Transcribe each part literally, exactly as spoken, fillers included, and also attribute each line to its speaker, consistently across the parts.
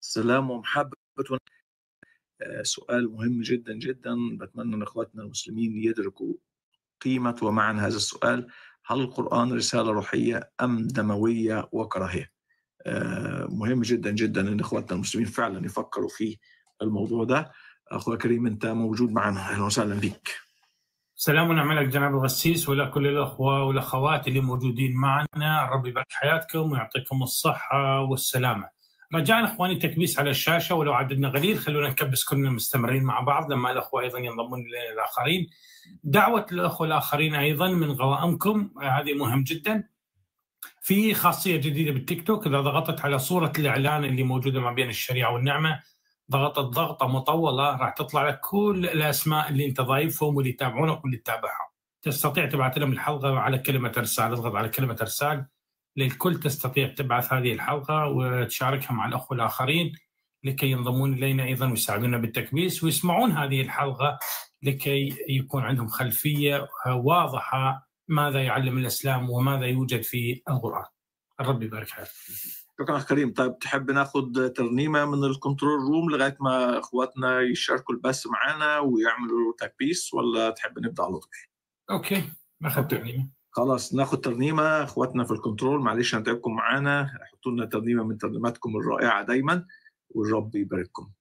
Speaker 1: سلام ومحبة. آه، سؤال مهم جدا جدا. بتمنى أن إخواتنا المسلمين يدركوا قيمة ومعنى هذا السؤال. هل القرآن رسالة روحية أم دموية وكراهية؟ آه، مهم جدا جدا أن إخواتنا المسلمين فعلا يفكروا في الموضوع ده. أخويا كريم، أنت موجود معنا، أهلا وسهلا بك.
Speaker 2: سلام ونعم لك جناب الغسيس ولكل الأخوة والأخوات اللي موجودين معنا. رب يبارك حياتكم ويعطيكم الصحة والسلامة. رجاء إخواني تكبيس على الشاشة، ولو عددنا قليل خلونا نكبس كلنا مستمرين مع بعض لما الأخوة أيضا ينضمون إلينا الآخرين. دعوة الأخوة الآخرين أيضا من غوائمكم، هذه مهم جدا. في خاصية جديدة بالتيك توك، إذا ضغطت على صورة الإعلان اللي موجودة ما بين الشريعة والنعمة، ضغطت ضغطة مطولة راح تطلع لك كل الأسماء اللي أنت ضايفهم واللي يتابعونك واللي تتابعهم. تستطيع تبعث لهم الحلقة على كلمة إرسال، اضغط على كلمة إرسال للكل، تستطيع تبعث هذه الحلقة وتشاركها مع الأخوة الآخرين لكي ينضمون إلينا أيضا ويساعدونا بالتكبيس ويسمعون هذه الحلقة لكي يكون عندهم خلفية واضحة ماذا يعلم الإسلام وماذا يوجد في القرآن. الرب يبارك حياتك.
Speaker 1: شكرا أخ كريم. طيب، تحب ناخد ترنيمة من الكنترول روم لغاية ما إخواتنا يشاركوا البث معانا ويعملوا تكبيس، ولا تحب نبدأ على طول؟
Speaker 2: أوكي، ناخذ ترنيمة.
Speaker 1: خلاص، ناخد ترنيمة. إخواتنا في الكنترول معلش هنتعبكم معانا، حطوا لنا ترنيمة من ترنيماتكم الرائعة دايما، والرب يبارككم.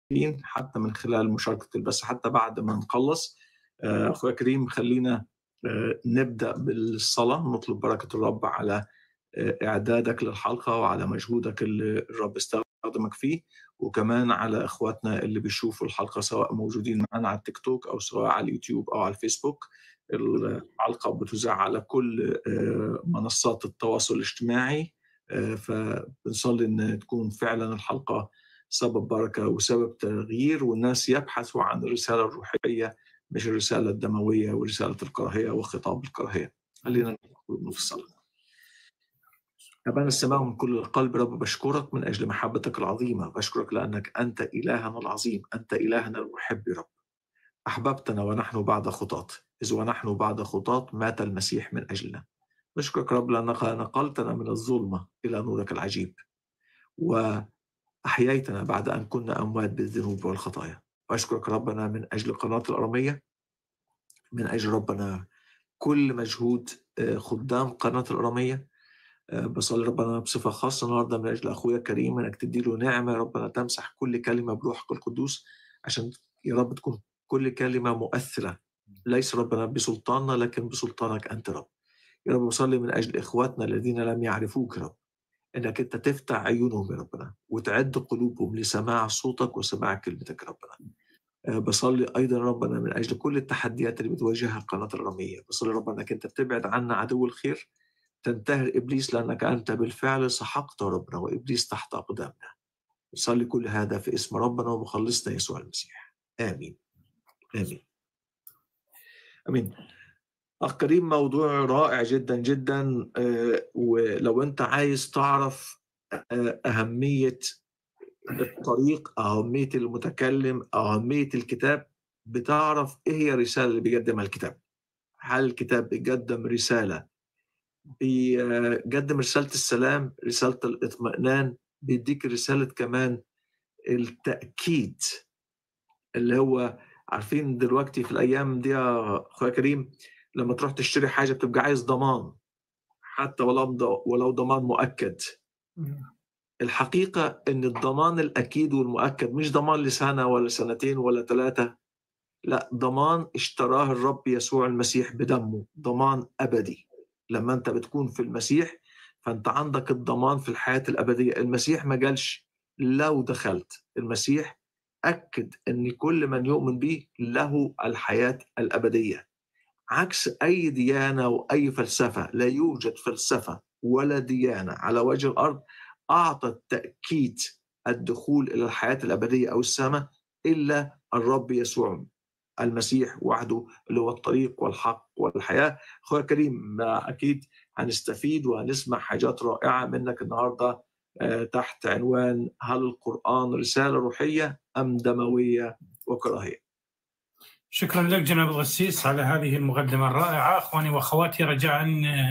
Speaker 1: حتى من خلال مشاركة البث حتى بعد ما نخلص. أخويا كريم خلينا نبدأ بالصلاة، نطلب بركة الرب على إعدادك للحلقة وعلى مجهودك اللي الرب استخدمك فيه، وكمان على إخواتنا اللي بيشوفوا الحلقة سواء موجودين معنا على التيك توك أو سواء على اليوتيوب أو على الفيسبوك. الحلقة بتذاع على كل منصات التواصل الاجتماعي، فبنصلي أن تكون فعلا الحلقة سبب بركة وسبب تغيير، والناس يبحثوا عن الرسالة الروحية مش الرسالة الدموية ورسالة الكراهية وخطاب الكراهية. خلينا نقول في الصلاة. أبانا السماء من كل القلب رب بشكرك من أجل محبتك العظيمة، بشكرك لأنك أنت إلهنا العظيم، أنت إلهنا المحب رب. أحببتنا ونحن بعد خطاة، إذ ونحن بعد خطاة مات المسيح من أجلنا. بشكرك رب لأنك نقلتنا من الظلمة إلى نورك العجيب، وأحييتنا بعد أن كنا أموات بالذنوب والخطايا. وأشكرك ربنا من أجل قناة الأرامية، من أجل ربنا كل مجهود خدام قناة الأرامية. بصلي ربنا بصفة خاصة النهارده من أجل أخويا كريم، إنك تديله نعمة ربنا تمسح كل كلمة بروحك القدوس، عشان يا رب تكون كل كلمة مؤثرة، ليس ربنا بسلطاننا لكن بسلطانك أنت رب. يا رب بصلي من أجل إخواتنا الذين لم يعرفوك يا رب، إنك أنت تفتح عيونهم يا ربنا وتعد قلوبهم لسماع صوتك وسماع كلمتك يا ربنا. بصلي أيضا ربنا من أجل كل التحديات اللي بتواجهها قناة الأرامية. بصلي ربنا إنك أنت بتبعد عنا عدو الخير، تنتهر إبليس لأنك أنت بالفعل سحقت ربنا وإبليس تحت أقدامنا. نصلي كل هذا في اسم ربنا ومخلصنا يسوع المسيح، آمين آمين آمين. أخ كريم، موضوع رائع جدا جدا، ولو أنت عايز تعرف أهمية الطريق، أهمية المتكلم، أهمية الكتاب، بتعرف إيه هي الرسالة اللي بيقدمها الكتاب. هل الكتاب بيقدم رسالة بيقدم رسالة السلام، رسالة الاطمئنان، بيديك رسالة كمان التأكيد، اللي هو عارفين دلوقتي في الأيام دي يا أخويا كريم لما تروح تشتري حاجة بتبقى عايز ضمان، حتى ولو ولو ضمان مؤكد. الحقيقة إن الضمان الأكيد والمؤكد مش ضمان لسنة ولا سنتين ولا ثلاثة، لا، ضمان اشتراه الرب يسوع المسيح بدمه، ضمان أبدي. لما أنت بتكون في المسيح فأنت عندك الضمان في الحياة الأبدية. المسيح ما قالش لو دخلت، المسيح أكد أن كل من يؤمن به له الحياة الأبدية، عكس أي ديانة وأي فلسفة. لا يوجد فلسفة ولا ديانة على وجه الأرض أعطت تأكيد الدخول إلى الحياة الأبدية أو السماء إلا الرب يسوع المسيح وحده، اللي هو الطريق والحق والحياة. أخويا كريم، أكيد هنستفيد وهنسمع حاجات رائعة منك النهاردة تحت عنوان هل القرآن رسالة روحية أم دموية وكراهية؟
Speaker 2: شكرا لك جناب الغسيس على هذه المقدمة الرائعة. أخواني وأخواتي، رجاء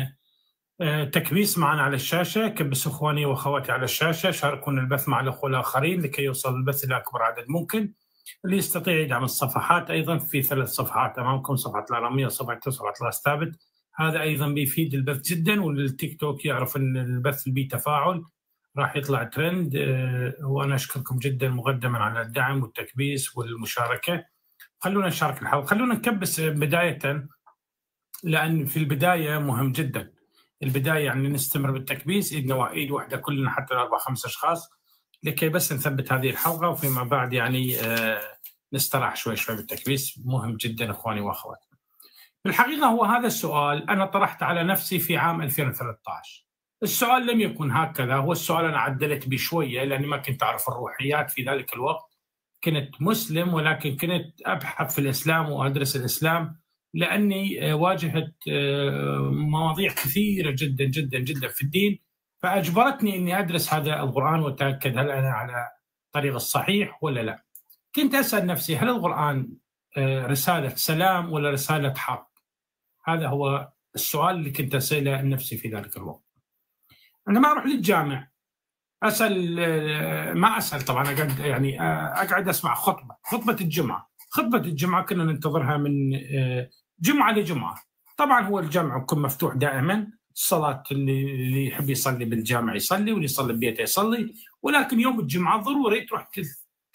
Speaker 2: تكبيس معنا على الشاشة، كبسوا أخواني وأخواتي على الشاشة، شاركونا البث مع الأخوة الآخرين لكي يوصل البث إلى أكبر عدد ممكن. اللي يستطيع يدعم الصفحات، أيضا في ثلاث صفحات أمامكم، صفحة الأرامية وصفحة صفحة الراس ثابت، هذا أيضا بيفيد البث جدا، والتيك توك يعرف أن البث اللي بيه تفاعل راح يطلع ترند. وأنا أشكركم جدا مقدما على الدعم والتكبيس والمشاركة. خلونا نشارك الحلقة، خلونا نكبس بداية، لأن في البداية مهم جدا. البداية يعني نستمر بالتكبيس إيدنا وإيد واحدة كلنا، حتى أربع خمس أشخاص، لكي بس نثبت هذه الحلقة، وفيما بعد يعني آه نستراح شوي شوي بالتكبيس. مهم جدا أخواني وأخواتي. بالحقيقة هو هذا السؤال أنا طرحت على نفسي في عام ألفين وثلاثة عشر. السؤال لم يكن هكذا، هو السؤال أنا عدلت بشوية لأني ما كنت أعرف الروحيات في ذلك الوقت. كنت مسلم ولكن كنت أبحث في الإسلام وأدرس الإسلام، لأني واجهت مواضيع كثيرة جدا جدا جدا في الدين، فأجبرتني أني أدرس هذا القرآن وأتأكد هل أنا على الطريق الصحيح ولا لا. كنت أسأل نفسي هل القرآن رسالة سلام ولا رسالة حرب؟ هذا هو السؤال اللي كنت أسأله نفسي في ذلك الوقت. عندما أروح للجامع أسأل، ما أسأل طبعا، أقعد يعني أقعد أسمع خطبة خطبة الجمعة. خطبة الجمعة كنا ننتظرها من جمعة لجمعة. طبعا هو الجامع يكون مفتوح دائما، الصلاة اللي يحب يصلي بالجامع يصلي واللي يصلي ببيته يصلي، ولكن يوم الجمعة ضروري تروح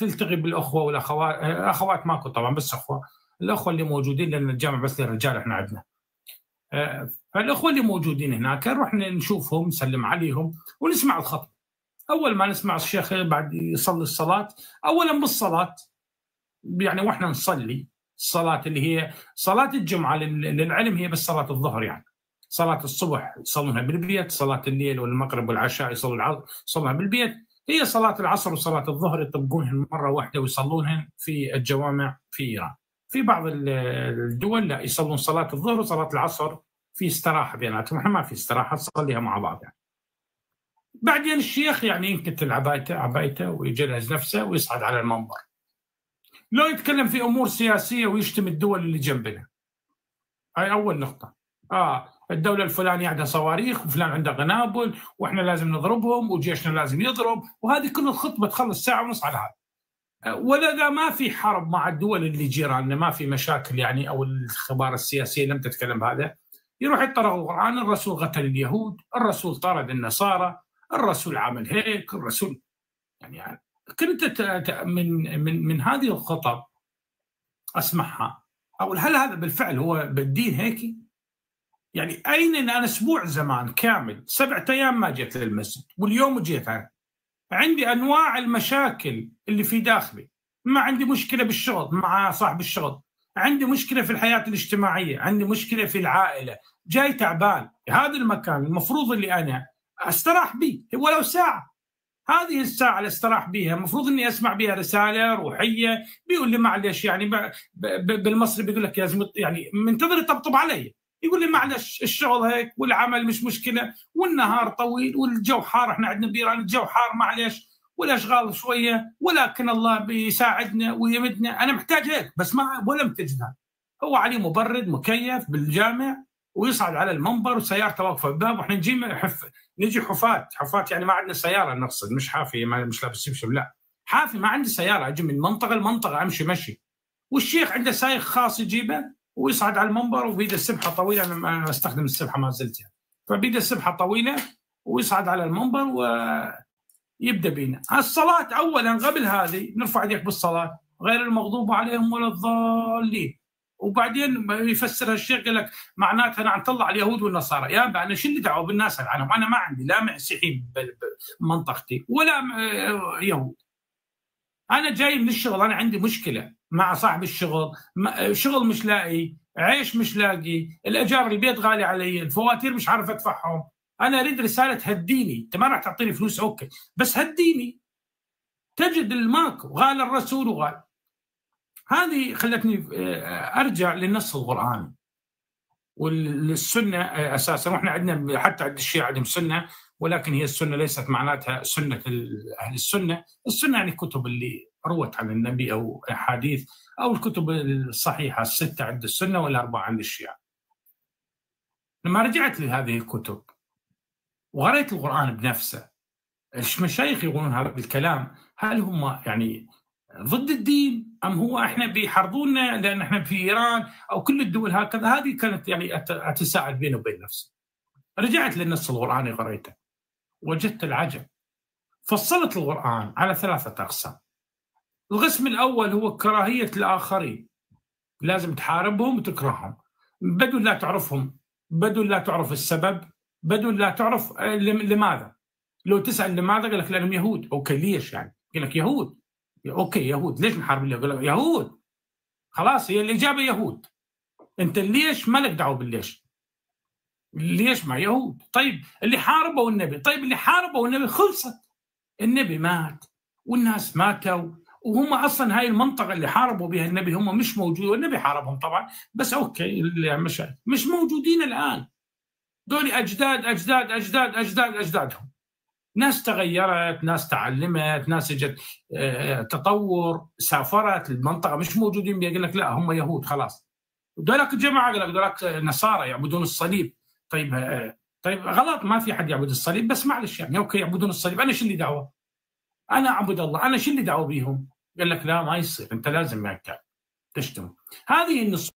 Speaker 2: تلتقي بالاخوه والاخوات، اخوات ماكو طبعا بس اخوه، الاخوه اللي موجودين لان الجامعه بس للرجال احنا عندنا. آه، فالاخوه اللي موجودين هناك نروح نشوفهم نسلم عليهم ونسمع الخطبه. اول ما نسمع الشيخ بعد يصلي الصلاه، اولا بالصلاه يعني واحنا نصلي الصلاه اللي هي صلاه الجمعه للعلم هي بس صلاه الظهر، يعني صلاه الصبح يصلونها بالبيت، صلاه الليل والمغرب والعشاء يصلوا العصر يصلونها بالبيت، هي صلاه العصر وصلاه الظهر يطبقونها مره واحده ويصلونها في الجوامع في ايران. في بعض الدول لا يصلون صلاه الظهر وصلاه العصر في استراحه بيناتهم، احنا ما في استراحه تصليها مع بعض يعني. بعدين الشيخ يعني ينكتل عبايته عبايته ويجهز نفسه ويصعد على المنبر، لو يتكلم في امور سياسيه ويشتم الدول اللي جنبنا. هاي اول نقطه. اه الدوله الفلانيه عندها صواريخ وفلان عنده قنابل واحنا لازم نضربهم وجيشنا لازم يضرب، وهذه كل الخطبه تخلص ساعه ونص على هذا. ولا ما في حرب مع الدول اللي جيراننا، ما في مشاكل يعني، او الخبار السياسيه لم تتكلم بهذا. يروح يطرق القران، الرسول قتل اليهود، الرسول طرد النصارى، الرسول عمل هيك، الرسول يعني, يعني كنت من من من هذه الخطب اسمعها اقول هل هذا بالفعل هو بالدين هيك؟ يعني اين انا اسبوع زمان كامل سبعة ايام ما جيت للمسجد، واليوم جيت أنا. عندي انواع المشاكل اللي في داخلي، ما عندي مشكله بالشغل مع صاحب الشغل، عندي مشكله في الحياه الاجتماعيه، عندي مشكله في العائله، جاي تعبان. هذا المكان المفروض اللي انا استراح به ولو ساعه، هذه الساعة اللي استراح بها المفروض اني اسمع بها رسالة روحية. بيقول لي معلش يعني ب... ب... بالمصري بيقول لك لازم يعني منتظر يطبطب علي، يقول لي معلش الشغل هيك والعمل مش مشكلة والنهار طويل والجو حار، احنا عندنا بإيران الجو حار معلش، والاشغال شوية، ولكن الله بيساعدنا ويمدنا. انا محتاج هيك بس ما ولا متجدها. هو عليه مبرد مكيف بالجامع ويصعد على المنبر وسيارته واقفه بالباب واحنا نجي حف... نجي حفاة حفاة يعني ما عندنا سياره نقصد، مش حافي ما مش لابس شبشب، لا حافي ما عندي سياره اجي من منطقه لمنطقه امشي مشي. والشيخ عنده سايق خاص يجيبه ويصعد على المنبر وبيده السبحه طويله، انا استخدم السبحه ما زلت يعني، فبيده السبحه طويله ويصعد على المنبر ويبدا بينا الصلاه. اولا قبل هذه نرفع يديك بالصلاه غير المغضوب عليهم ولا الضالين، وبعدين يفسرها الشيخ قال لك معناتها انا نطلع اليهود والنصارى. يا انا شو اللي دعوه بالناس عنهم؟ انا ما عندي لا مسيحي بمنطقتي ولا يهود. انا جاي من الشغل، انا عندي مشكله مع صاحب الشغل، شغل مش لاقي، عيش مش لاقي، الايجار البيت غالي علي، الفواتير مش عارف ادفعهم. انا اريد رساله هديني، انت ما راح تعطيني فلوس اوكي بس هديني. تجد الماكو قال الرسول وقال. هذه خلتني ارجع للنص القراني والسنه اساسا، واحنا عندنا حتى عند الشيعه عندهم سنه، ولكن هي السنه ليست معناتها سنه اهل السنه، السنه يعني الكتب اللي روت عن النبي او احاديث او الكتب الصحيحه السته عند السنه والاربعه عند الشيعه. لما رجعت لهذه الكتب وقريت القران بنفسه، المشايخ يقولون هذا الكلام هل هم يعني ضد الدين ام هو احنا بيحاربونا لان احنا في ايران او كل الدول هكذا؟ هذه كانت يعني اتساءل بيني وبين نفسي. رجعت للنص القراني قريته وجدت العجب. فصلت القران على ثلاثه اقسام. القسم الاول هو كراهيه الاخرين، لازم تحاربهم وتكرههم، بدون لا تعرفهم، بدون لا تعرف السبب، بدون لا تعرف لماذا. لو تسال لماذا قال لك لانهم يهود. اوكي ليش يعني؟ قال لك يهود. اوكي يهود ليش نحارب اليهود؟ قال لك يهود خلاص هي الاجابه يهود. انت ليش مالك دعوه بالليش؟ ليش مع يهود؟ طيب اللي حاربوا النبي، طيب اللي حاربوا النبي خلصت، النبي مات والناس ماتوا وهم اصلا هاي المنطقه اللي حاربوا بها النبي هم مش موجودين، والنبي حاربهم طبعا بس اوكي مش مش موجودين الان. دول اجداد اجداد اجداد اجداد اجدادهم. ناس تغيرت، ناس تعلمت، ناس اجت تطور، سافرت المنطقه مش موجودين، يقول لك لا هم يهود خلاص. ذولاك الجماعه قال لك ذولاك نصارى يعبدون الصليب. طيب طيب غلط، ما في حد يعبد الصليب بس معلش يعني اوكي يعبدون الصليب، انا شو اللي دعوه؟ انا اعبد الله، انا شو اللي دعوه بيهم؟ قال لك لا ما يصير، انت لازم يعني تشتم. هذه النص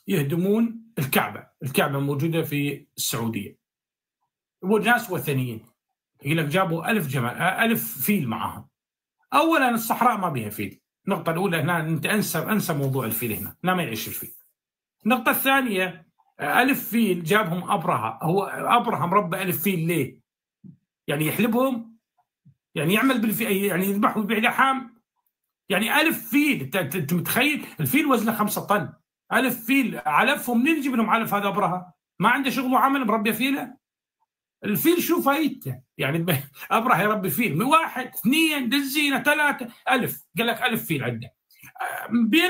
Speaker 2: يهدمون الكعبة. الكعبة موجودة في السعودية، وناس وثنيين يقول لك جابوا ألف جمل ألف فيل معهم. أولا الصحراء ما بها فيل، النقطة الأولى هنا أنت أنسى أنسى موضوع الفيل، هنا لا ما يعيش الفيل. النقطة الثانية ألف فيل جابهم أبرهة، هو أبرهة مربى ألف فيل ليه؟ يعني يحلبهم؟ يعني يعمل بالفيل، يعني يذبح ويبيع لحام؟ يعني ألف فيل، أنت متخيل؟ الفيل وزنه خمسة طن، ألف فيل علفهم منين يجيب لهم علف هذا أبرهة؟ ما عنده شغل وعمل مربي فيله؟ الفيل شو فايدته؟ يعني أبرهة يربي فيل واحد اثنين دزينة ثلاثة ألف، قال لك ألف فيل عنده. بين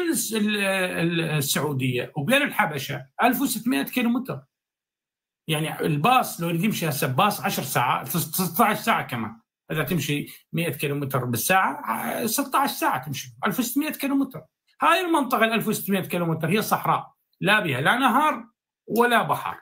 Speaker 2: السعودية وبين الحبشة ألف وستمئة كيلومتر. يعني الباص لو يمشي هسه باص عشر ساعات ستة عشر ساعة كمان، إذا تمشي مئة كيلومتر بالساعة ستة عشر ساعة تمشي ألف وستمئة كيلومتر. هاي المنطقة ال ألف وستمئة كيلومتر هي صحراء، لا بها لا نهر ولا بحر.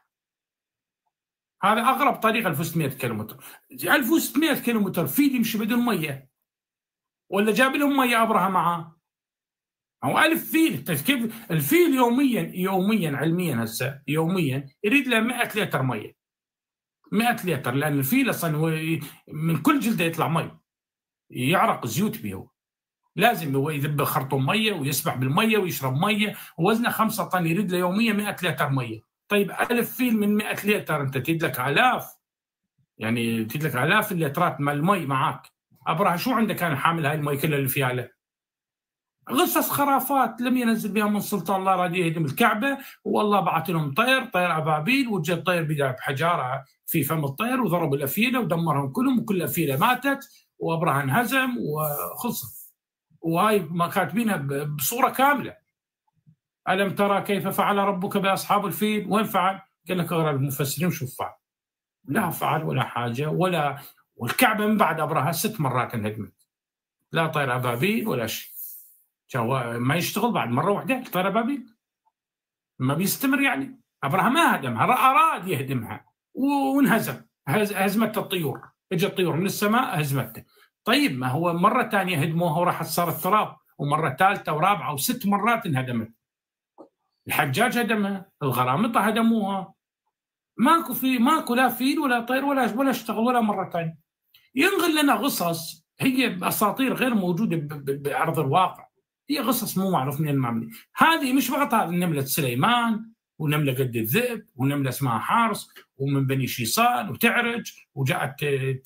Speaker 2: هذا أقرب طريق ألف وستمئة كيلومتر. ألف وستمئة كيلومتر فيل يمشي بدون مية، ولا جاب لهم مية أبرهة معاه؟ أو ألف فيل، كيف الفيل يوميا يوميا علميا هسه يوميا يريد له مئة لتر مية، مئة لتر، لأن الفيل أصلا من كل جلده يطلع مي، يعرق زيوت به، لازم هو يذب خرطوم مية ويسبح بالمية ويشرب مية، ووزنه خمسة طن يريد له يوميا مئة لتر مية. طيب ألف فيل من مئة لتر أنت تريد لك آلاف، يعني تريد لك آلاف اللترات مال المي معك. أبرهة شو عندك كان حامل هاي المي كلها اللي فيها له؟ قصص خرافات لم ينزل بها من سلطان الله، راد يهدم الكعبة والله بعث لهم طير طير أبابيل، وجا الطير بدأ بحجارة في فم الطير وضربوا الأفيلة ودمرهم كلهم، وكل الأفيلة ماتت وأبرهة انهزم وخلص. وهاي ما كاتبينها بصورة كاملة. ألم ترى كيف فعل ربك بأصحاب الفيل؟ وين فعل؟ قال لك اقرأ المفسرين شوف فعل. لا فعل ولا حاجة ولا. والكعبة من بعد أبرهة ست مرات انهدمت، لا طير أبابيل ولا شيء. ما يشتغل بعد مرة واحدة طير أبابيل، ما بيستمر. يعني أبرهة ما هدمها، أراد يهدمها وانهزم، هزمت الطيور، اجت الطيور من السماء هزمته. طيب ما هو مرة ثانية هدموها وراحت صارت تراب، ومرة ثالثة ورابعة وست مرات انهدمت. الحجاج هدمها، الغرامطة هدموها، ماكو في ماكو لا فيل ولا طير ولا ولا اشتغل ولا مرة ثانية. ينقل لنا قصص هي أساطير غير موجودة بعرض الواقع، هي قصص مو معروف منين معمولة. هذه مش فقط نملة سليمان ونملة قد الذئب ونملة اسمها حارس ومن بني شيصان وتعرج وجاءت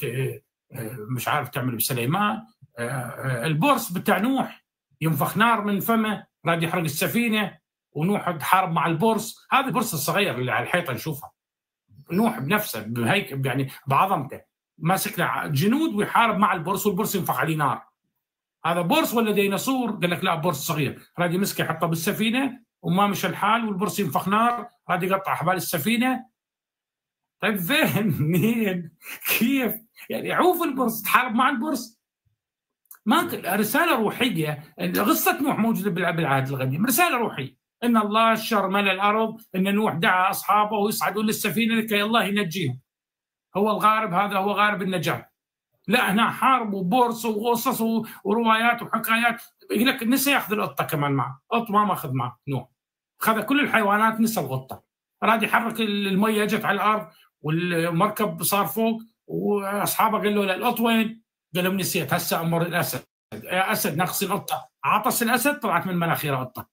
Speaker 2: مش عارف تعمل بسليمان. البرص بتاع نوح ينفخ نار من فمه راد يحرق السفينة، ونوح تحارب مع البرص. هذا البرص الصغير اللي على الحيطة نشوفها، نوح بنفسه بهيك يعني بعظمته ماسك له جنود ويحارب مع البرص، والبرص ينفخ عليه نار. هذا برص ولا ديناصور؟ قال لك لا برص صغير، راد يمسكه يحطه بالسفينه وما مشى الحال، والبرص ينفخ نار راد يقطع حبال السفينه. طيب فين منين كيف يعني عوف البرص تحارب مع البرص؟ ما رساله روحيه. قصه نوح موجوده بالعهد القديم، رساله روحيه ان الله الشر ملأ الارض، ان نوح دعا اصحابه ويصعدوا للسفينه لكي الله ينجيهم، هو الغارب، هذا هو غارب النجاه. لا هنا حارب وبورص وقصص وروايات وحكايات. يقول لك نسى ياخذ القطه كمان معه، قط ما ماخذ معه نوح، خذ كل الحيوانات نسى القطه. راد يحرك الميه اجت على الارض والمركب صار فوق، واصحابه قال له لا القط وين؟ قال لهم نسيت، هسه امر الاسد، يا اسد نقص القطه، عطس الاسد طلعت من مناخيره قطه.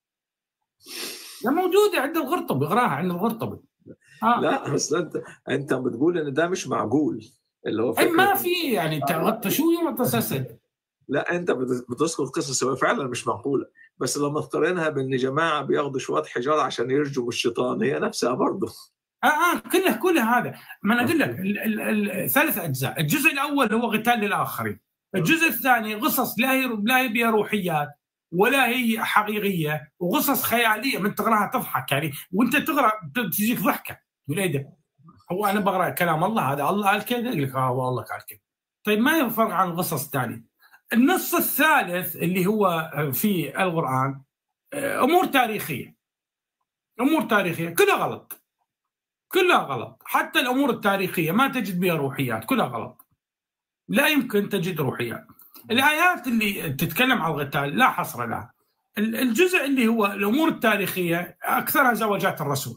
Speaker 2: موجوده عند القرطبي، اقراها عند القرطبي.
Speaker 1: آه. لا اصل انت انت بتقول ان ده مش معقول، اللي هو
Speaker 2: ما في يعني انت شو يغطس اسد؟
Speaker 1: لا انت بتذكر قصص هو فعلا مش معقوله، بس لما تقارنها بان جماعه بياخذوا شويه حجاره عشان يرجموا الشيطان هي نفسها برضه.
Speaker 2: اه اه كله كله هذا. ما انا اقول لك ثلاث اجزاء، الجزء الاول هو قتال للاخرين، الجزء الثاني قصص لا هي لا هي بها روحيات ولا هي حقيقيه، وقصص خياليه من تقراها تضحك يعني، وانت تقرا تجيك ضحكه تقول ايه ده؟ هو انا بقرا كلام الله، هذا الله قال كذا؟ يقول لك اه والله قال كذا. طيب ما يفرق عن القصص الثانيه. النص الثالث اللي هو في القران امور تاريخيه، امور تاريخيه كلها غلط، كلها غلط. حتى الامور التاريخيه ما تجد بها روحيات، كلها غلط، لا يمكن تجد روحيات. الايات اللي تتكلم عن القتال لا حصر لها. الجزء اللي هو الامور التاريخيه اكثرها زواجات الرسول.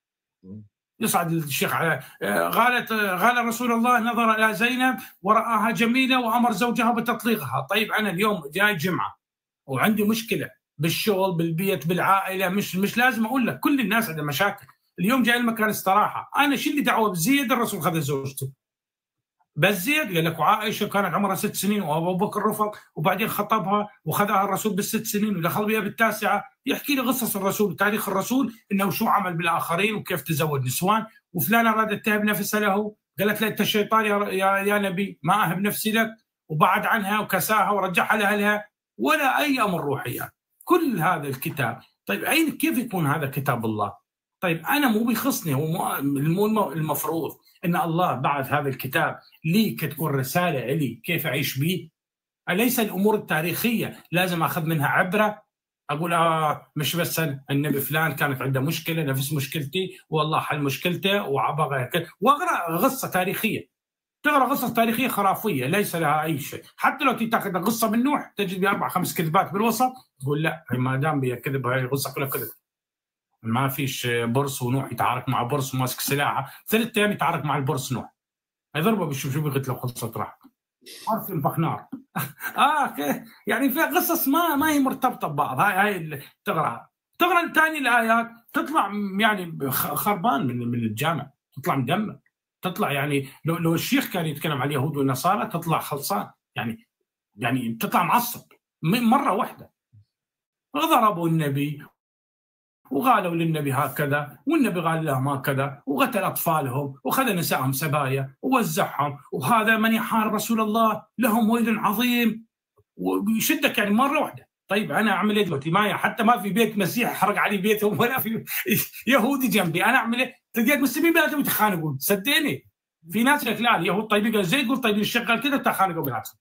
Speaker 2: يصعد الشيخ على قالت قال رسول الله نظر الى زينب ورآها جميله وامر زوجها بتطليقها. طيب انا اليوم جاي جمعه وعندي مشكله بالشغل بالبيت بالعائله، مش مش لازم اقول لك، كل الناس عندها مشاكل. اليوم جاي المكان استراحه، انا شو اللي دعوه بزيد؟ الرسول خذ زوجته بس زيد قال لك، وعائشه كانت عمرها ست سنين وابو بكر رفض وبعدين خطبها وخذها الرسول بالست سنين ودخل بها بالتاسعه. يحكي لي قصص الرسول وتاريخ الرسول انه شو عمل بالاخرين وكيف تزوج نسوان، وفلان ارادت تهب نفسها له قالت له انت الشيطان يا, يا, يا نبي ما اهب نفسي لك، وبعد عنها وكساها ورجعها لاهلها، ولا اي امر روحيات. كل هذا الكتاب. طيب اين كيف يكون هذا كتاب الله؟ طيب انا مو بيخصني، هو مو المفروض ان الله بعث هذا الكتاب لي كتكون رساله لي كيف اعيش به؟ اليس الامور التاريخيه لازم اخذ منها عبره؟ اقول اه مش بس النبي فلان كانت عنده مشكله نفس مشكلتي والله حل مشكلته وعبغى واقرا قصه تاريخيه. تقرا قصص تاريخيه خرافيه ليس لها اي شيء، حتى لو تاخذ قصه من نوح تجد بها اربع خمس كذبات بالوسط، تقول لا ما دام بها كذب هاي القصه كلها كذب. ما فيش برص ونوح يتعارك مع برص وماسك سلاحه، ثلاث ايام يتعارك مع البرص نوح يضربه بالشبشب قلت له خلصت راح عارف ينفخ نار. اه يعني في قصص ما ما هي مرتبطه ببعض. هاي هاي تقرا تقرا ثاني الايات تطلع يعني خربان من من الجامع، تطلع مدمر، تطلع يعني لو لو الشيخ كان يتكلم على اليهود والنصارى تطلع خلصان، يعني يعني تطلع معصب مره واحده. ضربوا النبي وقالوا للنبي هكذا والنبي قال لهم هكذا وقتل اطفالهم وخذ نسائهم سبايا ووزعهم، وهذا من يحارب رسول الله لهم ويل عظيم، ويشدك يعني مره واحده. طيب انا اعمل ايه دلوقتي؟ ما حتى ما في بيت مسيح حرق علي بيتهم ولا في يهودي جنبي، انا اعمل ايه؟ تلقيت مسلمين بيناتهم يتخانقون، صدقني في ناس لك لا اليهود طيبين قال زي تقول طيبين الشيخ قال كذا تخانقوا بيناتهم.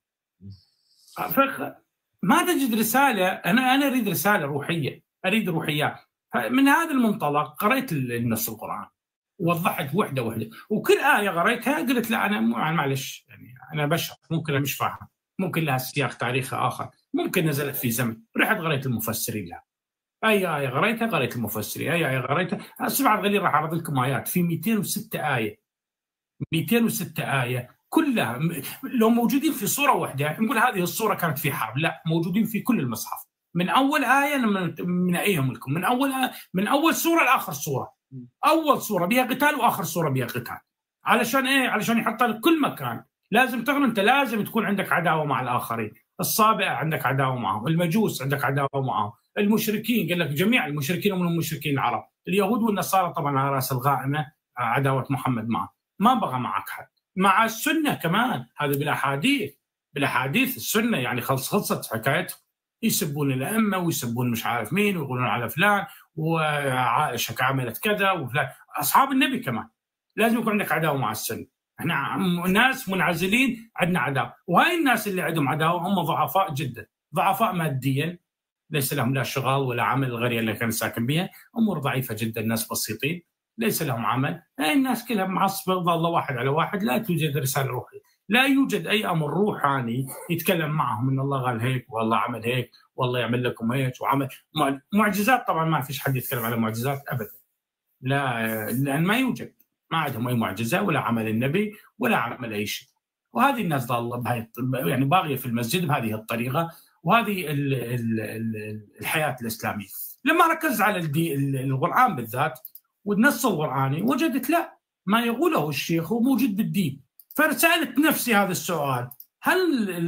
Speaker 2: ما تجد رساله، انا انا اريد رساله روحيه، اريد روحيات. من هذا المنطلق قريت النص القرآن ووضحت وحده وحده، وكل آية قريتها قلت لا أنا معلش يعني أنا بشر ممكن أنا مش فاهم، ممكن لها سياق تاريخي آخر، ممكن نزلت في زمن. رحت قريت المفسرين لها، أي آية قريتها قريت المفسرين، أي آية قريتها. السبعة الغليل راح أعرض لكم آيات في مئتين وستة آية، مئتين وستة آية كلها لو موجودين في صورة واحدة نقول هذه الصورة كانت في حرب، لا موجودين في كل المصحف من اول ايه من ايهم لكم، من اول آية من اول سوره لاخر سوره، اول سوره بها قتال واخر سوره بها قتال. علشان ايه؟ علشان يحط لك كل مكان لازم تقرا، انت لازم تكون عندك عداوه مع الاخرين، الصابئه عندك عداوه معهم، المجوس عندك عداوه معهم، المشركين قال لك جميع المشركين ومن المشركين العرب، اليهود والنصارى طبعا على راس القائمه عداوه محمد معه، ما بغى معك حد. مع السنه كمان هذا بالاحاديث، بالاحاديث السنه يعني خلص خلصت حكايته، يسبون الائمه ويسبون مش عارف مين ويقولون على فلان وعائشه عملت كذا وفلان، اصحاب النبي كمان لازم يكون عندك عداوه مع السنه. احنا ناس منعزلين عندنا عداوه، وهاي الناس اللي عندهم عداوه هم ضعفاء جدا، ضعفاء ماديا ليس لهم لا شغال ولا عمل، القريه اللي كان ساكن بها امور ضعيفه جدا، ناس بسيطين ليس لهم عمل، هاي الناس كلها معصبه ضالة واحد على واحد، لا توجد رساله روحيه، لا يوجد اي امر روحاني يتكلم معهم ان الله قال هيك والله عمل هيك والله يعمل لكم هيك وعمل معجزات. طبعا ما فيش حد يتكلم على معجزات ابدا، لا لان ما يوجد، ما عندهم اي معجزه ولا عمل النبي ولا عمل اي شيء. وهذه الناس ضاله بهاي يعني باغيه في المسجد بهذه الطريقه، وهذه ال ال ال الحياه الاسلاميه. لما ركز على القران بالذات والنص القراني وجدت لا ما يقوله الشيخ هو موجود بالدين. فرسالت نفسي هذا السؤال، هل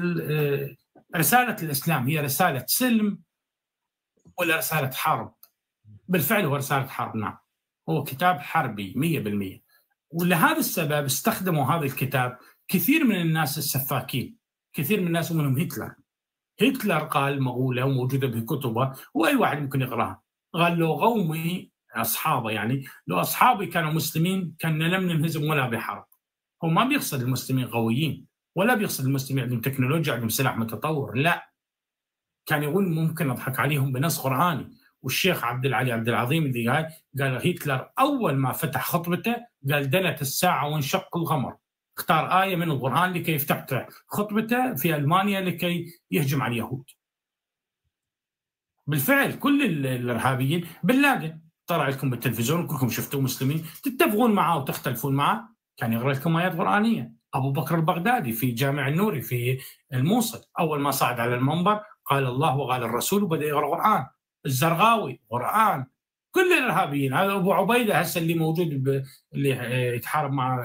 Speaker 2: رسالة الإسلام هي رسالة سلم ولا رسالة حرب؟ بالفعل هو رسالة حرب، نعم هو كتاب حربي مية بالمية، ولهذا السبب استخدموا هذا الكتاب كثير من الناس السفاكين، كثير من الناس ومنهم هتلر. هتلر قال مقولة وموجودة بكتبه وأي واحد ممكن يقراها، قال لو قومي أصحابه يعني لو أصحابي كانوا مسلمين كان لم ننهزم ولا بحرب. هو ما بيقصد المسلمين قويين ولا بيقصد المسلمين عندهم تكنولوجيا عندهم سلاح متطور، لا كان يقول ممكن نضحك عليهم بنص قرآني. والشيخ عبد العلي عبد العظيم اللي قال قال هتلر أول ما فتح خطبته قال دنت الساعة وانشق القمر، اختار آية من القرآن لكي يفتح خطبته في ألمانيا لكي يهجم على اليهود. بالفعل كل الارهابيين، بن لادن طلع لكم بالتلفزيون كلكم شفتوه مسلمين، تتفقون معه وتختلفون معه، كان يقرا لكم ايات قرانيه. ابو بكر البغدادي في جامع النوري في الموصل اول ما صعد على المنبر قال الله وقال الرسول وبدا يقرا قران. الزرقاوي قران. كل الارهابيين، هذا ابو عبيده هسه اللي موجود ب... اللي يتحارب مع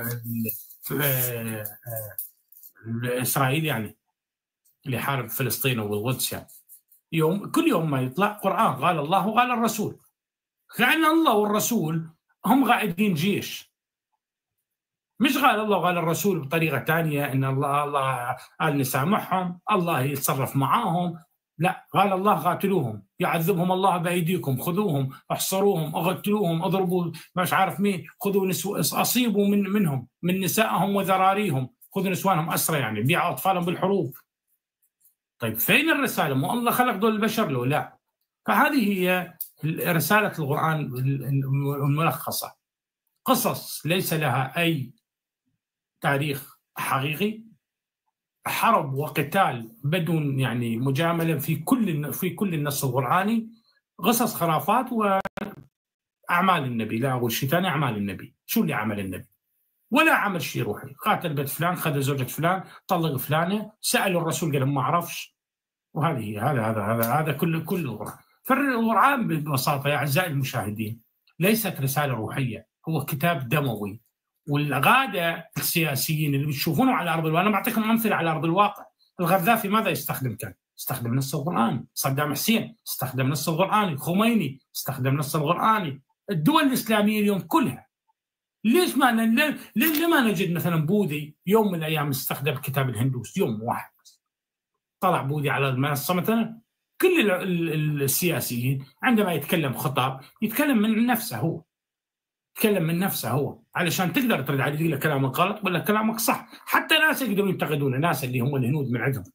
Speaker 2: اسرائيل، يعني اللي يحارب فلسطين والقدس، يعني يوم كل يوم ما يطلع قران قال الله وقال الرسول، كأن الله والرسول هم قائدين جيش. مش قال الله وقال الرسول بطريقه ثانيه ان الله الله قال نسامحهم، الله يتصرف معاهم، لا، قال الله قاتلوهم يعذبهم الله بايديكم، خذوهم احصروهم اقتلوهم اضربوا مش عارف مين، خذوا نسو... اصيبوا من منهم من نسائهم وذراريهم، خذوا نسوانهم اسرى، يعني بيعوا اطفالهم بالحروب. طيب فين الرساله؟ مو الله خلق دول البشر له؟ لا. فهذه هي رساله القران الملخصه، قصص ليس لها اي تاريخ حقيقي، حرب وقتال بدون يعني مجامله في كل في كل النص القراني، قصص خرافات واعمال النبي. لا اقول شيء ثاني، اعمال النبي. شو اللي عمل النبي؟ ولا عمل شيء روحي، قاتل بيت فلان، خذ زوجة فلان، طلق فلانه، سالوا الرسول قال ما اعرفش. وهذه هذا هذا هذا هذا كل كل القران. فالقران ببساطه يا اعزائي المشاهدين ليست رساله روحيه، هو كتاب دموي. والغاده السياسيين اللي بتشوفونه على ارض الواقع، انا بعطيكم امثله على ارض الواقع. الغذافي ماذا يستخدم؟ كان يستخدم نص القرآن، صدام حسين استخدم نص القرآني، خميني استخدم نص القرآني، الدول الاسلاميه اليوم كلها. ليش ما ليه, ليه ما نجد مثلا بوذي يوم من الايام استخدم كتاب الهندوس يوم واحد بس؟ طلع بوذي على المنصه مثلا. كل السياسيين عندما يتكلم خطاب يتكلم من نفسه هو، يتكلم من نفسه هو، علشان تقدر ترد عليه تقول له كلامك غلط ولا كلامك صح. حتى ناس يقدروا ينتقدون، ناس اللي هم الهنود من عندهم.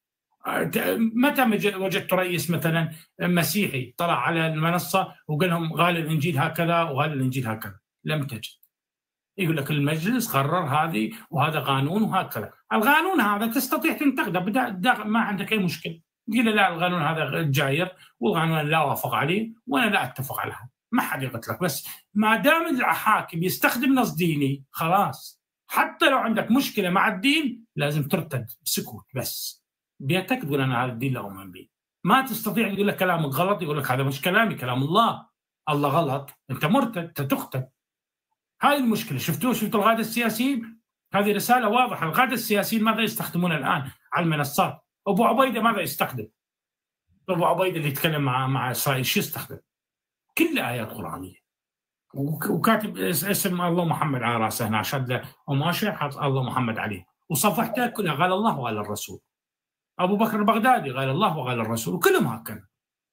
Speaker 2: متى وجدت رئيس مثلا مسيحي طلع على المنصه وقال لهم قال الانجيل هكذا وقال الانجيل هكذا؟ لم تجد. يقول لك المجلس قرر هذه وهذا قانون وهكذا. القانون هذا تستطيع تنتقده، ما عندك اي مشكله. تقول لا القانون هذا جاير والقانون لا وافق عليه وانا لا اتفق عليه، ما حد يقول لك. بس ما دام الحاكم يستخدم نص ديني خلاص، حتى لو عندك مشكله مع الدين لازم ترتد بسكوت، بس بيتك تقول انا هذا الدين لا اؤمن به. ما تستطيع يقول لك كلامك غلط، يقول لك هذا مش كلامي كلام الله، الله غلط، انت مرتد تقتل. هاي المشكله. شفتوا شفتوا القاده السياسيين؟ هذه رساله واضحه. القاده السياسيين ماذا يستخدمون الان على المنصات؟ ابو عبيده ماذا يستخدم؟ ابو عبيده اللي يتكلم مع مع اسرائيل شو يستخدم؟ كل ايات قرانيه، وكاتب اسم الله محمد على راسه هنا، شد قماشه حط الله محمد عليه، وصفحته كلها قال الله وقال الرسول. ابو بكر البغدادي قال الله وقال الرسول، وكلهم هكذا.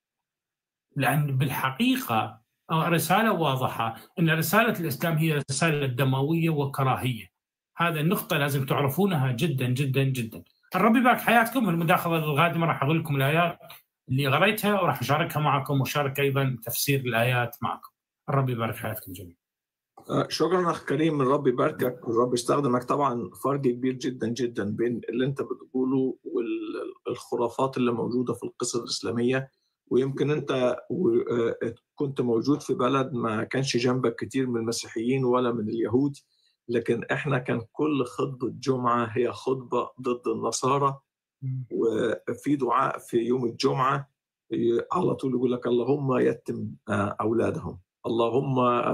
Speaker 2: لان بالحقيقه رساله واضحه ان رساله الاسلام هي رساله دمويه وكراهيه. هذا النقطه لازم تعرفونها جدا جدا جدا. الرب يبارك حياتكم. المداخله القادمه راح اقول لكم الايات اللي قريتها وراح اشاركها معكم، واشارك ايضا تفسير الايات معكم. الرب يبارك حياتكم جميعا.
Speaker 1: شكرا اخ كريم، الرب يباركك والرب يستخدمك. طبعا فرق كبير جدا جدا بين اللي انت بتقوله والخرافات اللي موجوده في القصص الاسلاميه. ويمكن انت كنت موجود في بلد ما كانش جنبك كتير من المسيحيين ولا من اليهود، لكن احنا كان كل خطبه جمعه هي خطبه ضد النصارى. وفي دعاء في يوم الجمعه على طول يقول لك اللهم يتم اولادهم، اللهم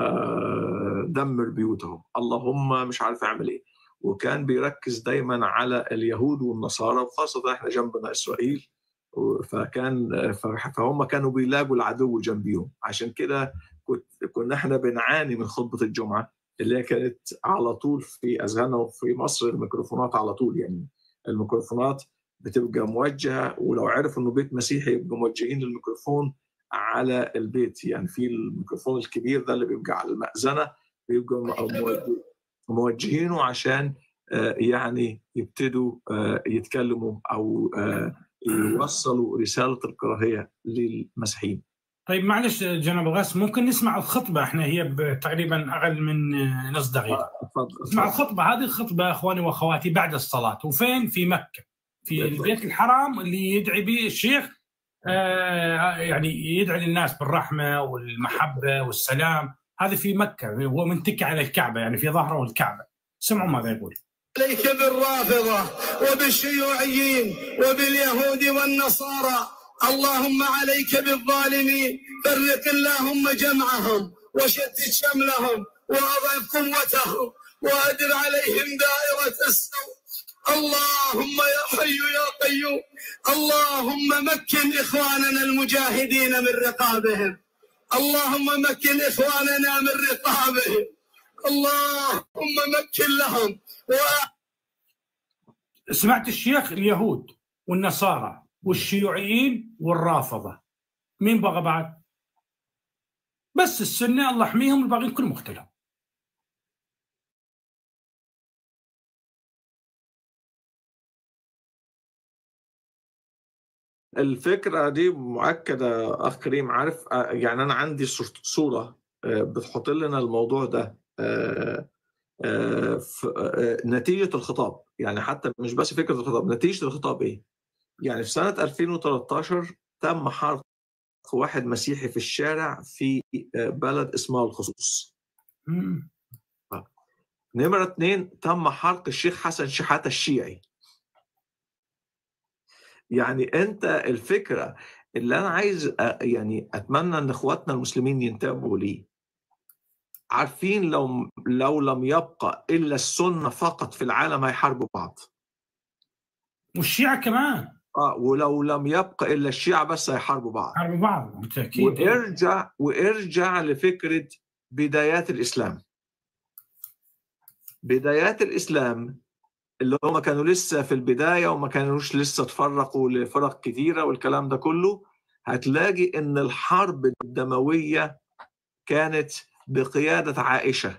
Speaker 1: دمر بيوتهم، اللهم مش عارف اعمل ايه. وكان بيركز دايما على اليهود والنصارى، وخاصه احنا جنبنا اسرائيل، فكان فهم كانوا بيلاقوا العدو جنبيهم. عشان كده كنا احنا بنعاني من خطبه الجمعه اللي هي كانت على طول في اذهاننا. وفي مصر الميكروفونات على طول، يعني الميكروفونات بتبقى موجهه، ولو عرفوا انه بيت مسيحي يبقوا موجهين الميكروفون على البيت. يعني في الميكروفون الكبير ده اللي بيبقى على المأذنة بيبقوا موجهينه عشان يعني يبتدوا يتكلموا أو يوصلوا رسالة الكراهية للمسيحيين.
Speaker 2: طيب معلش جناب الغاس، ممكن نسمع الخطبة؟ احنا هي تقريبا أقل من نص دقيقة. نسمع الخطبة. هذه الخطبة أخواني وأخواتي بعد الصلاة، وفين؟ في مكة، في البيت الحرام اللي يدعي به الشيخ آه يعني يدعي للناس بالرحمه والمحبه والسلام. هذه في مكه، هو متكي على الكعبه، يعني في ظهره الكعبه. سمعوا ماذا يقول.
Speaker 3: عليك بالرافضة وبالشيوعيين وباليهود والنصارى، اللهم عليك بالظالمين، فرق اللهم جمعهم وشتت شملهم وأضعف قوتهم وأدر عليهم دائرة السوء. اللهم يا حي يا قيوم، اللهم مكن إخواننا المجاهدين من رقابهم، اللهم مكن إخواننا من رقابهم، اللهم مكن لهم. و...
Speaker 2: سمعت الشيخ؟ اليهود والنصارى والشيوعيين والرافضة، مين بغى بعد؟ بس السنة الله يحميهم، الباقيين كلهم مختلف.
Speaker 1: الفكرة دي مؤكدة أخ كريم. عارف يعني أنا عندي صورة بتحط لنا الموضوع ده في نتيجة الخطاب، يعني حتى مش بس فكرة الخطاب، نتيجة الخطاب إيه؟ يعني في سنة ألفين وثلاثة عشر تم حرق واحد مسيحي في الشارع في بلد اسمها الخصوص. نمرة اثنين، تم حرق الشيخ حسن شحاتة الشيعي. يعني انت الفكرة اللي انا عايز يعني اتمنى ان اخواتنا المسلمين ينتبهوا ليه. عارفين لو لو لم يبقى الا السنة فقط في العالم هيحاربوا بعض،
Speaker 2: والشيعة كمان.
Speaker 1: اه ولو لم يبقى الا الشيعة بس هيحاربوا بعض.
Speaker 2: حاربوا بعض بالتأكيد.
Speaker 1: وارجع وارجع لفكرة بدايات الاسلام. بدايات الاسلام اللي هم كانوا لسه في البداية وما كانوش لسه تفرقوا لفرق كثيرة والكلام ده كله، هتلاقي ان الحرب الدموية كانت بقيادة عائشة،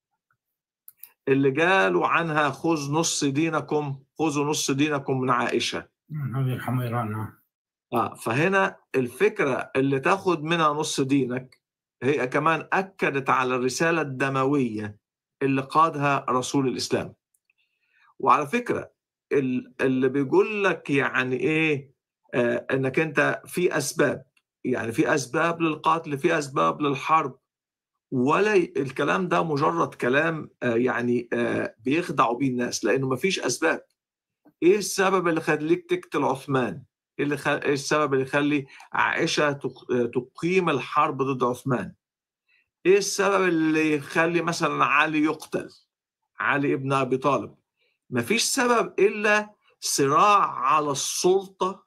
Speaker 1: اللي قالوا عنها خذ نص دينكم، خذوا نص دينكم من عائشة.
Speaker 2: هذه الحميران.
Speaker 1: آه فهنا الفكرة اللي تاخد منها نص دينك هي كمان أكدت على الرسالة الدموية اللي قادها رسول الإسلام. وعلى فكرة اللي بيقول لك يعني إيه آه إنك أنت في أسباب، يعني في أسباب للقتل، في أسباب للحرب، ولا الكلام ده مجرد كلام آه يعني آه بيخدعوا بيه الناس، لأنه مفيش أسباب. إيه السبب اللي خليك تقتل عثمان؟ إيه اللي خل... إيه السبب اللي يخلي عائشة تقيم الحرب ضد عثمان؟ إيه السبب اللي يخلي مثلا علي يقتل، علي ابن أبي طالب؟ مفيش سبب إلا صراع على السلطة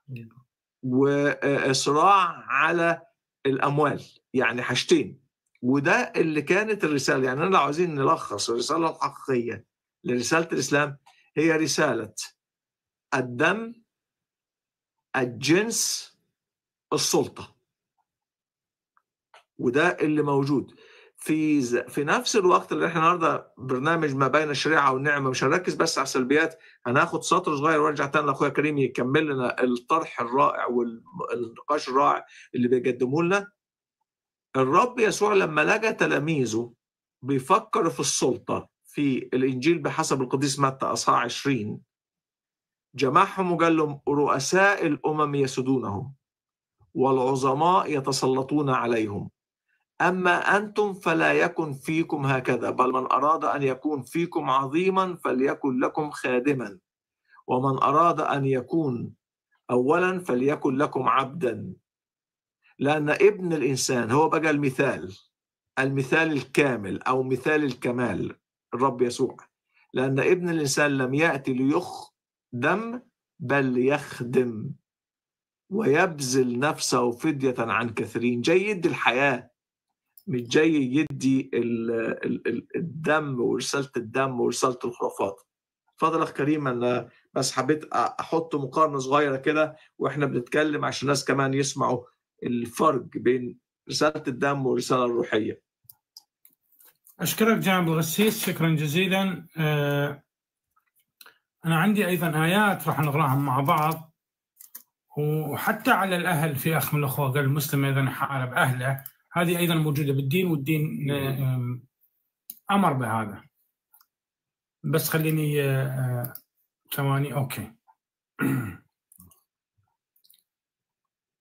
Speaker 1: وصراع على الأموال، يعني حاجتين. وده اللي كانت الرسالة. يعني أنا لو عايزين نلخص الرسالة الحقيقية لرسالة الإسلام، هي رسالة الدم، الجنس، السلطة. وده اللي موجود في في نفس الوقت اللي احنا النهارده برنامج ما بين الشريعه والنعمه، مش هنركز بس على السلبيات، هناخد سطر صغير وارجع تاني لاخويا كريم يكمل لنا الطرح الرائع والنقاش الرائع اللي بيقدمه لنا. الرب يسوع لما لقى تلاميذه بيفكر في السلطه في الانجيل بحسب القديس متى اصحاح عشرين، جمعهم وقال لهم رؤساء الامم يسودونهم والعظماء يتسلطون عليهم، أما أنتم فلا يكن فيكم هكذا، بل من أراد أن يكون فيكم عظيما فليكن لكم خادما، ومن أراد أن يكون أولا فليكن لكم عبدا. لأن ابن الإنسان هو بقى المثال، المثال الكامل أو مثال الكمال، الرب يسوع. لأن ابن الإنسان لم يأتي ليخدم بل ليخدم ويبذل نفسه فدية عن كثيرين. جاي يدي الحياة، مش جاي يدي الدم ورسالة الدم ورسالة الخرافات. اتفضل اخ كريم، انا بس حبيت احط مقارنة صغيرة كده واحنا بنتكلم عشان الناس كمان يسمعوا الفرق بين رسالة الدم والرسالة الروحية.
Speaker 2: اشكرك جناب الغسيس، شكرا جزيلا. انا عندي ايضا ايات راح نقراهم مع بعض، وحتى على الاهل. في اخ من الاخوه قال المسلم ايضا يحارب اهله، هذه ايضا موجوده بالدين، والدين امر بهذا. بس خليني ثواني. اوكي.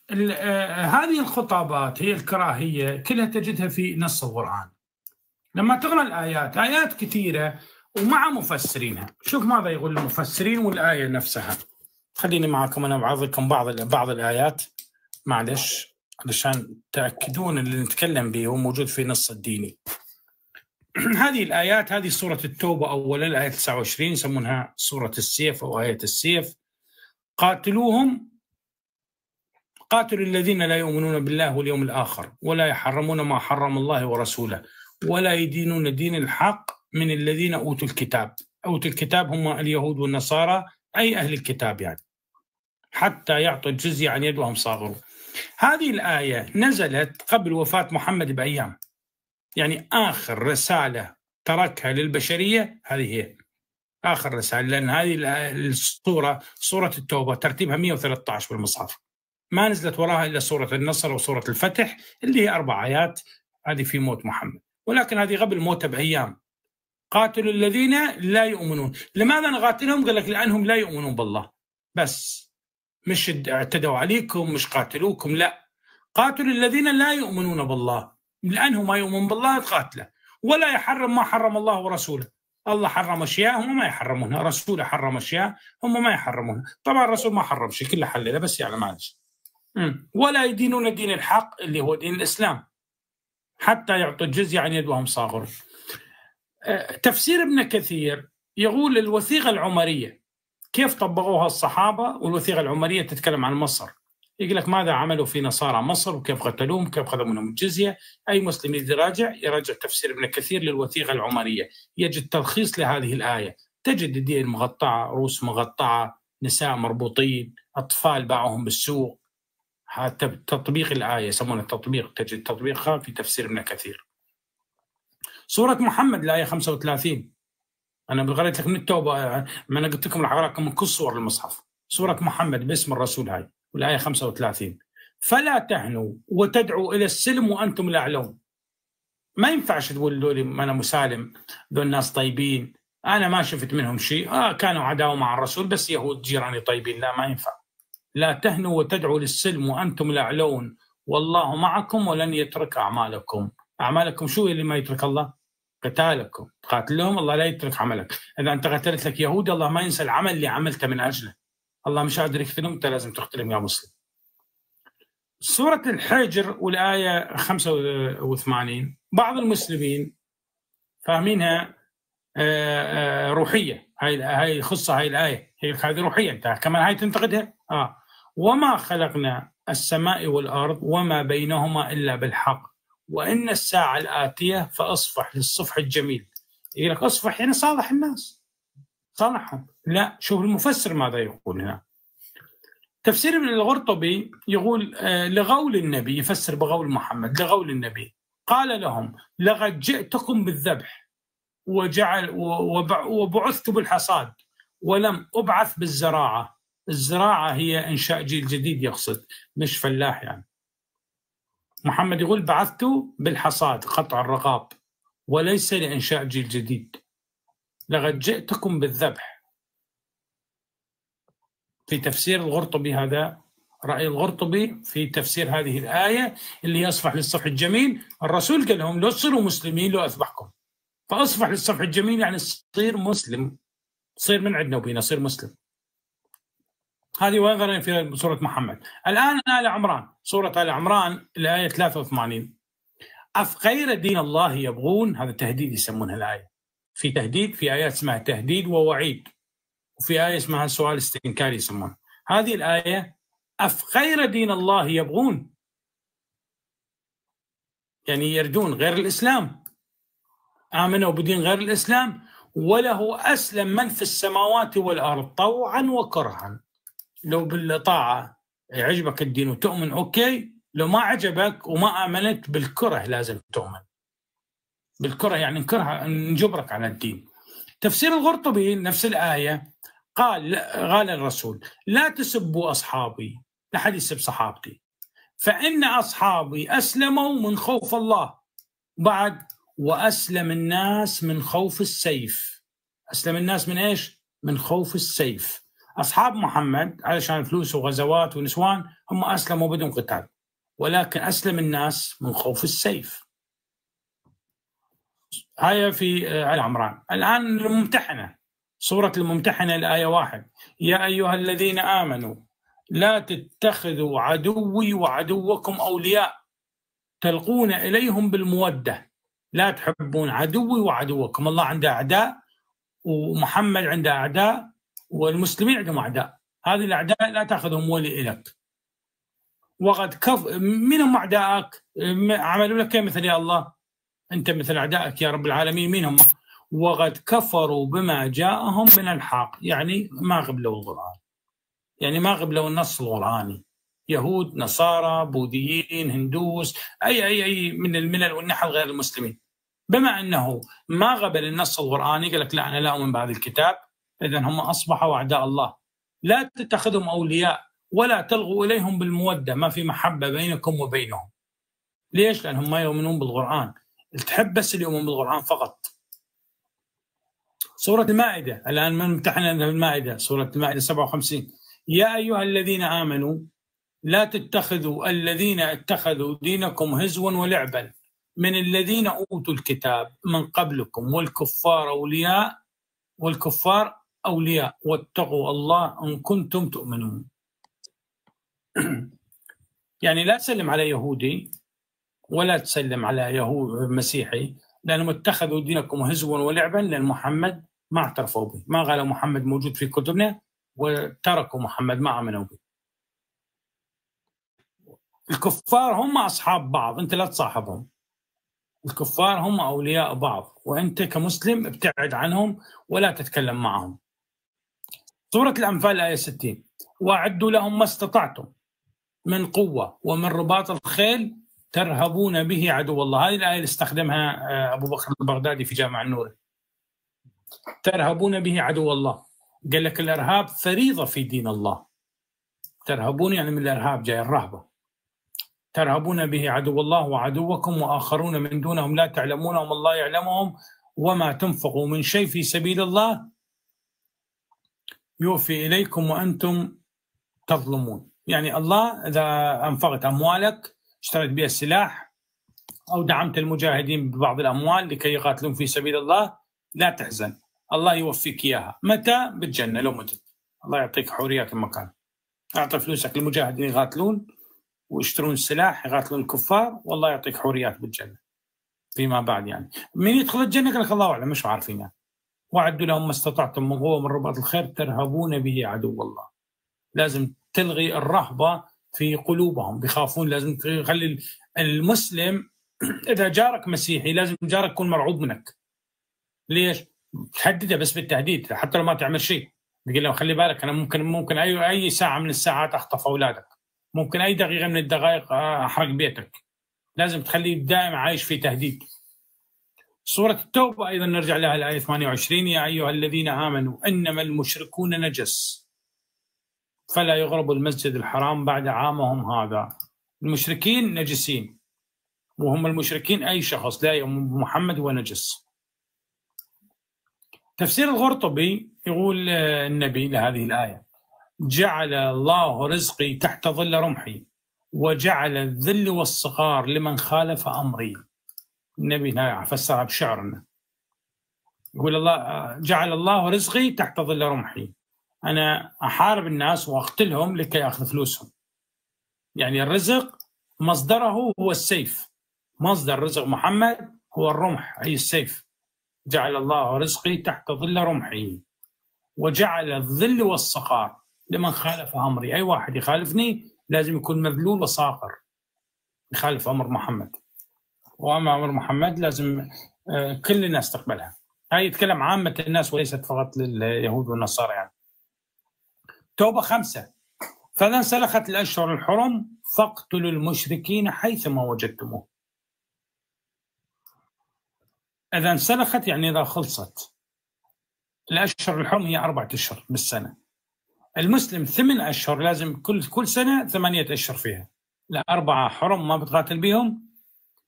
Speaker 2: هذه الخطابات هي الكراهية كلها تجدها في نص القرآن. لما تقرأ الآيات آيات كثيرة ومع مفسرينها. شوف ماذا يقول المفسرين والآية نفسها. خليني معكم أنا بعضكم بعض بعض الآيات معلش علشان تأكدون اللي نتكلم به هو موجود في نص الديني. هذه الآيات، هذه سورة التوبة أولا الآية تسعة وعشرين يسمونها سورة السيف أو آية السيف. قاتلوهم قاتلوا الذين لا يؤمنون بالله واليوم الآخر ولا يحرمون ما حرم الله ورسوله ولا يدينون دين الحق من الذين أوتوا الكتاب. أوتوا الكتاب هم اليهود والنصارى أي أهل الكتاب يعني، حتى يعطوا الجزية عن يد وهم صاغرون. هذه الآية نزلت قبل وفاة محمد بأيام، يعني آخر رسالة تركها للبشرية هذه هي آخر رسالة، لأن هذه السورة سورة التوبة ترتيبها مئة وثلاثة عشر بالمصحف، ما نزلت وراها إلا سورة النصر وسورة الفتح اللي هي أربع آيات، هذه في موت محمد، ولكن هذه قبل موته بأيام. قاتلوا الذين لا يؤمنون. لماذا نقاتلهم؟ قال لك لأنهم لا يؤمنون بالله بس، مش اعتدوا عليكم، مش قاتلوكم، لا، قاتلوا الذين لا يؤمنون بالله، لأنه ما يؤمن بالله تقاتله. ولا يحرم ما حرم الله ورسوله. الله حرم أشياء هم ما يحرمونها، رسوله حرم أشياء هم ما يحرمونها. طبعا الرسول ما حرم شيء، كله حلله بس يعني معلش. ولا يدينون دين الحق اللي هو دين الإسلام حتى يعطوا الجزية عن يد وهم صاغرون. تفسير ابن كثير يقول الوثيقة العمرية كيف طبقوها الصحابة، والوثيقة العمرية تتكلم عن مصر، يقول لك ماذا عملوا في نصارى مصر وكيف قتلوهم وكيف خذوا منهم الجزية. أي مسلم يراجع يراجع تفسير ابن كثير للوثيقة العمرية يجد تلخيص لهذه الآية، تجد الدين مغطعة، رؤوس مغطعة، نساء مربوطين، أطفال باعوهم بالسوق. هذا تطبيق الآية يسمونه التطبيق، تجد تطبيقها في تفسير ابن كثير. سورة محمد الآية خمسة وثلاثين، أنا بقرأت لك من التوبة، ما أنا قلت لكم راح أقرأ لكم من كل صور المصحف. سورة محمد باسم الرسول هاي والآية خمسة وثلاثين، فلا تهنوا وتدعوا إلى السلم وأنتم الأعلون. ما ينفعش تقول دول أنا مسالم، دول ناس طيبين، أنا ما شفت منهم شيء، آه كانوا عداوة مع الرسول بس يهود جيراني طيبين، لا ما ينفع. لا تهنوا وتدعوا للسلم وأنتم الأعلون والله معكم ولن يترك أعمالكم. أعمالكم شو اللي ما يترك الله؟ قتالكم، قاتلهم الله لا يترك عملك. إذا أنت قتلت لك يهود الله ما ينسى العمل اللي عملته من أجله، الله مش قادر يقتلهم، أنت لازم تقتلهم يا مسلم. سورة الحجر والآية خمسة وثمانين بعض المسلمين فاهمينها روحية، هاي هاي خصة هاي الآية، هي هذه روحية، أنت كمان هاي تنتقدها. آه وما خلقنا السماء والأرض وما بينهما إلا بالحق وإن الساعة الآتية فأصفح للصفح الجميل. يقول لك أصفح يعني صالح الناس، صالحهم، لا، شوف المفسر ماذا يقول هنا. تفسير ابن القرطبي يقول آه لغول النبي، يفسر بغول محمد لغول النبي، قال لهم لقد جئتكم بالذبح وجعل وبعثت بالحصاد ولم أبعث بالزراعة. الزراعة هي إنشاء جيل جديد يقصد، مش فلاح يعني. محمد يقول بعثت بالحصاد قطع الرقاب وليس لإنشاء جيل جديد. لقد جئتكم بالذبح. في تفسير القرطبي، هذا رأي القرطبي في تفسير هذه الآية اللي يصفح للصفح الجميل. الرسول قال لهم لو تصيروا مسلمين لو أذبحكم، فأصفح للصفح الجميل يعني تصير مسلم، تصير من عندنا وبينا، صير مسلم. هذه وذرا في سورة محمد. الآن آل عمران، سورة آل عمران الآية ثلاثة وثمانين، أفغير دين الله يبغون، هذا تهديد يسمونها الآية، في تهديد، في آيات اسمها تهديد ووعيد، وفي آية اسمها سؤال استنكاري يسمونها. هذه الآية أفغير دين الله يبغون، يعني يردون غير الإسلام، آمنوا بدين غير الإسلام، وله أسلم من في السماوات والأرض طوعا وكرها. لو بالطاعة يعجبك الدين وتؤمن أوكي، لو ما عجبك وما آمنت بالكره لازم تؤمن بالكره، يعني نكره نجبرك على الدين. تفسير القرطبي نفس الآية قال قال الرسول لا تسبوا أصحابي، لا حد يسب صحابتي، فإن أصحابي أسلموا من خوف الله، بعد وأسلم الناس من خوف السيف. أسلم الناس من إيش؟ من خوف السيف. أصحاب محمد علشان فلوس وغزوات ونسوان هم أسلموا بدون قتال، ولكن أسلم الناس من خوف السيف. هاي في آل عمران. الآن الممتحنة، سورة الممتحنة الآية واحد: يا أيها الذين آمنوا لا تتخذوا عدوي وعدوكم أولياء تلقون إليهم بالمودة. لا تحبون عدوي وعدوكم. الله عنده أعداء، ومحمد عنده أعداء، والمسلمين عندهم أعداء. هذه الأعداء لا تأخذهم ولي إليك. وقد كف من هم أعدائك؟ عملوا لك مثل يا الله، أنت مثل أعدائك يا رب العالمين. مين هم؟ وقد كفروا بما جاءهم من الحق، يعني ما قبلوا القرآن، يعني ما قبلوا النص القرآني. يهود، نصارى، بوذيين، هندوس، أي أي أي من الملل والنحل غير المسلمين. بما أنه ما قبل النص القرآني قال لك لا أنا لا أؤمن بهذا الكتاب، إذن هم أصبحوا أعداء الله. لا تتخذهم أولياء ولا تلغوا إليهم بالمودة، ما في محبة بينكم وبينهم. ليش؟ لأنهم ما يؤمنون بالقرآن. تحب بس اللي يؤمن بالقرآن فقط. سورة المائدة الآن من امتحنا المائدة، سورة المائدة سبعة وخمسين: يا أيها الذين آمنوا لا تتخذوا الذين اتخذوا دينكم هزوا ولعبا من الذين أوتوا الكتاب من قبلكم والكفار أولياء والكفار أولياء واتقوا الله إن كنتم تؤمنون. يعني لا تسلم على يهودي ولا تسلم على يهود مسيحي، لأنهم اتخذوا دينكم هزوا ولعبا، لأن محمد ما اعترفوا به، ما قالوا محمد موجود في كتبنا، وتركوا محمد ما آمنوا به. الكفار هم أصحاب بعض، أنت لا تصاحبهم. الكفار هم أولياء بعض، وأنت كمسلم ابتعد عنهم ولا تتكلم معهم. سورة الأنفال آية ستين: وأعدوا لهم ما استطعتم من قوة ومن رباط الخيل ترهبون به عدو الله. هذه الآية اللي استخدمها أبو بكر البغدادي في جامع النور. ترهبون به عدو الله، قال لك الإرهاب فريضة في دين الله. ترهبون يعني من الإرهاب جاي الرهبة. ترهبون به عدو الله وعدوكم وآخرون من دونهم لا تعلمونهم الله يعلمهم وما تنفقوا من شيء في سبيل الله يوفي إليكم وأنتم تظلمون. يعني الله إذا أنفقت أموالك اشتريت بها السلاح أو دعمت المجاهدين ببعض الأموال لكي يقاتلون في سبيل الله لا تحزن، الله يوفيك إياها. متى؟ بالجنة لو متت. الله يعطيك حوريات المكان. أعطي فلوسك للمجاهدين يقاتلون ويشترون السلاح يقاتلون الكفار، والله يعطيك حوريات بالجنة فيما بعد. يعني من يدخل الجنة قال لك الله أعلم، مش عارفين يعني. وعدوا لهم ما استطعتم من قوة من رباط الخير ترهبون به عدو الله. لازم تلغي الرهبة في قلوبهم، بيخافون. لازم تخلي المسلم إذا جارك مسيحي لازم جارك يكون مرعوب منك. ليش؟ تحدده بس بالتهديد، حتى لو ما تعمل شيء تقول له خلي بالك أنا ممكن ممكن أي أي ساعة من الساعات أخطف أولادك، ممكن أي دقيقة من الدقائق أحرق بيتك. لازم تخليه دائما عايش في تهديد. سورة التوبة أيضا نرجع لها الآية ثمانية وعشرين: يا أيها الذين آمنوا إنما المشركون نجس فلا يقربوا المسجد الحرام بعد عامهم هذا. المشركين نجسين، وهم المشركين أي شخص لا يؤمن بمحمد ونجس. تفسير القرطبي يقول النبي لهذه الآية: جعل الله رزقي تحت ظل رمحي وجعل الذل والصغار لمن خالف أمري. النبي فسرها بشعرنا، يقول الله جعل الله رزقي تحت ظل رمحي، أنا أحارب الناس وأقتلهم لكي أخذ فلوسهم. يعني الرزق مصدره هو السيف، مصدر رزق محمد هو الرمح أي السيف. جعل الله رزقي تحت ظل رمحي وجعل الذل والصغار لمن خالف أمري. أي واحد يخالفني لازم يكون مذلول وصاغر، يخالف أمر محمد. وأما أمر محمد لازم كل الناس تقبلها. هاي يتكلم عامة الناس وليست فقط لليهود والنصارى. يعني توبة خمسة: فإذا انسلخت الأشهر الحرم فاقتلوا المشركين حيثما وجدتموه. إذا انسلخت يعني إذا خلصت. الأشهر الحرم هي أربعة أشهر بالسنة. المسلم ثمان أشهر لازم كل كل سنة ثمانية أشهر فيها. لا أربعة حرم ما بتقاتل بهم.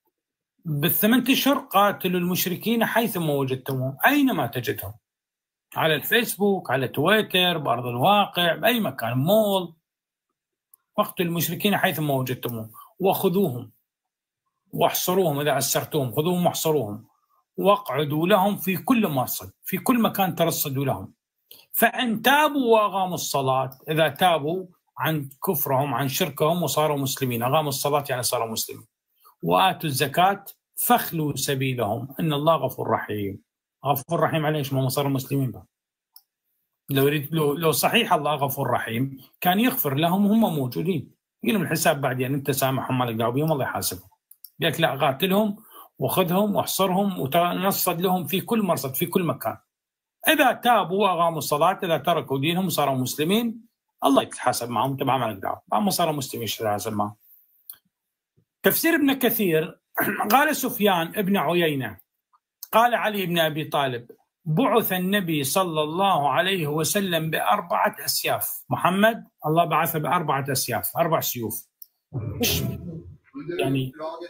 Speaker 2: بالثمان أشهر قاتلوا المشركين حيثما وجدتموه أينما تجدهم. على الفيسبوك، على تويتر، بأرض الواقع، بأي مكان، مول. واقتلوا المشركين حيثما وجدتموهم وخذوهم واحصروهم إذا أسرتوهم، خذوهم واحصروهم واقعدوا لهم في كل مرصد، في كل مكان ترصدوا لهم. فإن تابوا وأقاموا الصلاة، إذا تابوا عن كفرهم عن شركهم وصاروا مسلمين، أقاموا الصلاة يعني صاروا مسلمين، وآتوا الزكاة فاخلوا سبيلهم إن الله غفور رحيم. غفور رحيم عليه ما صاروا مسلمين بقى. لو يريد لو, لو صحيح الله غفور رحيم كان يغفر لهم وهم موجودين، يقول لهم الحساب بعدين، انت سامحهم مالك دعوه بهم الله يحاسبهم. قالك لا، قاتلهم وخذهم واحصرهم وتنصد لهم في كل مرصد في كل مكان. اذا تابوا واقاموا الصلاه، اذا تركوا دينهم وصاروا مسلمين الله يتحاسب معهم، انت ما مالك دعوه، ما صاروا مسلمين يتحاسب معهم. تفسير ابن كثير قال سفيان ابن عيينه قال علي بن ابي طالب بعث النبي صلى الله عليه وسلم بأربعة أسياف. محمد الله بعثه بأربعة أسياف، أربع سيوف. يعني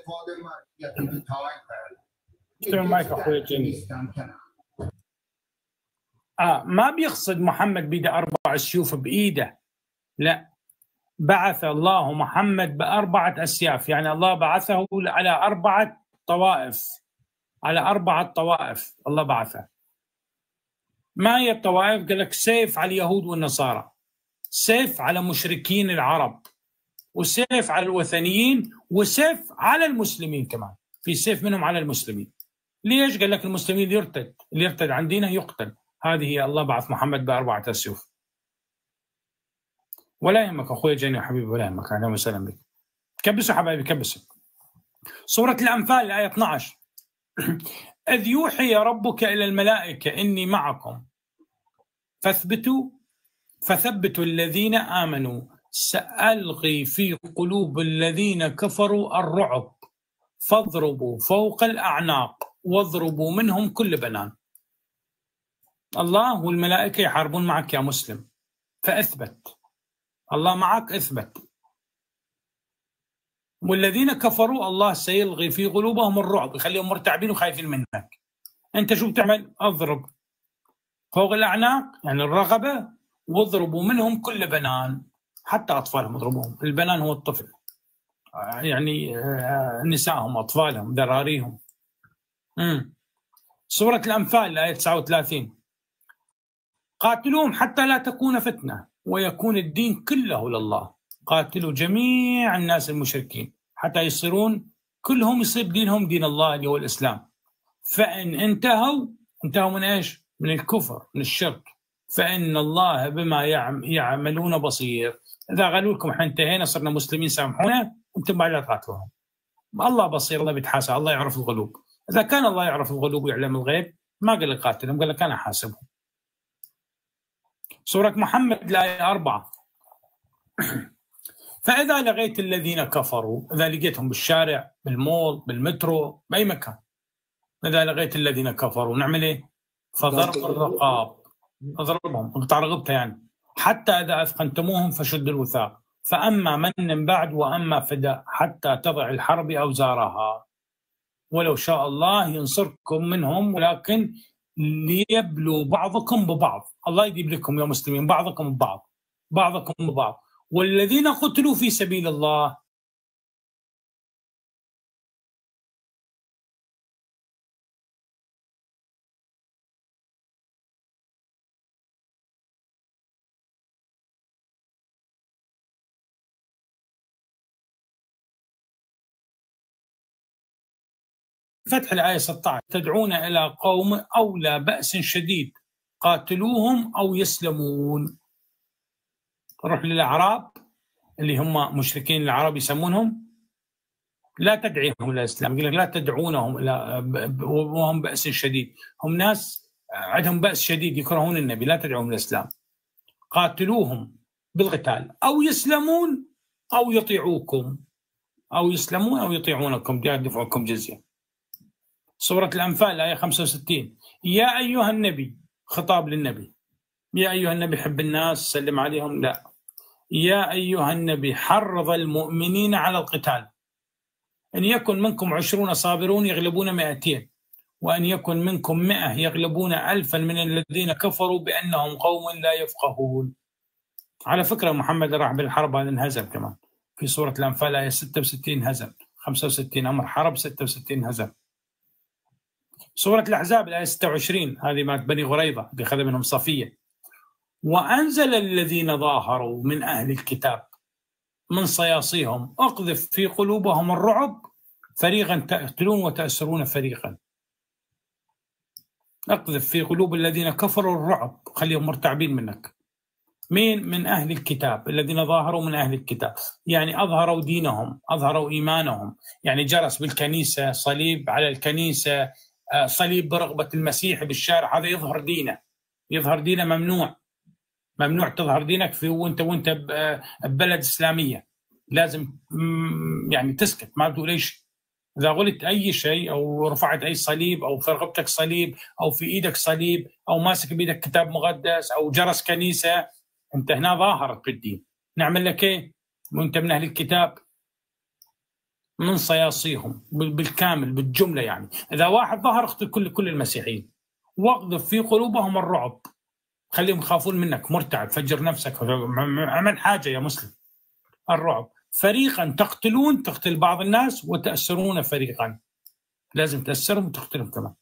Speaker 2: آه ما بيقصد محمد بيده أربع سيوف بإيده، لا، بعث الله محمد بأربعة أسياف، يعني الله بعثه على أربعة طوائف، على أربعة طوائف الله بعثه. ما هي الطوائف؟ قال لك سيف على اليهود والنصارى، سيف على مشركين العرب، وسيف على الوثنيين، وسيف على المسلمين كمان، في سيف منهم على المسلمين. ليش؟ قال لك المسلمين يرتد، اللي يرتد عن دينه يقتل. هذه هي الله بعث محمد بأربعة سيوف. ولا يهمك أخوي جاني وحبيبي، ولا يهمك، أهلا وسهلا بك. كبسوا حبايبي كبسوا. سورة الأنفال آية اثني عشر إذ يوحي ربك إلى الملائكة إني معكم فاثبتوا فثبتوا الذين آمنوا سألقي في قلوب الذين كفروا الرعب فاضربوا فوق الأعناق واضربوا منهم كل بنان. الله والملائكة يحاربون معك يا مسلم، فأثبت. الله معك، اثبت. والذين كفروا الله سيلغي في قلوبهم الرعب، يخليهم مرتعبين وخايفين منك. انت شو بتعمل؟ اضرب فوق الاعناق يعني الرغبه، واضربوا منهم كل بنان، حتى اطفالهم اضربوهم. البنان هو الطفل، يعني نسائهم، اطفالهم، ذراريهم. امم سوره الانفال ايه تسعة وثلاثين قاتلوهم حتى لا تكون فتنه ويكون الدين كله لله. قاتلوا جميع الناس المشركين حتى يصيرون كلهم يصير دينهم دين الله اللي هو الإسلام. فإن انتهوا انتهوا من إيش؟ من الكفر، من الشرك، فإن الله بما يعملون بصير. إذا قالوا لكم احنا انتهينا صرنا مسلمين سامحونا، انتم بعد لا تقاتلوهم. الله بصير، الله بيتحاسب، الله يعرف القلوب. إذا كان الله يعرف القلوب ويعلم الغيب ما قال لك قاتلهم، قال لك أنا حاسبهم. سورة محمد الآية أربعة فإذا لقيت الذين كفروا، إذا لقيتهم بالشارع، بالمول، بالمترو، بأي مكان، إذا لقيت الذين كفروا نعمل إيه؟ فضرب الرقاب، اضربهم، اقطع رقبتها يعني، حتى إذا أثقنتموهم فشدوا الوثاق، فأما من بعد وأما فداء حتى تضع الحرب أوزارها، ولو شاء الله ينصركم منهم ولكن ليبلوا بعضكم ببعض. الله يجيب لكم يا مسلمين بعضكم ببعض، بعضكم ببعض. والذين قتلوا في سبيل الله فتح الآية ستة عشر تدعون إلى قوم أولى بأس شديد قاتلوهم أو يسلمون. روح للأعراب اللي هم مشركين العرب يسمونهم، لا تدعيهم إلى الإسلام، يقول لك لا تدعونهم إلى وهم بأس شديد، هم ناس عندهم بأس شديد يكرهون النبي، لا تدعوهم إلى الإسلام. قاتلوهم بالقتال أو يسلمون أو يطيعوكم، أو يسلمون أو يطيعونكم يدفعوكم جزية. سورة الأنفال آية خمسة وستين يا أيها النبي، خطاب للنبي، يا أيها النبي حب الناس سلم عليهم، لا، يا أيها النبي حرض المؤمنين على القتال، إن يكن منكم عشرون صابرون يغلبون مائتين وأن يكن منكم مئة يغلبون ألفا من الذين كفروا بأنهم قوم لا يفقهون. على فكرة محمد راح بالحرب هذا انهزم كمان في سورة الأنفال آية ستة وستين هزم، خمسة وستين أمر حرب، ستة وستين هزم. سورة الأحزاب الآية ستة وعشرين هذه مات بني غريظة بأخذ منهم صفية. وأنزل الذين ظاهروا من أهل الكتاب من صياصيهم أقذف في قلوبهم الرعب فريقا تقتلون وتأسرون فريقا. أقذف في قلوب الذين كفروا الرعب، خليهم مرتعبين منك. مين؟ من أهل الكتاب، الذين ظاهروا من أهل الكتاب، يعني أظهروا دينهم، أظهروا إيمانهم، يعني جرس بالكنيسة، صليب على الكنيسة، صليب برغبة المسيح بالشارع، هذا يظهر دينه. يظهر دينه ممنوع، ممنوع تظهر دينك في وانت وانت ببلد إسلامية، لازم يعني تسكت ما تقول أي شيء. إذا قلت أي شيء أو رفعت أي صليب أو في رقبتك صليب أو في إيدك صليب أو ماسك بإيدك كتاب مقدس أو جرس كنيسة، أنت هنا ظاهرت بالدين. نعمل لك إيه؟ وأنت من أهل الكتاب من صياصيهم بالكامل بالجملة. يعني إذا واحد ظهر اقتل كل كل المسيحيين، واقذف في قلوبهم الرعب، خليهم يخافون منك، مرتعب، فجر نفسك، عمل حاجة يا مسلم. الرعب فريقا تقتلون، تقتل بعض الناس، وتأسرون فريقا، لازم تأسرهم وتقتلهم كمان.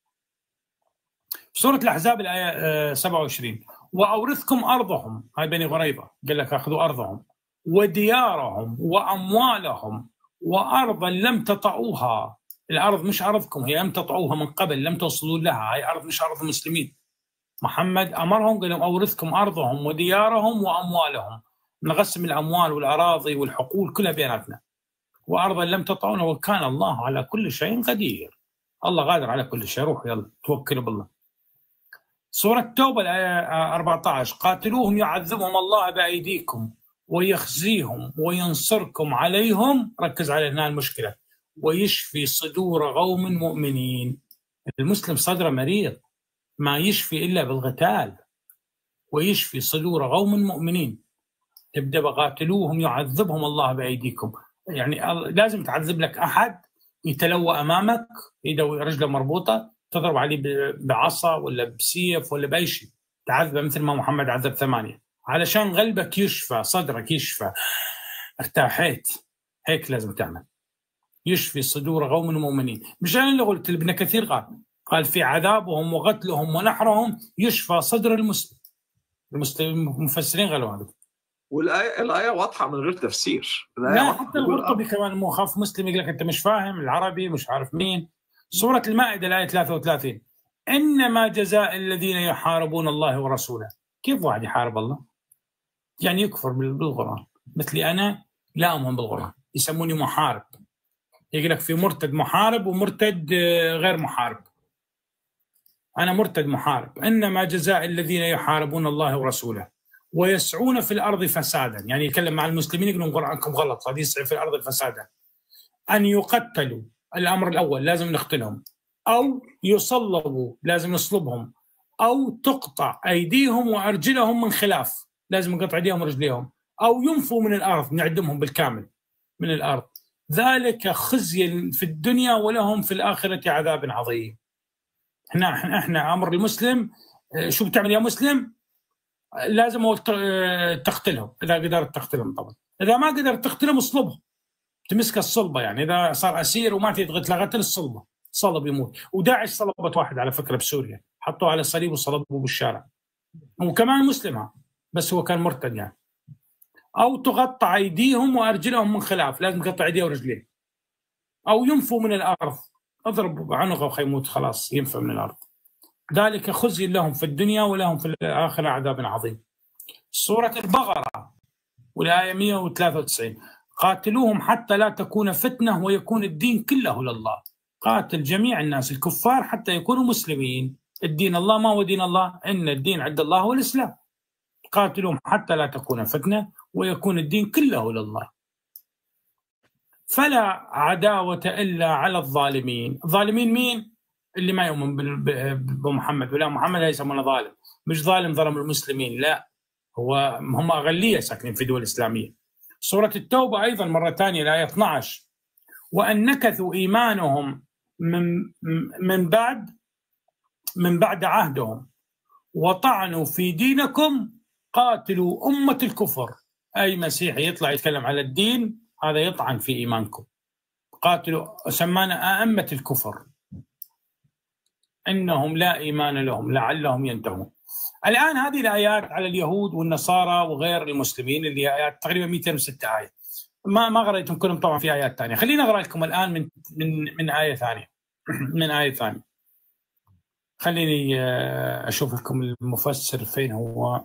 Speaker 2: سورة الأحزاب الآية سبعة وعشرين وأورثكم أرضهم، هاي بني غريظة قال لك أخذوا أرضهم وديارهم وأموالهم وأرضا لم تطعوها. الأرض مش أرضكم، هي لم تطعوها من قبل، لم توصلوا لها، هاي أرض مش أرض المسلمين. محمد أمرهم قال لهم أورثكم أرضهم وديارهم وأموالهم، نقسم الأموال والأراضي والحقول كلها بيناتنا. وأرضا لم تطعوها وكان الله على كل شيء قدير. الله قادر على كل شيء. روح يلا توكلوا بالله. سورة التوبة الآية أربعة عشر قاتلوهم يعذبهم الله بأيديكم ويخزيهم وينصركم عليهم. ركز على هنا المشكلة. ويشفي صدور قوم مؤمنين. المسلم صدره مريض، ما يشفي إلا بالقتال. ويشفي صدور قوم مؤمنين. تبدأ بقاتلوهم يعذبهم الله بأيديكم، يعني لازم تعذب لك أحد يتلوى أمامك، إيده ورجله مربوطة، تضرب عليه بعصا ولا بسيف ولا بأي شيء، تعذبه مثل ما محمد عذب ثمانية علشان قلبك يشفى، صدرك يشفى، ارتاحيت. هيك لازم تعمل. يشفي صدور قوم مؤمنين. مش أنا اللي قلت، ابن كثير قال قال في عذابهم وقتلهم ونحرهم يشفى صدر المسلم. المفسرين قالوا هذا.
Speaker 1: والآية الآية واضحة من غير تفسير.
Speaker 2: لا حتى القرطبي كمان مو خاف مسلم يقول لك أنت مش فاهم العربي، مش عارف مين. سورة المائدة الآية ثلاثة وثلاثين إنما جزاء الذين يحاربون الله ورسوله. كيف واحد يحارب الله؟ يعني يكفر بالقرآن. مثلي أنا لا أؤمن بالقرآن، يسموني محارب. يقول لك في مرتد محارب ومرتد غير محارب. أنا مرتد محارب. إنما جزاء الذين يحاربون الله ورسوله ويسعون في الأرض فسادا، يعني يتكلم مع المسلمين يقولون قرآنكم غلط، هذه يسعى في الأرض فسادا. أن يقتلوا، الأمر الأول لازم نقتلهم، أو يصلبوا لازم نصلبهم، أو تقطع أيديهم وأرجلهم من خلاف، لازم نقطع أيديهم ورجليهم، أو ينفوا من الأرض، نعدمهم بالكامل من الأرض. ذلك خزي في الدنيا ولهم في الآخرة عذاب عظيم. احنا احنا أمر المسلم شو بتعمل يا مسلم؟ لازم تقتلهم إذا قدرت تقتلهم. طبعا إذا ما قدرت تقتلهم اصلبهم، تمسك الصلبة، يعني إذا صار أسير وما تقتل قتل الصلبة، صلب يموت. وداعش صلبت واحد على فكرة بسوريا، حطوه على صليب وصلبوه بالشارع، وكمان مسلمة بس هو كان مرتد يعني. أو تقطع أيديهم وأرجلهم من خلاف، لازم تقطع أيديه ورجليه. أو ينفوا من الأرض، اضرب عنقه وخيموت خلاص ينفى من الأرض. ذلك خزي لهم في الدنيا ولهم في الآخرة عذاب عظيم. سورة البقرة والآية مئة وثلاثة وتسعين قاتلوهم حتى لا تكون فتنة ويكون الدين كله لله. قاتل جميع الناس الكفار حتى يكونوا مسلمين. الدين الله، ما هو دين الله؟ إن الدين عند الله هو الإسلام. قاتلوهم حتى لا تكون فتنة ويكون الدين كله لله. فلا عداوة إلا على الظالمين. الظالمين مين؟ اللي ما يؤمن بمحمد، ولا محمد يسمونه ظالم. مش ظالم ظلم المسلمين، لا، هو هم أغلية ساكنين في دول إسلامية. سورة التوبة أيضا مرة ثانية الآية اثنعش وأن نكثوا إيمانهم من من بعد من بعد عهدهم وطعنوا في دينكم قاتلوا أمة الكفر. أي مسيحي يطلع يتكلم على الدين هذا يطعن في إيمانكم. قاتلوا سمانا أئمة الكفر إنهم لا إيمان لهم لعلهم ينتهون. الآن هذه الآيات على اليهود والنصارى وغير المسلمين اللي هي آيات تقريبا مئتين وستة آية. ما ما قريتهم كلهم طبعا، في آيات ثانية. خلينا أقرأ لكم الآن من من من آية ثانية من آية ثانية. خليني أشوف لكم المفسر فين هو.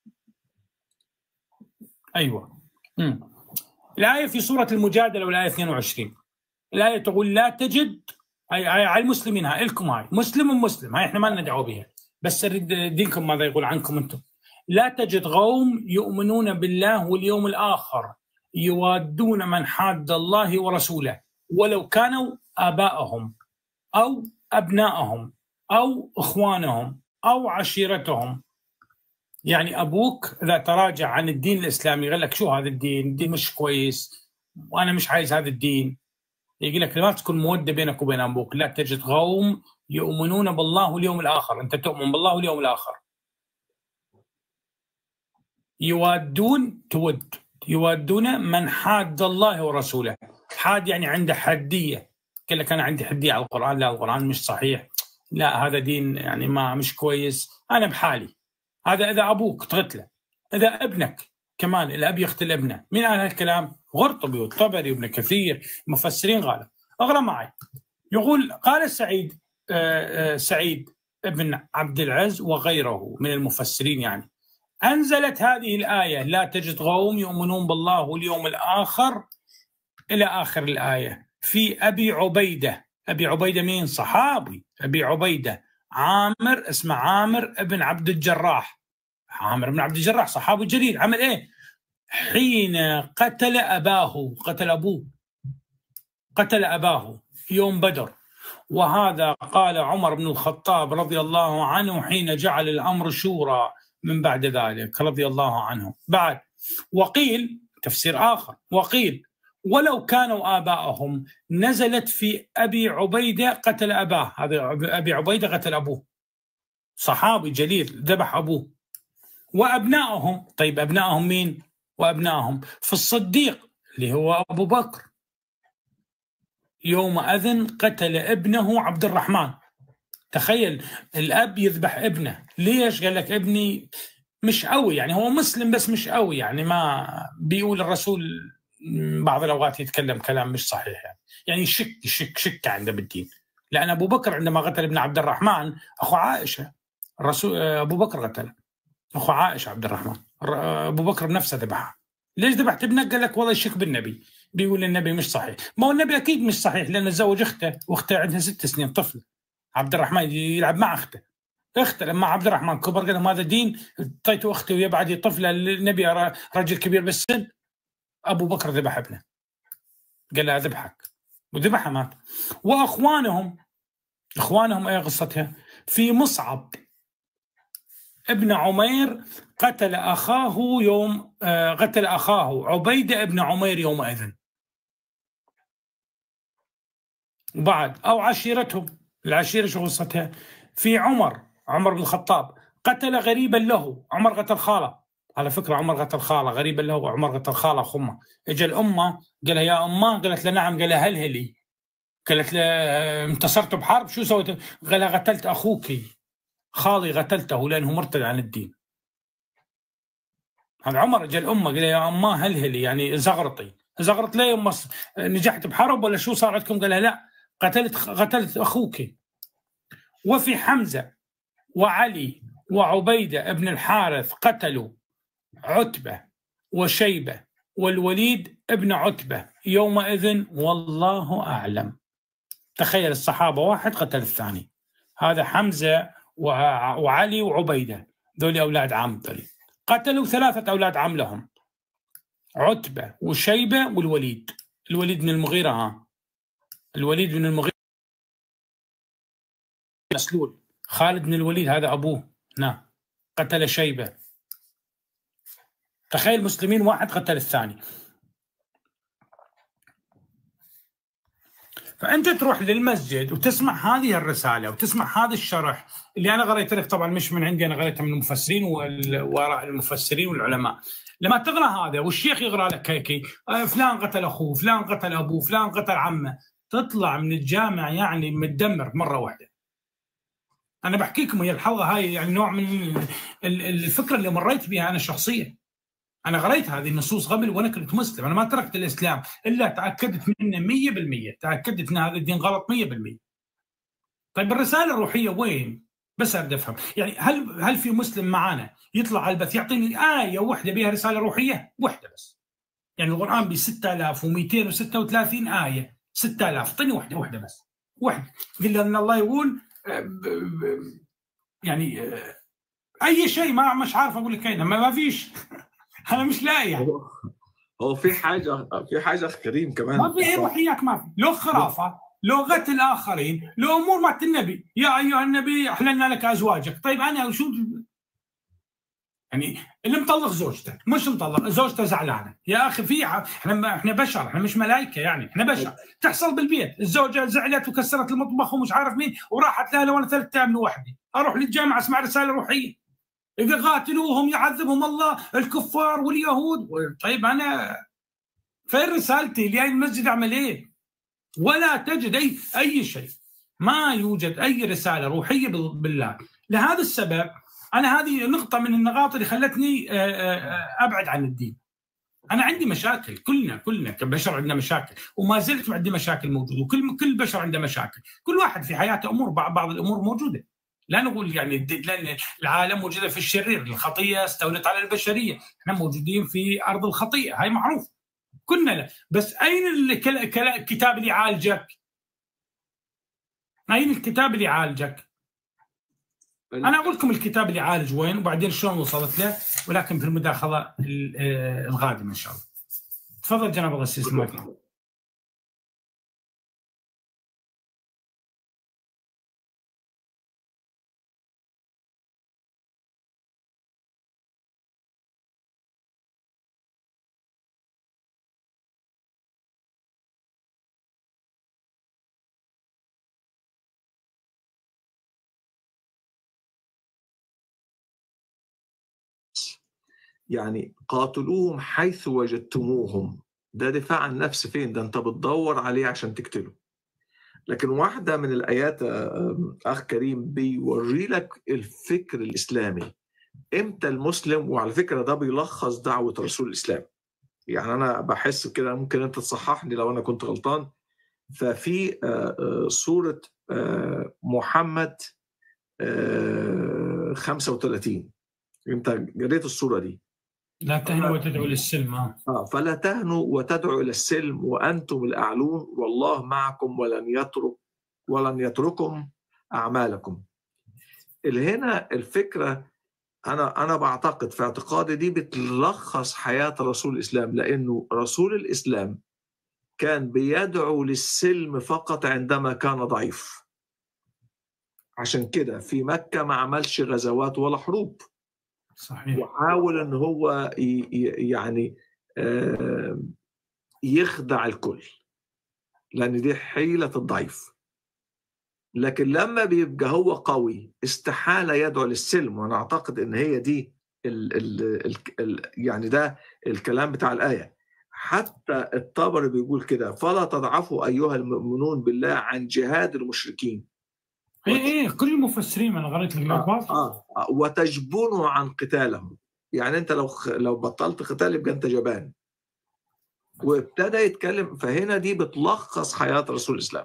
Speaker 2: أيوة مم. الآية في سورة المجادلة والآية اثنين وعشرين. الآية تقول لا تجد، هاي على المسلمين، هاي لكم، هاي مسلم ومسلم، هاي احنا ما لنا دعوه بها، بس دينكم ماذا يقول عنكم انتم. لا تجد قوم يؤمنون بالله واليوم الآخر يوادون من حاد الله ورسوله ولو كانوا آباءهم أو أبناءهم أو إخوانهم أو عشيرتهم. يعني أبوك إذا تراجع عن الدين الإسلامي قال لك شو هذا الدين، الدين مش كويس وأنا مش عايز هذا الدين، يقول لك لا تكون مودة بينك وبين أبوك. لا تجد قوم يؤمنون بالله واليوم الآخر، أنت تؤمن بالله واليوم الآخر، يوادون تود يوادون من حاد الله ورسوله. حاد يعني عنده حدية، قال لك أنا عندي حدية على القرآن، لا القرآن مش صحيح، لا هذا دين يعني ما مش كويس، أنا بحالي. هذا إذا أبوك تقتله. إذا ابنك كمان الأب يقتل ابنه. مين قال هالكلام؟ غرطبي والطبري وابن كثير مفسرين قالوا. اقرأ معي. يقول قال سعيد آآ آآ سعيد ابن عبد العز وغيره من المفسرين، يعني أنزلت هذه الآية لا تجد قوم يؤمنون بالله واليوم الآخر إلى آخر الآية في أبي عبيدة. أبي عبيدة مين؟ صحابي. أبي عبيدة عامر، اسمه عامر ابن عبد الجراح. عامر بن عبد الجراح صحابي جليل. عمل إيه؟ حين قتل أباه، قتل أبوه، قتل أباه يوم بدر. وهذا قال عمر بن الخطاب رضي الله عنه حين جعل الأمر شورى من بعد ذلك رضي الله عنه. بعد وقيل تفسير آخر، وقيل ولو كانوا آباءهم نزلت في أبي عبيدة قتل أباه. هذا أبي عبيدة قتل أبوه، صحابي جليل ذبح أبوه. وأبنائهم، طيب أبنائهم مين؟ وأبنائهم في الصديق اللي هو أبو بكر يومئذ قتل ابنه عبد الرحمن. تخيل الأب يذبح ابنه، ليش؟ قال لك ابني مش قوي، يعني هو مسلم بس مش قوي، يعني ما بيقول الرسول بعض الأوقات يتكلم كلام مش صحيح، يعني يعني شك شك شك عنده بالدين. لأن أبو بكر عندما قتل ابن عبد الرحمن أخو عائشة، الرسول أبو بكر قتل أخو عائشة عبد الرحمن، أبو بكر بنفسه ذبحه. ليش ذبحت ابنك؟ قال لك والله يشك بالنبي، بيقول النبي مش صحيح. ما هو النبي أكيد مش صحيح لأنه تزوج أخته، وأخته عندها ست سنين طفل. عبد الرحمن يلعب مع أخته، أخته لما عبد الرحمن كبر قال لهم هذا دين، طيتوا أخته ويا بعدي طفلة، النبي رجل كبير بالسن. أبو بكر ذبح ابنه، قال له ذبحك، وذبحها مات. وأخوانهم، إخوانهم أي قصتها؟ في مصعب ابن عمير قتل أخاه يوم آه قتل أخاه عبيدة ابن عمير يومئذ. وبعد أو عشيرتهم، العشيرة شو قصتها؟ في عمر عمر بن الخطاب قتل غريبا له. عمر قتل خاله، على فكرة عمر قتل خاله، غريبا له وعمر قتل خاله خمه. اجى الأمة قال لها يا أمه، قالت له نعم، قال لها هلهلي، قالت له انتصرت بحرب، شو سويت؟ قال لها قتلت أخوك خالي، قتلته لأنه مرتد عن الدين. هذا عمر اجى الأمة قال لها يا أمه هلهلي، يعني زغرطي. زغرط ليه يما؟ نجحت بحرب ولا شو صار عندكم؟ قال لها لا، قتلت قتلت أخوك. وفي حمزة وعلي وعبيدة ابن الحارث قتلوا عتبة وشيبة والوليد ابن عتبة يومئذ والله أعلم. تخيل الصحابة واحد قتل الثاني. هذا حمزة وعلي وعبيدة، ذولي أولاد عم، ذولي قتلوا ثلاثة أولاد عم لهم، عتبة وشيبة والوليد. الوليد بن المغيرة، ها الوليد بن المغيرة مسلول. خالد بن الوليد هذا أبوه، نعم قتل شيبة. تخيل مسلمين واحد قتل الثاني. فانت تروح للمسجد وتسمع هذه الرساله وتسمع هذا الشرح اللي انا قريته لك، طبعا مش من عندي، انا قريته من المفسرين وراء المفسرين والعلماء. لما تقرا هذا والشيخ يقرا لك هيك فلان قتل اخوه، فلان قتل ابوه، فلان قتل عمه، تطلع من الجامع يعني متدمر مره واحده. انا بحكي لكم هي الحلقه هاي يعني نوع من الفكره اللي مريت بها انا شخصيا. انا قريت هذه النصوص قبل وانا كنت مسلم، انا ما تركت الاسلام الا تاكدت منه مية بالمية، تاكدت ان هذا الدين غلط مية بالمية. طيب الرساله الروحيه وين؟ بس اريد افهم، يعني هل هل في مسلم معانا يطلع على البث يعطيني ايه واحده بها رساله روحيه؟ واحده بس. يعني القران ب ستة آلاف ومئتين وستة وثلاثين ايه، ستة آلاف، اعطيني واحده واحده بس، واحده. الا ان الله يقول يعني اي شيء، ما مش عارف اقول لك اين، ما فيش. انا مش لاقي يعني.
Speaker 1: هو في حاجه في حاجه اخ كريم كمان،
Speaker 2: ما في روحيات، ما في لو خرافه، لو قتل الاخرين، لو امور مات النبي، يا ايها النبي احللنا لك ازواجك. طيب انا شو يعني اللي مطلق زوجته، مش مطلق زوجته زعلانه، يا اخي في احنا احنا بشر، احنا مش ملائكه يعني، احنا بشر. تحصل بالبيت الزوجه زعلت وكسرت المطبخ ومش عارف مين وراحت لها وانا ثلاث ايام لوحدي، اروح للجامعه اسمع رساله روحيه اذا قاتلوهم يعذبهم الله الكفار واليهود. طيب انا فين رسالتي اللي المسجد اعمل ايه؟ ولا تجد اي اي شيء، ما يوجد اي رساله روحيه بالله. لهذا السبب انا هذه نقطه من النقاط اللي خلتني ابعد عن الدين. انا عندي مشاكل، كلنا كلنا كبشر عندنا مشاكل، وما زلت عندي مشاكل موجوده، وكل كل بشر عنده مشاكل، كل واحد في حياته امور، بعض الامور موجوده. لا نقول يعني لان العالم موجوده في الشرير، الخطيه استولت على البشريه، احنا موجودين في ارض الخطيئه، هاي معروف كنا لا. بس اين الكتاب اللي يعالجك؟ اين الكتاب اللي يعالجك؟ انا اقول لكم الكتاب اللي يعالج وين وبعدين شلون وصلت له، ولكن في المداخله القادمه ان شاء الله. تفضل جناب الغسيس المايك.
Speaker 1: يعني قاتلوهم حيث وجدتموهم، ده دفاع عن النفس فين؟ ده انت بتدور عليه عشان تقتله. لكن واحدة من الآيات أخ كريم بيوري لك الفكر الإسلامي إمتى المسلم، وعلى فكرة ده بيلخص دعوة رسول الإسلام. يعني أنا بحس كده، ممكن أنت تصححني لو أنا كنت غلطان. ففي سورة محمد خمسة وثلاثين، أنت قريت السورة دي؟
Speaker 2: لا تهنوا وتدعوا للسلم.
Speaker 1: آه فلا تهنوا وتدعوا إلى السلم وأنتم الأعلون والله معكم ولن يترك ولن يتركم أعمالكم. اللي هنا الفكرة، أنا أنا بعتقد في اعتقادي دي بتلخص حياة رسول الإسلام، لأنه رسول الإسلام كان بيدعو للسلم فقط عندما كان ضعيف. عشان كده في مكة ما عملش غزوات ولا حروب.
Speaker 2: صحيح.
Speaker 1: وحاول ان هو يعني يخدع الكل، لان دي حيلة الضعيف. لكن لما بيبقى هو قوي استحالة يدعو للسلم. وانا اعتقد ان هي دي ال ال ال ال يعني ده الكلام بتاع الآية. حتى الطبري بيقول كده: فلا تضعفوا ايها المؤمنون بالله عن جهاد المشركين.
Speaker 2: ايه ايه كل المفسرين انا قريت الألفاظ.
Speaker 1: آه آه وتجبنوا عن قتالهم. يعني انت لو لو بطلت قتال يبقى انت جبان. وابتدى يتكلم. فهنا دي بتلخص حياة رسول الإسلام.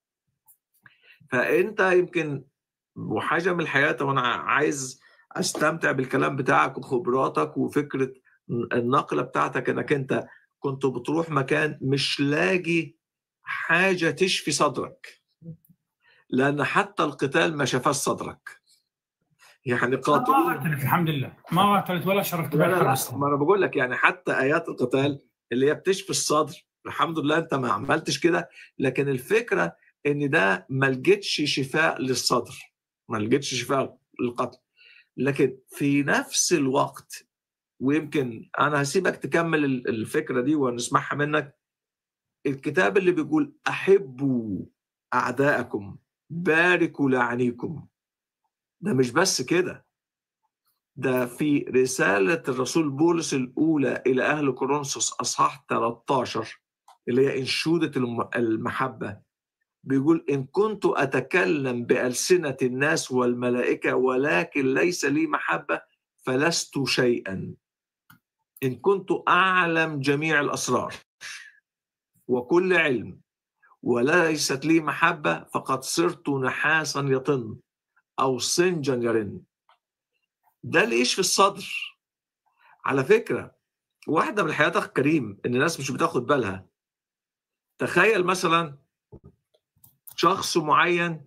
Speaker 1: فانت يمكن وحاجة من الحياة، وانا عايز استمتع بالكلام بتاعك وخبراتك وفكرة النقلة بتاعتك، انك انت كنت بتروح مكان مش لاقي حاجة تشفي صدرك، لأن حتى القتال ما شفاش صدرك. يعني قاتلوا
Speaker 2: ما قتلت الحمد لله، ما قتلت ولا شرفت بالحرب.
Speaker 1: ما انا بقول لك يعني حتى ايات القتال اللي هي بتشفي الصدر، الحمد لله انت ما عملتش كده. لكن الفكره ان ده ما لقيتش شفاء للصدر، ما لقيتش شفاء للقتل. لكن في نفس الوقت، ويمكن انا هسيبك تكمل الفكره دي ونسمعها منك، الكتاب اللي بيقول أحبوا أعداءكم باركوا لعنيكم، ده مش بس كده، ده في رسالة الرسول بولس الأولى إلى أهل كورنثوس أصحاح ثلاثة عشر اللي هي إنشودة المحبة، بيقول إن كنت أتكلم بألسنة الناس والملائكة ولكن ليس لي محبة فلست شيئا. إن كنت أعلم جميع الأسرار وكل علم وليست لي محبة فقد صرت نحاسا يطن أو صنجا يرن. ده اللي إيش في الصدر. على فكرة واحدة من الحياة أخ كريم إن الناس مش بتاخد بالها، تخيل مثلا شخص معين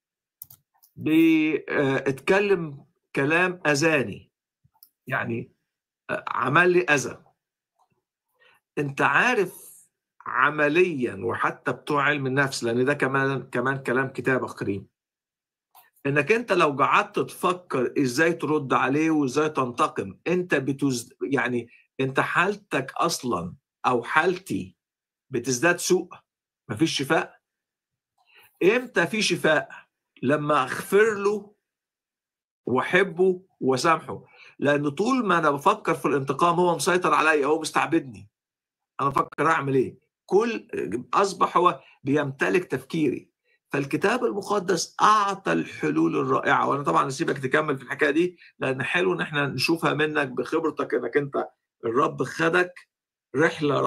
Speaker 1: بيتكلم كلام أذاني، يعني عمل لي أذى. أنت عارف عمليا وحتى بتوع علم النفس، لأن ده كمان كمان كلام كتاب كريم، انك انت لو قعدت تفكر ازاي ترد عليه وازاي تنتقم، انت بتز... يعني انت حالتك اصلا او حالتي بتزداد سوء، مفيش شفاء. امتى في شفاء؟ لما اغفر له واحبه وسامحه، لان طول ما انا بفكر في الانتقام هو مسيطر عليا، هو مستعبدني، انا بفكر اعمل ايه، كل اصبح هو بيمتلك تفكيري. فالكتاب المقدس اعطى الحلول الرائعه، وانا طبعا اسيبك تكمل في الحكايه دي لان حلو ان احنا نشوفها منك بخبرتك، انك انت الرب خدك رحله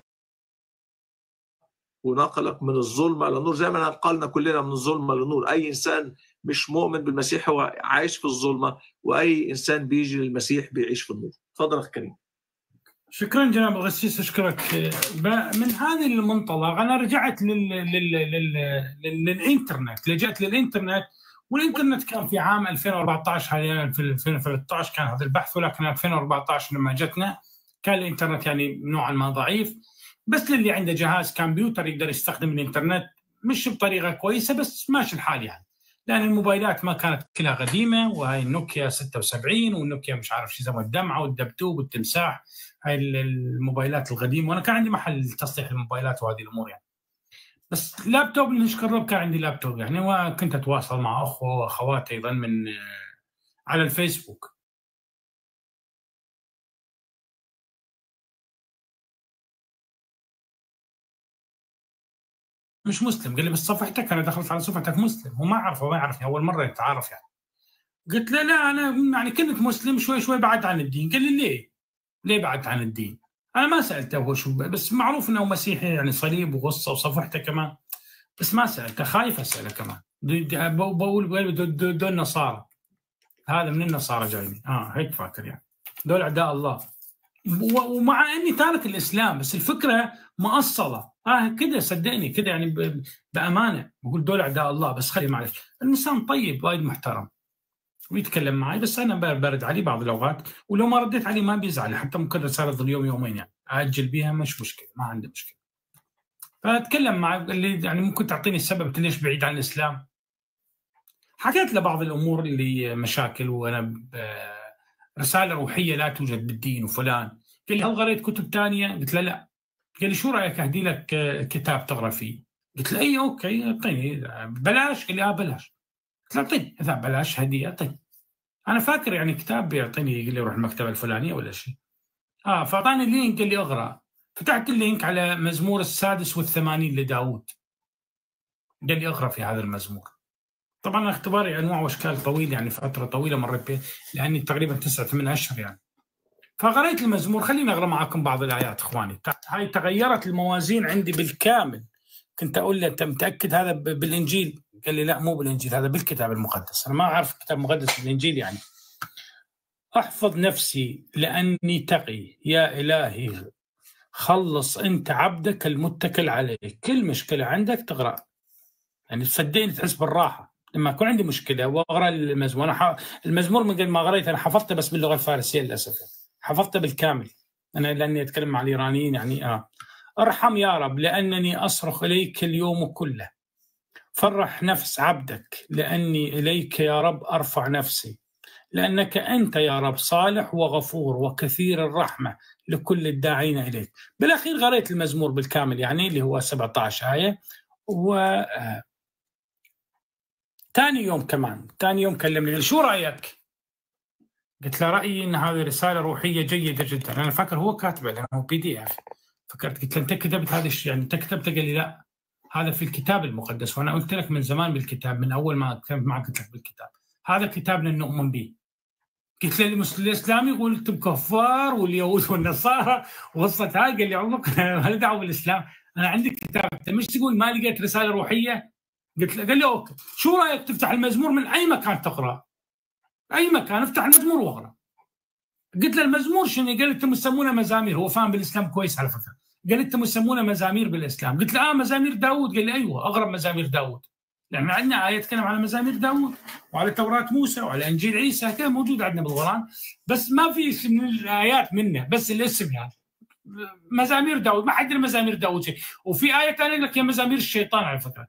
Speaker 1: ونقلك من الظلمه الى النور، زي ما نقلنا كلنا من الظلمه للنور. اي انسان مش مؤمن بالمسيح هو عايش في الظلمه، واي انسان بيجي للمسيح بيعيش في النور. تفضل اخ كريم.
Speaker 2: شكرا جناب الغسيس، اشكرك. من هذه المنطلق انا رجعت لل... لل... لل... لل... للانترنت، لجأت للانترنت، والانترنت كان في عام ألفين وأربعة عشر، حاليا في ألفين وثلاثة عشر كان هذا البحث، ولكن ألفين وأربعة عشر لما جتنا كان الانترنت يعني نوعا ما ضعيف، بس للي عنده جهاز كمبيوتر يقدر يستخدم الانترنت مش بطريقه كويسه، بس ماشي الحال يعني، لان الموبايلات ما كانت كلها قديمه، وهي النوكيا ستة وسبعين والنوكيا مش عارف شو يسموها الدمعه والدبدوب والتمساح، هاي الموبايلات القديمه، وانا كان عندي محل تصليح الموبايلات وهذه الامور يعني. بس لابتوب نشكر رب كان عندي لابتوب يعني، وكنت اتواصل مع اخوه واخوات ايضا من على الفيسبوك. مش مسلم، قال لي بس صفحتك، انا دخلت على صفحتك مسلم، وما اعرفه ما يعرفني، اول مره نتعارف يعني. قلت له لا انا يعني كنت مسلم شوي شوي بعد عن الدين. قال لي ليه؟ ليه بعد عن الدين؟ انا ما سالته هو شو، بس معروف انه مسيحي يعني صليب وغصه وصفحته كمان، بس ما سالته، خايف اساله كمان. بقول دول نصارى، هذا من النصارى جايين، اه هيك فاكر يعني، دول اعداء الله، ومع اني تارك الاسلام بس الفكره مقصله، اه كده صدقني كده يعني بامانه، بقول دول اعداء الله، بس خلي معلش الانسان طيب وايد محترم ويتكلم معي، بس انا برد عليه بعض الاوقات، ولو ما رديت عليه ما بيزعل، حتى ممكن رساله ظل يوم يومين يعني اجل بيها مش مشكله، ما عندي مشكله. فاتكلم معي قال لي يعني ممكن تعطيني السبب ليش بعيد عن الاسلام؟ حكيت له بعض الامور اللي مشاكل، وانا رساله روحيه لا توجد بالدين وفلان. قال لي هل قريت كتب ثانيه؟ قلت له لا. قال لي شو رايك اهدي لك كتاب تقرا فيه؟ قلت له اي اوكي اعطيني بلاش. قال لي اه بلاش. قلت له اعطيني اذا بلاش هديه اعطيني. انا فاكر يعني كتاب بيعطيني، يقول لي روح المكتبه الفلانيه ولا شيء. اه فاعطاني اللينك قال لي اقرا، فتحت اللينك على مزمور السادس والثمانين لداود، قال لي اقرا في هذا المزمور. طبعا اختباري انواع واشكال طويل يعني، فتره طويله مريت به لاني تقريبا تسعة ثمان اشهر يعني. فقريت المزمور، خليني اقرا معكم بعض الايات اخواني. هاي تغيرت الموازين عندي بالكامل. كنت اقول له انت متاكد هذا بالانجيل؟ قال لي لا مو بالانجيل، هذا بالكتاب المقدس. انا ما اعرف الكتاب المقدس بالانجيل يعني. احفظ نفسي لاني تقي يا الهي، خلص انت عبدك المتكل عليك. كل مشكله عندك تقرا يعني، تصدقني تحس بالراحه لما يكون عندي مشكله واقرا المزمور. انا ح... المزمور من قبل ما قريته انا حفظته بس باللغه الفارسيه للاسف، حفظته بالكامل انا لاني اتكلم مع الايرانيين يعني. اه ارحم يا رب لانني اصرخ اليك اليوم كله، فرح نفس عبدك لاني اليك يا رب ارفع نفسي، لأنك أنت يا رب صالح وغفور وكثير الرحمة لكل الداعين إليك. بالأخير قريت المزمور بالكامل يعني اللي هو سبعة عشر آية. و ثاني يوم كمان ثاني يوم كلمني قال شو رأيك؟ قلت له رأيي إن هذه رسالة روحية جيدة جدا. أنا فاكر هو كاتبه لأنه بي دي إف. فكرت قلت له أنت كتبت هذا الشيء يعني أنت كتبته؟ قال لي لا هذا في الكتاب المقدس، وأنا قلت لك من زمان بالكتاب من أول ما كنت معك قلت لك بالكتاب هذا كتابنا نؤمن به. قلت له المسلم الإسلامي يقول أنتم كفار واليهود والنصارى وقصة هاي. قال لي عمرك هل دعوة بالإسلام؟ أنا عندي كتاب أنت مش تقول ما لقيت رسالة روحية؟ قلت له قال لي أوكي شو رأيك تفتح المزمور من أي مكان تقرأ؟ أي مكان افتح المزمور واقرأ. قلت له المزمور شنو؟ قال لي أنتم يسمونه مزامير. هو فاهم بالإسلام كويس على فكرة. قال لي أنتم يسمونه مزامير بالإسلام. قلت له آه مزامير داود. قال لي أيوه أغرب مزامير داود، لأن عندنا آية تتكلم على مزامير داود وعلى توراة موسى وعلى إنجيل عيسى كان موجود عندنا بالقرآن، بس ما في من الآيات منه بس الاسم يعني مزامير داود. ما حد يدري مزامير داود شيء. وفي آية ثانية يقول لك هي مزامير الشيطان على فكرة.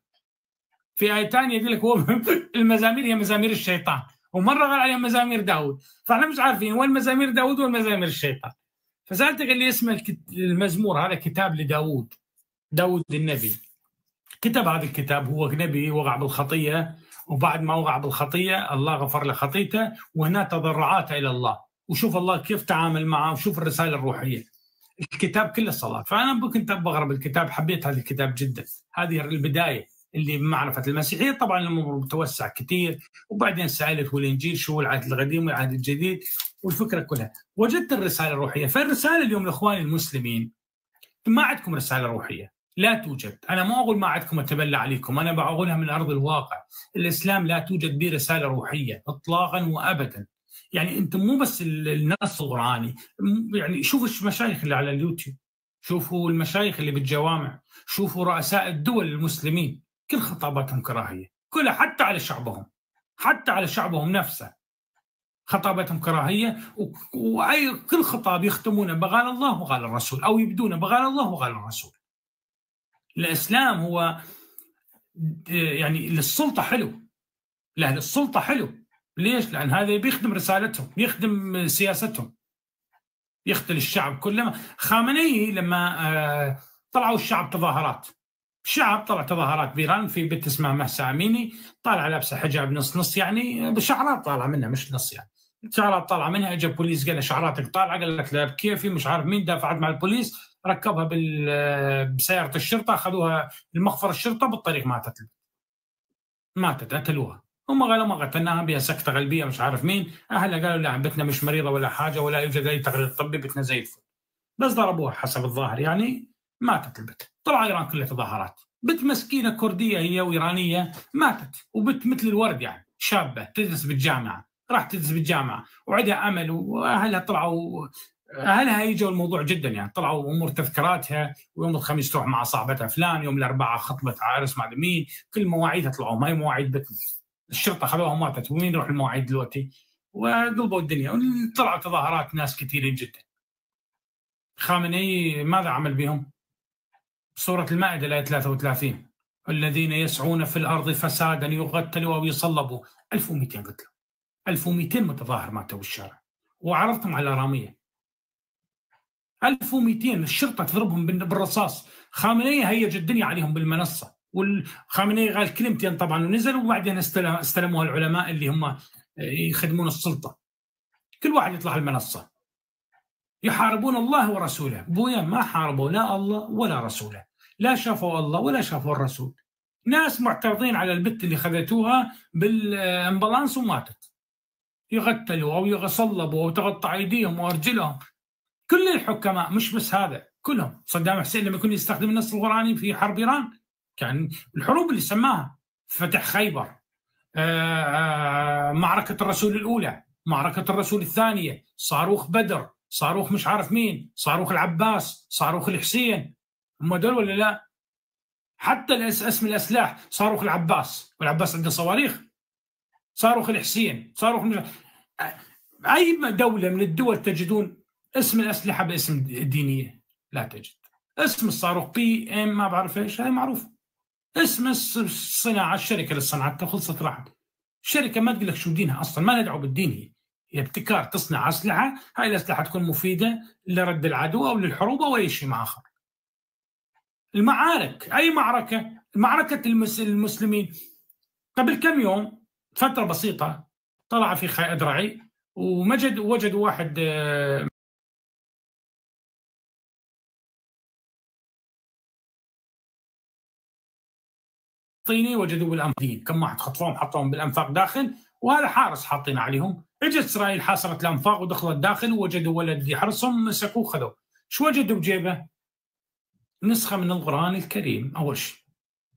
Speaker 2: في آية ثانية يقول لك هو المزامير هي مزامير الشيطان، ومرة قال عليها مزامير داود. فاحنا مش عارفين وين مزامير داود وين مزامير الشيطان. فسألته قال لي اسم المزمور هذا كتاب لداود، داود النبي كتب هذا الكتاب. هو نبي وقع بالخطية، وبعد ما وقع بالخطية الله غفر له خطيته، وهنا تضرعات إلى الله وشوف الله كيف تعامل معه وشوف الرسالة الروحية. الكتاب كله صلاة. فأنا كنت بقرأ بالكتاب حبيت هذا الكتاب جدا. هذه البداية اللي بمعرفة المسيحية. طبعا الأمور متوسع كثير، وبعدين سألت والإنجيل شو العهد القديم والعهد الجديد والفكرة كلها. وجدت الرسالة الروحية. فالرسالة اليوم لإخواني المسلمين ما عندكم رسالة روحية، لا توجد. أنا ما أقول ما عندكم أتبلى عليكم، أنا بقولها من أرض الواقع. الإسلام لا توجد به رسالة روحية إطلاقا وأبدا. يعني أنتم مو بس النص القرآني، يعني شوفوا المشايخ اللي على اليوتيوب، شوفوا المشايخ اللي بالجوامع، شوفوا رؤساء الدول المسلمين كل خطاباتهم كراهية كلها، حتى على شعبهم حتى على شعبهم نفسه خطابتهم كراهية. وأي كل خطاب يختمونه بقال الله وقال الرسول، أو يبدونه بقال الله وقال الرسول. الإسلام هو يعني للسلطة حلو، لأهل السلطة حلو. ليش؟ لأن هذا بيخدم رسالتهم، يخدم سياستهم، يقتل الشعب كله. خامنئي لما طلعوا الشعب تظاهرات، الشعب طلع تظاهرات بإيران في بنت اسمها مهسا أميني، طالعة لابسة حجاب نص نص يعني بشعرات طالعة منها مش نص يعني شعرات طالعة منها. اجى بوليس قال لها شعراتك طالعة، قالت له بكيفي مش عارف مين، دافعت مع البوليس، ركبها بسيارة الشرطة، أخذوها المخفر الشرطة، بالطريق ماتت ماتت قتلوها. هم قالوا ما قتلناها بها سكتة قلبية مش عارف مين. أهلها قالوا لا بنتنا مش مريضة ولا حاجة ولا يوجد أي تقرير طبي، بنتنا زي الفل، بس ضربوها حسب الظاهر يعني ماتت البنت. طلع إيران كلها تظاهرات، بنت مسكينة كردية هي وإيرانية ماتت، وبنت مثل الورد يعني شابة تدرس بالجامعة، راح تدرس بالجامعة وعندها أمل، وأهلها طلعوا أهلها يجوا الموضوع جدا يعني، طلعوا أمور تذكاراتها، ويوم الخميس تروح مع صاحبتها فلان، يوم الأربعاء خطبة عرس مع مين، كل مواعيدها طلعوا ما هي مواعيد بتنا. الشرطة خذوها وماتت، ومين يروح المواعيد دلوقتي؟ وقلبوا الدنيا. طلعوا تظاهرات ناس كثيرين جدا. خامنئي ماذا عمل بهم؟ سورة المائدة الآية ثلاثة وثلاثين الذين يسعون في الأرض فسادا يقتلوا أو يصلبوا. ألف ومئتين قتلوا، ألف ومئتين متظاهر ماتوا بالشارع، وعرضتهم على رامية. ألف ومئتين الشرطة تضربهم بالرصاص. خامنئي هيج الدنيا عليهم بالمنصة، والخامنئي قال كلمتين طبعا ونزل، وبعدين استلموها العلماء اللي هم يخدمون السلطة، كل واحد يطلع المنصة يحاربون الله ورسوله. بويا ما حاربوا لا الله ولا رسوله، لا شافوا الله ولا شافوا الرسول. ناس معترضين على البت اللي خذتوها بالامبلانس وماتت، يقتلوا أو يصلبوا أو تقطع أيديهم وأرجلهم. كل الحكماء مش بس هذا، كلهم. صدام حسين لما يكون يستخدم النص القرآني في حرب إيران، كان الحروب اللي سماها فتح خيبر، معركة الرسول الأولى، معركة الرسول الثانية، صاروخ بدر، صاروخ مش عارف مين، صاروخ العباس، صاروخ الحسين، هم دول ولا لا؟ حتى اسم الأسلحة صاروخ العباس، والعباس عنده صواريخ، صاروخ الحسين، صاروخ مش... أي دولة من الدول تجدون اسم الأسلحة باسم دينية؟ لا تجد. اسم الصاروخ بي ام ما بعرف ايش، هاي معروف. اسم الصناعة الشركة اللي صنعتها خلصت راحت. الشركة ما تقول لك شو دينها أصلا، ما ندعو بالدين هي. ابتكار، تصنع أسلحة، هاي الأسلحة تكون مفيدة لرد العدو أو للحروب أو أي شيء آخر. المعارك، أي معركة؟ معركة المسلمين قبل كم يوم، فترة بسيطة، طلع في خي أدرعي ومجد وجدوا واحد فلسطيني، وجدوا بالأنفاق، كم واحد خطفوهم حطوهم بالأنفاق داخل، وهذا حارس حاطين عليهم. اجت إسرائيل حاصرت الأنفاق ودخلت داخل ووجدوا ولد يحرسهم، مسكوه خذوه. شو وجدوا بجيبه؟ نسخة من القرآن الكريم أول شيء.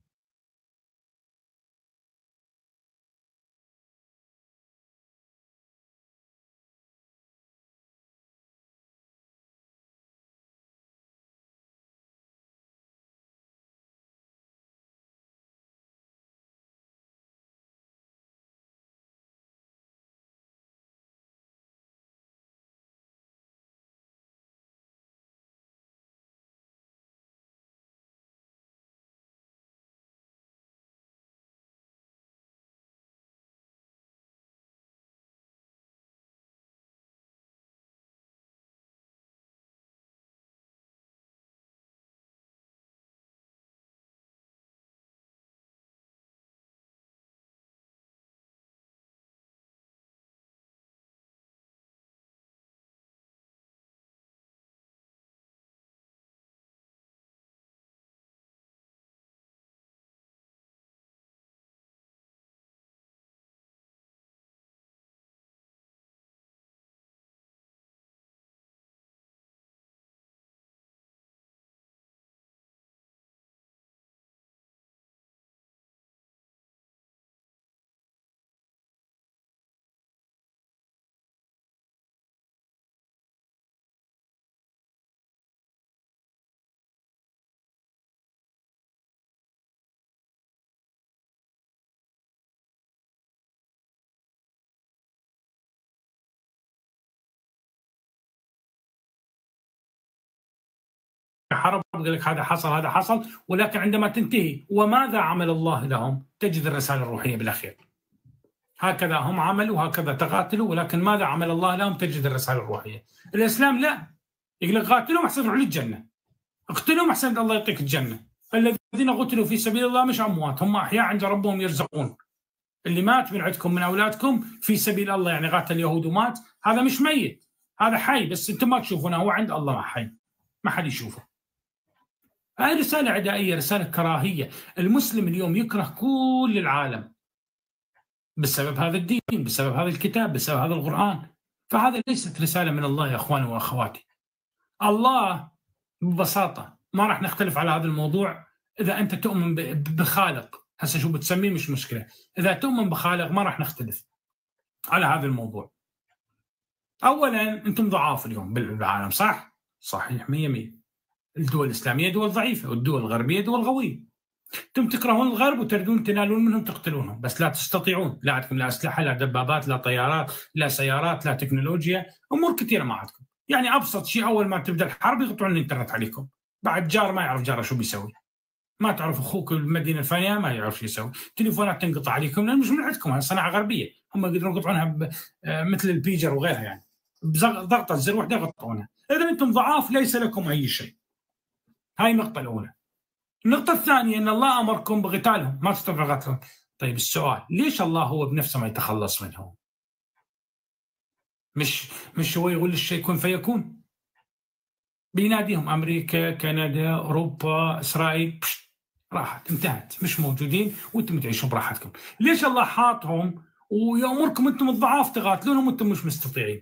Speaker 2: حرب، قال لك هذا حصل هذا حصل، ولكن عندما تنتهي وماذا عمل الله لهم؟ تجد الرسالة الروحية بالأخير. هكذا هم عملوا، هكذا تقاتلوا، ولكن ماذا عمل الله لهم؟ تجد الرسالة الروحية. الإسلام لا، يقول لك قاتلهم أحسن يروحوا للجنة، اقتلهم أحسن الله يعطيك الجنة. الذين قتلوا في سبيل الله مش أموات، هم أحياء عند ربهم يرزقون. اللي مات من عندكم من أولادكم في سبيل الله، يعني قاتل اليهود ومات، هذا مش ميت، هذا حي، بس أنتم ما تشوفونه، هو عند الله حي، ما حد يشوفه. هذه رسالة عدائية، رسالة كراهية. المسلم اليوم يكره كل العالم بسبب هذا الدين، بسبب هذا الكتاب، بسبب هذا القرآن. فهذا ليست رسالة من الله يا أخواني وأخواتي. الله ببساطة، ما راح نختلف على هذا الموضوع. إذا أنت تؤمن بخالق، هسه شو بتسميه مش مشكلة، إذا تؤمن بخالق ما راح نختلف على هذا الموضوع. أولا أنتم ضعاف اليوم بالعالم، صح؟ صحيح مية مية. الدول الإسلامية دول ضعيفة، والدول الغربية دول قوية. أنتم تكرهون الغرب وتردون تنالون منهم، تقتلونهم، بس لا تستطيعون، لا عندكم لا أسلحة، لا دبابات، لا طيارات، لا سيارات، لا تكنولوجيا، أمور كثيرة ما عندكم. يعني أبسط شيء أول ما تبدأ الحرب يقطعون الإنترنت عليكم. بعد جار ما يعرف جاره شو بيسوي، ما تعرف أخوك بالمدينة الفلانية ما يعرف شو يسوي، تليفونات تنقطع عليكم لأن مش من عندكم، هذه صناعة غربية، هم يقدرون يقطعونها مثل البيجر وغيرها، يعني بضغطة زر واحدة يقطعونها. إذا أنتم ضعاف ليس لكم أي شيء. هاي النقطة الأولى. النقطة الثانية أن الله أمركم بقتالهم، ما تستطيعوا قتلهم. طيب السؤال، ليش الله هو بنفسه ما يتخلص منهم؟ مش مش هو يقول الشيء كن فيكون؟ بيناديهم أمريكا، كندا، أوروبا، إسرائيل، راحت انتهت، مش موجودين وأنتم تعيشوا براحتكم. ليش الله حاطهم ويأمركم أنتم الضعاف تقاتلونهم وأنتم مش مستطيعين؟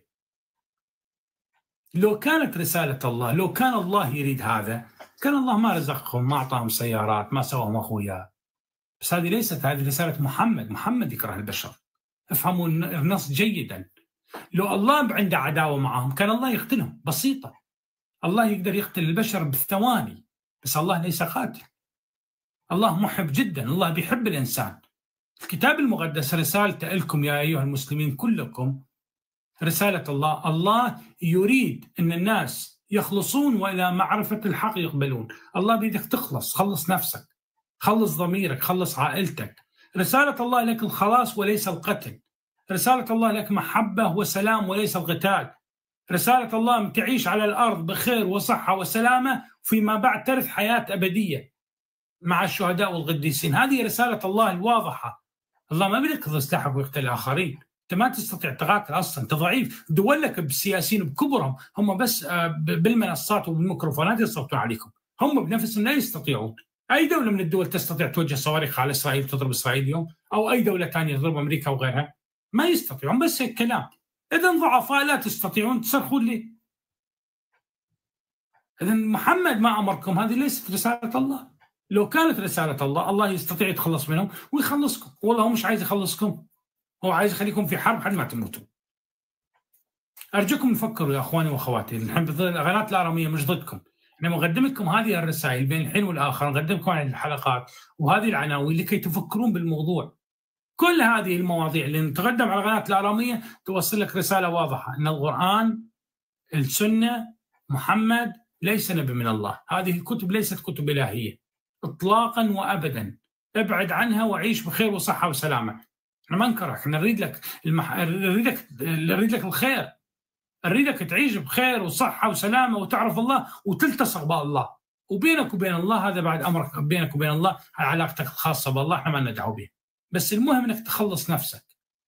Speaker 2: لو كانت رسالة الله، لو كان الله يريد هذا، كان الله ما رزقهم، ما أعطاهم سيارات، ما سواهم أخويا. بس هذه ليست هذه رسالة محمد. محمد يكره البشر، افهموا النص جيدا. لو الله عنده عداوة معهم كان الله يقتلهم، بسيطة. الله يقدر يقتل البشر بالثواني، بس الله ليس قاتل. الله محب جدا، الله بيحب الإنسان. الكتاب المقدس رسالته لكم يا أيها المسلمين كلكم، رسالة الله. الله يريد أن الناس يخلصون وإلى معرفة الحق يقبلون. الله بيدك تخلص، خلص نفسك، خلص ضميرك، خلص عائلتك. رسالة الله لك الخلاص وليس القتل. رسالة الله لك محبة وسلام وليس القتال. رسالة الله تعيش على الأرض بخير وصحة وسلامة، فيما بعد ترث حياة أبدية مع الشهداء والقديسين. هذه رسالة الله الواضحة. الله ما بيركض سلاحك ويقتل الآخرين. أنت ما تستطيع تقاتل أصلا، أنت ضعيف. دولك بالسياسيين بكبرهم هم بس بالمنصات وبالميكروفونات يصوتون عليكم، هم بنفسهم لا يستطيعون. أي دولة من الدول تستطيع توجه صواريخ على إسرائيل تضرب إسرائيل اليوم، أو أي دولة ثانية تضرب أمريكا وغيرها؟ ما يستطيعون، بس هيك كلام. إذا ضعفاء لا تستطيعون تصرخون لي. إذا محمد ما أمركم، هذه ليست رسالة الله. لو كانت رسالة الله، الله يستطيع يتخلص منهم ويخلصكم. والله هو مش عايز يخلصكم، هو عايز يخليكم في حرب حد ما تموتوا. أرجوكم تفكروا يا أخواني وأخواتي، نحن القناة الآرامية مش ضدكم. أنا مقدم لكم هذه الرسائل بين الحين والآخر، نقدم لكم هذه الحلقات وهذه العناوين لكي تفكرون بالموضوع. كل هذه المواضيع اللي نتقدم على القناة الآرامية توصل لك رسالة واضحة أن القرآن، السنة، محمد ليس نبي من الله. هذه الكتب ليست كتب إلهية إطلاقا وأبدا. ابعد عنها وعيش بخير وصحة وسلامة. احنا ما نكرهك، احنا نريد لك المح... نريد لك نريد لك الخير، نريدك تعيش بخير وصحة وسلامة وتعرف الله وتلتصق بالله، وبينك وبين الله هذا بعد أمرك بينك وبين الله، علاقتك الخاصة بالله احنا ما ندعو به. بس المهم انك تخلص نفسك.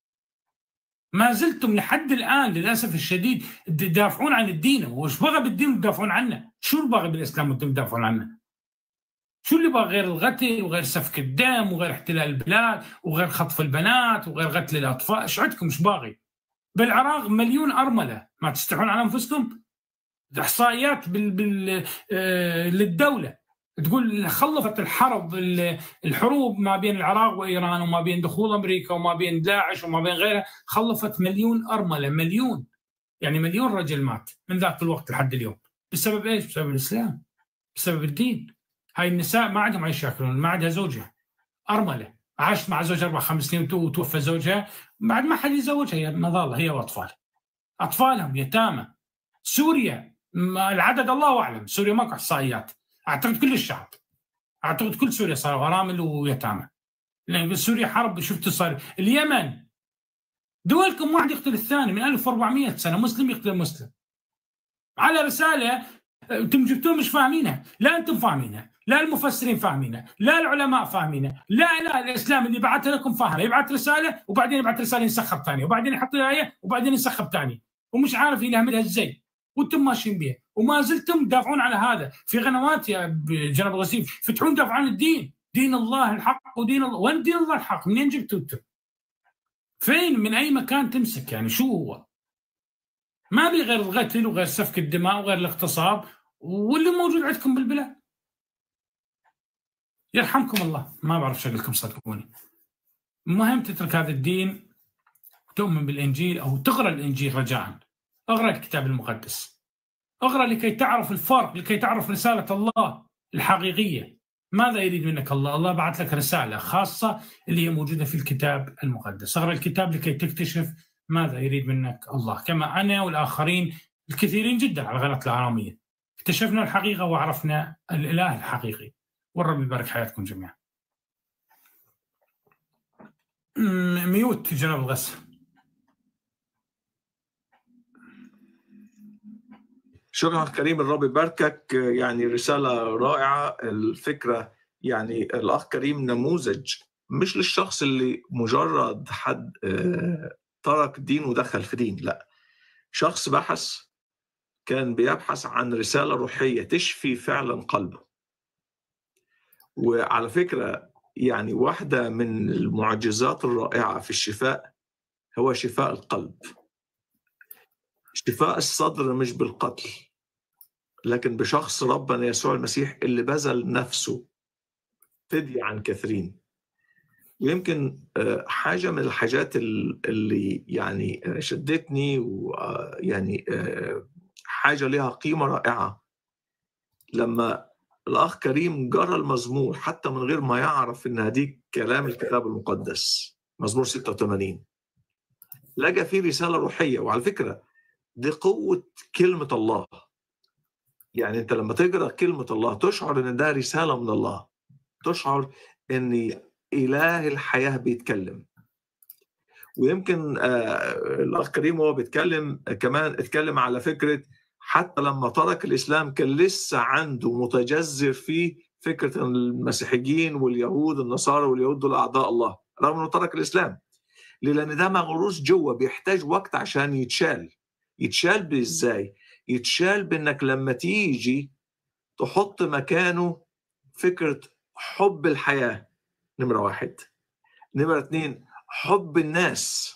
Speaker 2: ما زلتم لحد الآن للأسف الشديد تدافعون عن الدين. وش بغى بالدين تدافعون عنه؟ شو اللي بغى بالإسلام وانتم تدافعون عنه؟ شو اللي بغى غير القتل وغير سفك الدم وغير احتلال البلاد وغير خطف البنات وغير قتل الأطفال؟ ايش عندكم مش باغي؟ بالعراق مليون أرملة، ما تستحون على أنفسكم؟ إحصائيات بال... بال... آه... للدولة تقول خلفت الحرب الحروب ما بين العراق وإيران وما بين دخول أمريكا وما بين داعش وما بين غيرها، خلفت مليون أرملة، مليون يعني مليون رجل مات من ذاك الوقت لحد اليوم. بسبب إيش؟ بسبب الإسلام، بسبب الدين. هاي النساء ما عندهم عيش ياكلون، ما عندها زوجها، أرملة عاشت مع زوجها أربع خمس سنين وتوفى زوجها، بعد ما حد يزوجها، هي مظلة هي وأطفال، أطفالهم يتامى. سوريا العدد الله أعلم، سوريا ماكو إحصائيات، أعتقد كل الشعب، أعتقد كل سوريا صاروا أرامل ويتامى، لأن سوريا حرب. شفتوا صار اليمن، دولكم واحد يقتل الثاني من ألف وأربعمئة سنة، مسلم يقتل مسلم على رسالة أنتم جبتوها مش فاهمينها. لا أنتم فاهمينها، لا المفسرين فاهمينها، لا العلماء فاهمينها، لا لا الإسلام اللي بعثها لكم فاهمها. يبعث رسالة وبعدين يبعث رسالة ينسخب ثانية وبعدين يحط آية وبعدين ينسخب ثاني ومش عارف يعملها إزاي، وانتم ماشيين بها وما زلتم تدافعون على هذا في قنوات يا جناب الغسيل، فتحون دافع عن الدين، دين الله الحق ودين الله. وين دين الله الحق؟ منين جبتوا انتم؟ فين؟ من أي مكان تمسك؟ يعني شو هو؟ ما بي غير القتل وغير سفك الدماء وغير الاغتصاب واللي موجود عندكم بالبلاد. يرحمكم الله، ما بعرف شكلكم صدقوني. المهم تترك هذا الدين وتؤمن بالإنجيل أو تقرأ الإنجيل رجاءً. اقرأ الكتاب المقدس، اقرأ لكي تعرف الفرق، لكي تعرف رسالة الله الحقيقية. ماذا يريد منك الله؟ الله بعث لك رسالة خاصة اللي هي موجودة في الكتاب المقدس. اقرأ الكتاب لكي تكتشف ماذا يريد منك الله، كما أنا والآخرين الكثيرين جدا على قناة الآرامية اكتشفنا الحقيقة وعرفنا الإله الحقيقي. والرب يبارك حياتكم جميعا. ميوت جناب الغسل.
Speaker 1: شكرا كريم، الرب يباركك. يعني رسالة رائعة. الفكرة يعني الأخ كريم نموذج مش للشخص اللي مجرد حد ترك دين ودخل في دين، لا، شخص بحث، كان بيبحث عن رسالة روحية تشفي فعلا قلبه. وعلى فكرة يعني واحدة من المعجزات الرائعة في الشفاء هو شفاء القلب. شفاء الصدر مش بالقتل، لكن بشخص ربنا يسوع المسيح اللي بذل نفسه فدية عن كثيرين. ويمكن حاجة من الحاجات اللي يعني شدتني ويعني حاجة لها قيمة رائعة لما الأخ كريم جرى المزمور حتى من غير ما يعرف إن هديك كلام الكتاب المقدس، مزمور ستة وثمانين، لقى فيه رسالة روحية. وعلى فكرة دي قوة كلمة الله. يعني أنت لما تقرأ كلمة الله تشعر إن ده رسالة من الله، تشعر إن إله الحياة بيتكلم. ويمكن آه الأخ كريم وهو بيتكلم كمان اتكلم على فكرة حتى لما ترك الإسلام كان لسه عنده متجذر فيه فكرة المسيحيين واليهود النصارى واليهود دول أعداء الله رغم أنه ترك الإسلام. لأن ده مغروس جوه بيحتاج وقت عشان يتشال. يتشال بإزاي؟ يتشال بأنك لما تيجي تحط مكانه فكرة حب الحياة نمرة واحد. نمرة اتنين حب الناس.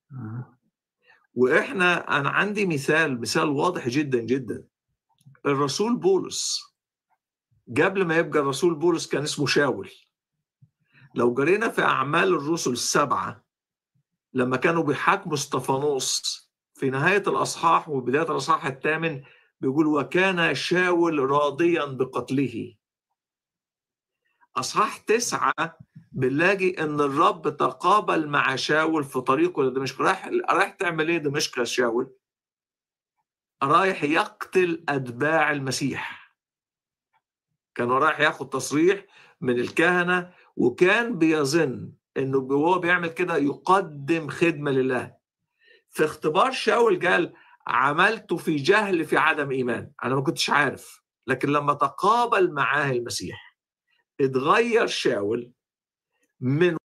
Speaker 1: وإحنا أنا عندي مثال مثال واضح جدا جدا. الرسول بولس قبل ما يبقى الرسول بولس كان اسمه شاول. لو قرينا في أعمال الرسل السبعة لما كانوا بيحاكموا استفانوس في نهاية الأصحاح وبداية الأصحاح الثامن بيقول وكان شاول راضيا بقتله. أصحاح تسعة بنلاقي إن الرب تقابل مع شاول في طريقه لدمشق. رايح رايح تعمل إيه دمشق يا شاول؟ رايح يقتل أتباع المسيح. كان رايح ياخد تصريح من الكهنة وكان بيظن إنه وهو بيعمل كده يقدم خدمة لله. في اختبار شاول قال عملته في جهل في عدم إيمان. أنا ما كنتش عارف، لكن لما تقابل معاه المسيح اتغير شاول من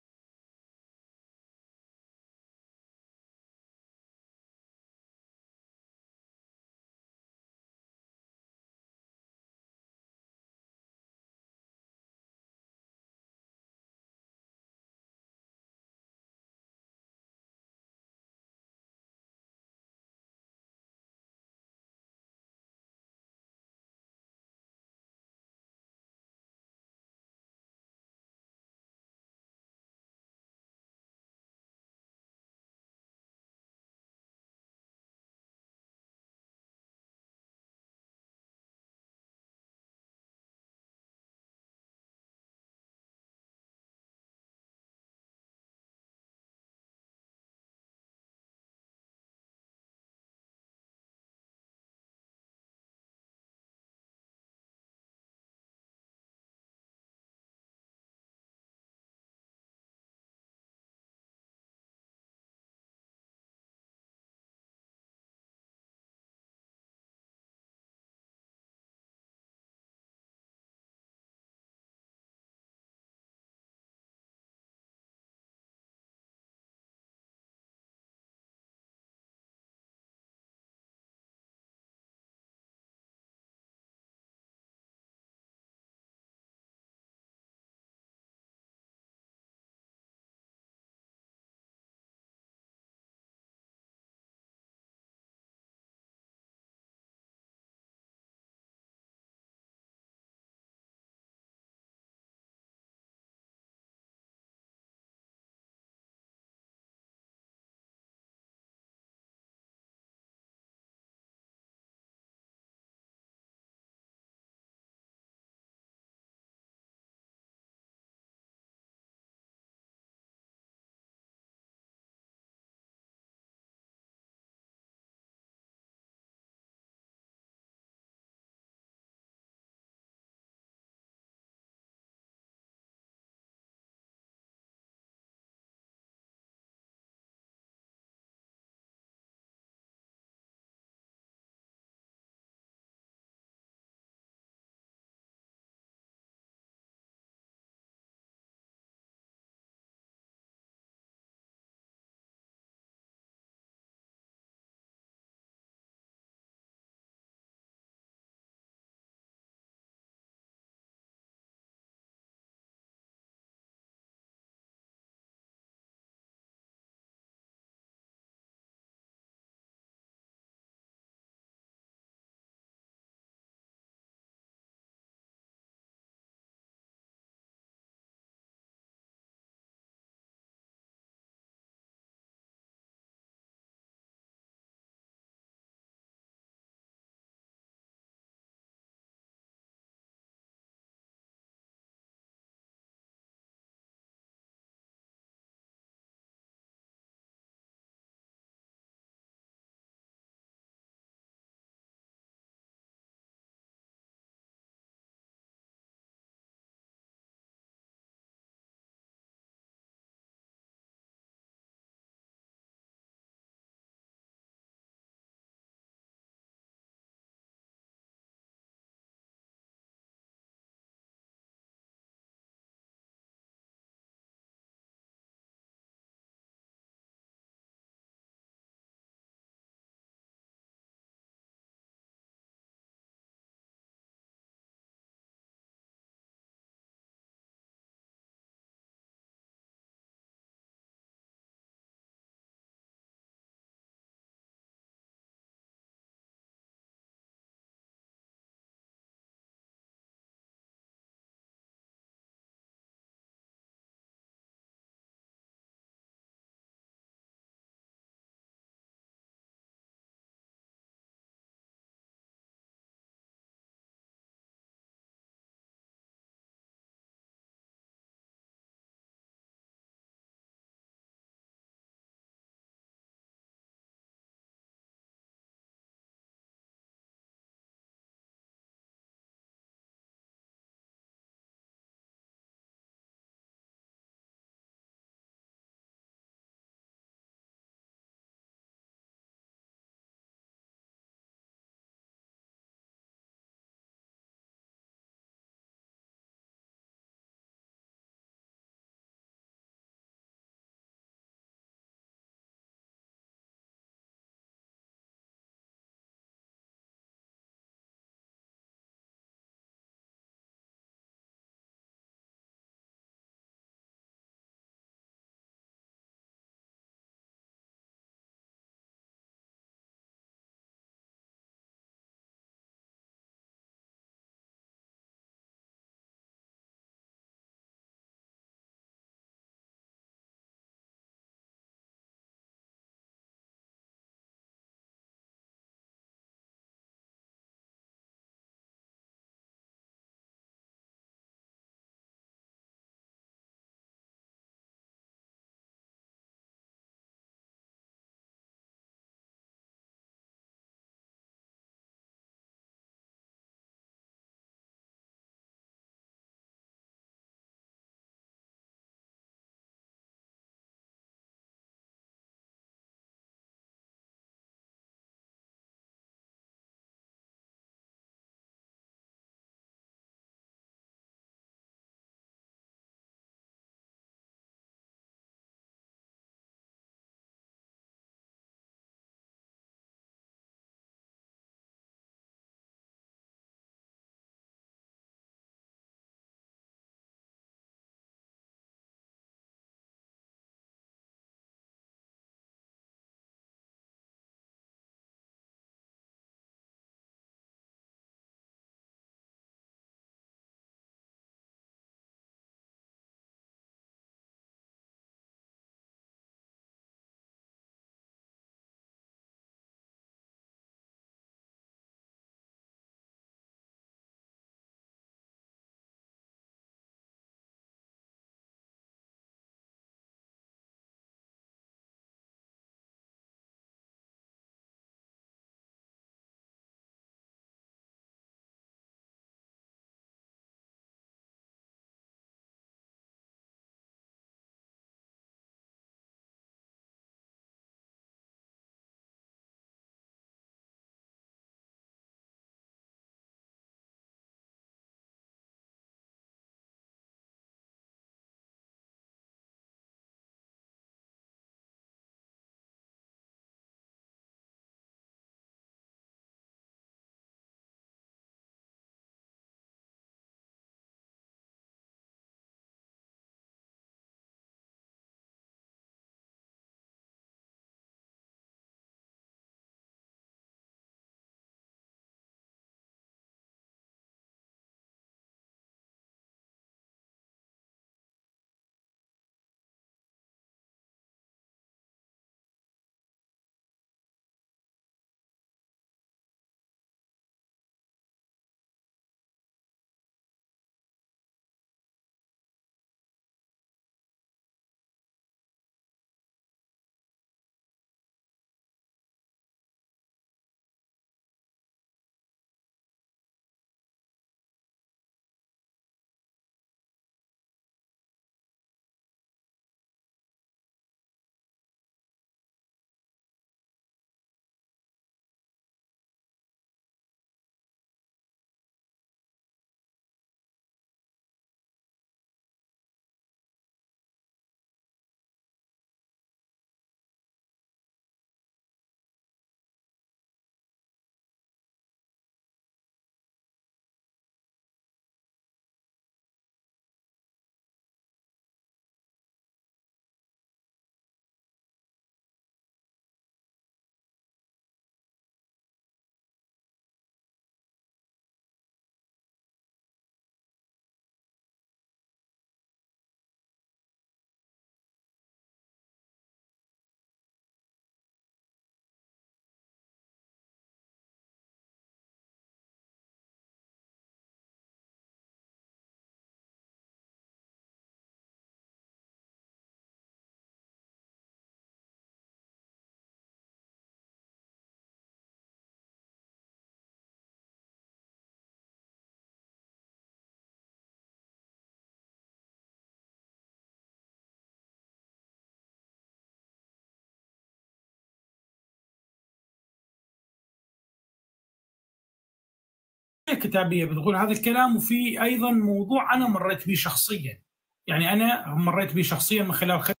Speaker 2: كتابية بتقول هذا الكلام، وفي أيضا موضوع أنا مريت به شخصيا، يعني أنا مريت به شخصيا من خلال خدمة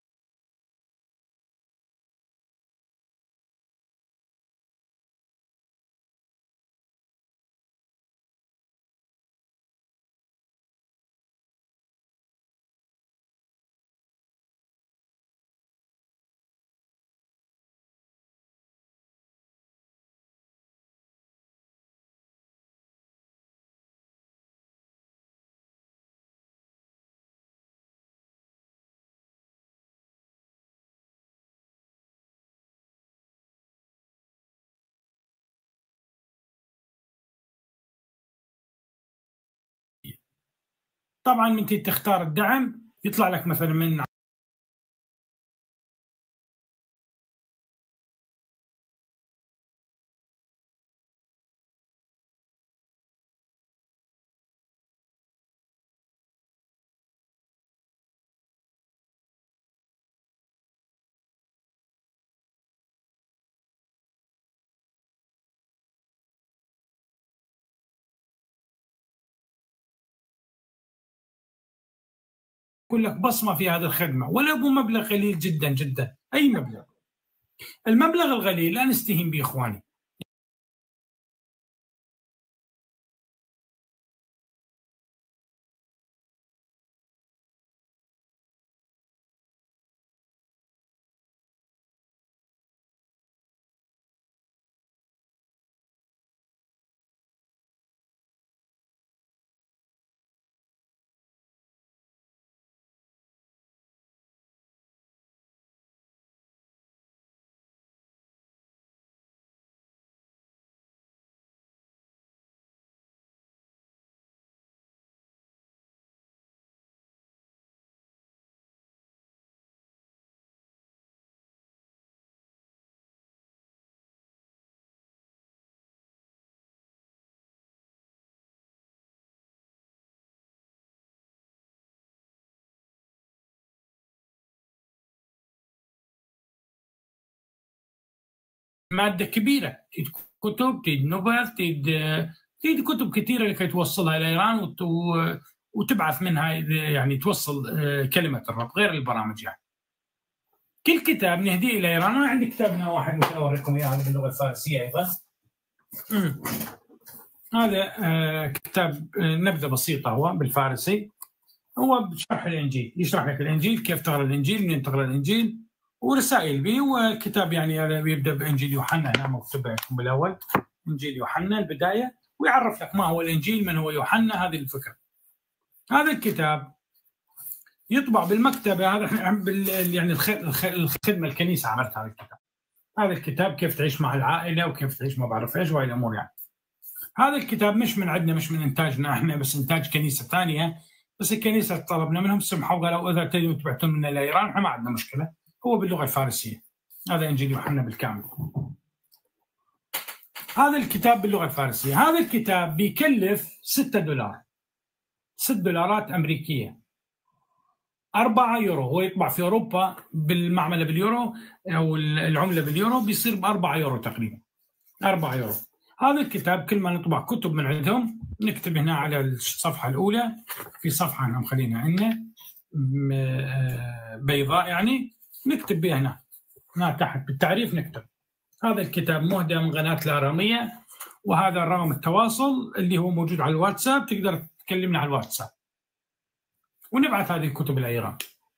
Speaker 2: طبعا من تختار الدعم يطلع لك مثلا من يقول لك بصمة في هذه الخدمة ولو بمبلغ قليل جدا جدا، أي مبلغ. المبلغ القليل لا نستهين به إخواني، مادة كبيرة، تريد كتب، تريد نوبل، تريد تريد كتب كثيرة لكي توصلها إلى إيران وت... وتبعث منها، يعني توصل كلمة الرب غير البرامج. يعني كل كتاب نهديه إلى إيران. أنا عندي كتاب هنا واحد ممكن أوريكم إياه باللغة الفارسية أيضا. هذا كتاب نبذة بسيطة هو بالفارسي، هو بشرح الإنجيل، يشرح لك الإنجيل، كيف تقرأ الإنجيل، منين تقرأ الإنجيل، ورسائل به. وكتاب يعني بيبدأ بإنجيل يوحنا، هنا مكتوب لكم بالأول إنجيل يوحنا البداية، ويعرف لك ما هو الإنجيل، من هو يوحنا، هذه الفكرة. هذا الكتاب يطبع بالمكتبة، هذا يعني الخدمة الكنيسة عملت هذا الكتاب. هذا الكتاب كيف تعيش مع العائلة وكيف تعيش ما بعرف إيش وهي الأمور. يعني هذا الكتاب مش من عندنا، مش من إنتاجنا إحنا، بس إنتاج كنيسة ثانية، بس الكنيسة طلبنا منهم سمحوا وقالوا إذا تريدوا تبعتون لنا لإيران إحنا ما عندنا مشكلة. هو باللغة الفارسية، هذا إنجيل يوحنا بالكامل. هذا الكتاب باللغة الفارسية. هذا الكتاب بيكلف ستة دولار، ست دولارات أمريكية، أربعة يورو. هو يطبع في أوروبا بالمعملة باليورو أو العملة باليورو، بيصير بأربعة يورو تقريبا، أربعة يورو. هذا الكتاب كل ما نطبع كتب من عندهم نكتب هنا على الصفحة الأولى، في صفحة هنا مخلينا عندنا بيضاء يعني، نكتب بها هنا هنا تحت بالتعريف نكتب هذا الكتاب مهدى من قناة الآرامية، وهذا رقم التواصل اللي هو موجود على الواتساب، تقدر تكلمنا على الواتساب ونبعث هذه الكتب إلى إيران.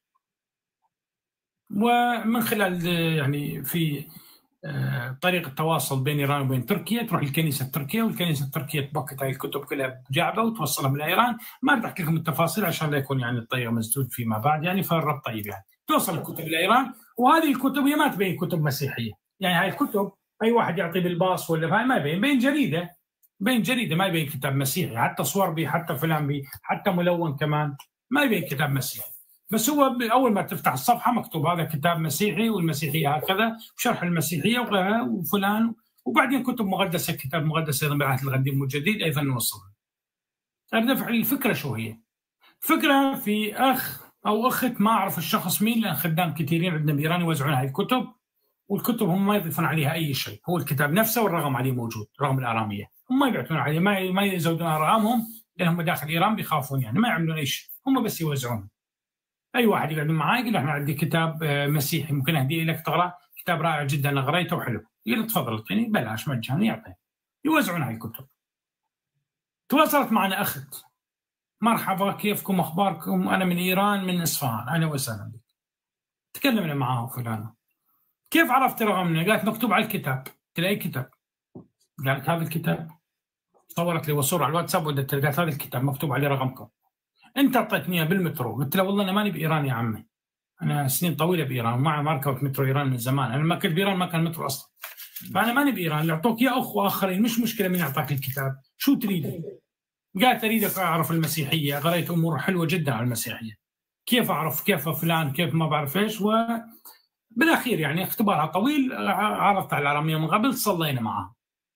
Speaker 2: ومن خلال يعني في طريقة التواصل بين إيران وبين تركيا، تروح الكنيسة التركية، والكنيسة التركية تبكت هذه الكتب كلها بجعبة وتوصلها إلى إيران. ما بدي أحكي لكم التفاصيل عشان لا يكون يعني الطريق مسدود فيما بعد، يعني فالرب طيب. يعني توصل الكتب إلى إيران، وهذه الكتب هي ما تبين كتب مسيحية، يعني هاي الكتب أي واحد يعطي بالباص ولا هاي ما يبين، بين جريدة، بين جريدة، ما يبين كتاب مسيحي، حتى صور بي، حتى فلان بي، حتى ملون كمان، ما يبين كتاب مسيحي. بس هو أول ما تفتح الصفحة مكتوب هذا كتاب مسيحي، والمسيحية هكذا، وشرح المسيحية وغيرها وفلان، وبعدين كتب مقدسة، كتاب مقدس أيضا بالعهد القديم والجديد أيضا نوصلها. أردفع الفكرة شو هي؟ فكرة في أخ أو أخت، ما أعرف الشخص مين، لأن خدام كثيرين عندنا بإيران يوزعون هذه الكتب، والكتب هم ما يضيفون عليها أي شيء، هو الكتاب نفسه والرقم عليه موجود، رقم الآرامية هم ما يبعثون عليه، ما ما يزودون ارقامهم لانهم داخل ايران بيخافون، يعني ما يعملون اي شيء، هم بس يوزعون. اي واحد يقعد معي يقول احنا عندي كتاب مسيحي ممكن اهديه لك تقرا، كتاب رائع جدا انا قريته وحلو، يقول تفضل اعطيني بلاش مجاني، يعطيه، يوزعون هاي الكتب. تواصلت معنا اخت، مرحبا كيفكم اخباركم، انا من ايران من اصفهان، اهلا وسهلا بك. تكلمنا معاه فلانه، كيف عرفت رقمنا؟ قالت مكتوب على الكتاب. قلت لها اي كتاب؟ قالت هذا الكتاب، صورت لي وصورة على الواتساب ودت قالت هذا الكتاب مكتوب عليه رقمكم. انت اعطيتني اياه بالمترو. قلت له والله انا ماني بايران يا عمي، انا سنين طويله بايران ومع ما ركبت مترو ايران من زمان، انا ما كنت بايران ما كان مترو اصلا، فانا ماني بايران، اللي اعطوك يا اخوه اخرين مش مشكله مين اعطاك الكتاب، شو تريد؟ قالت اريدك اعرف المسيحيه، قريت امور حلوه جدا على المسيحيه، كيف اعرف كيف فلان كيف ما بعرف ايش، وبالاخير يعني اختبارها طويل، عرفت على الاراميه من قبل، صلينا معها.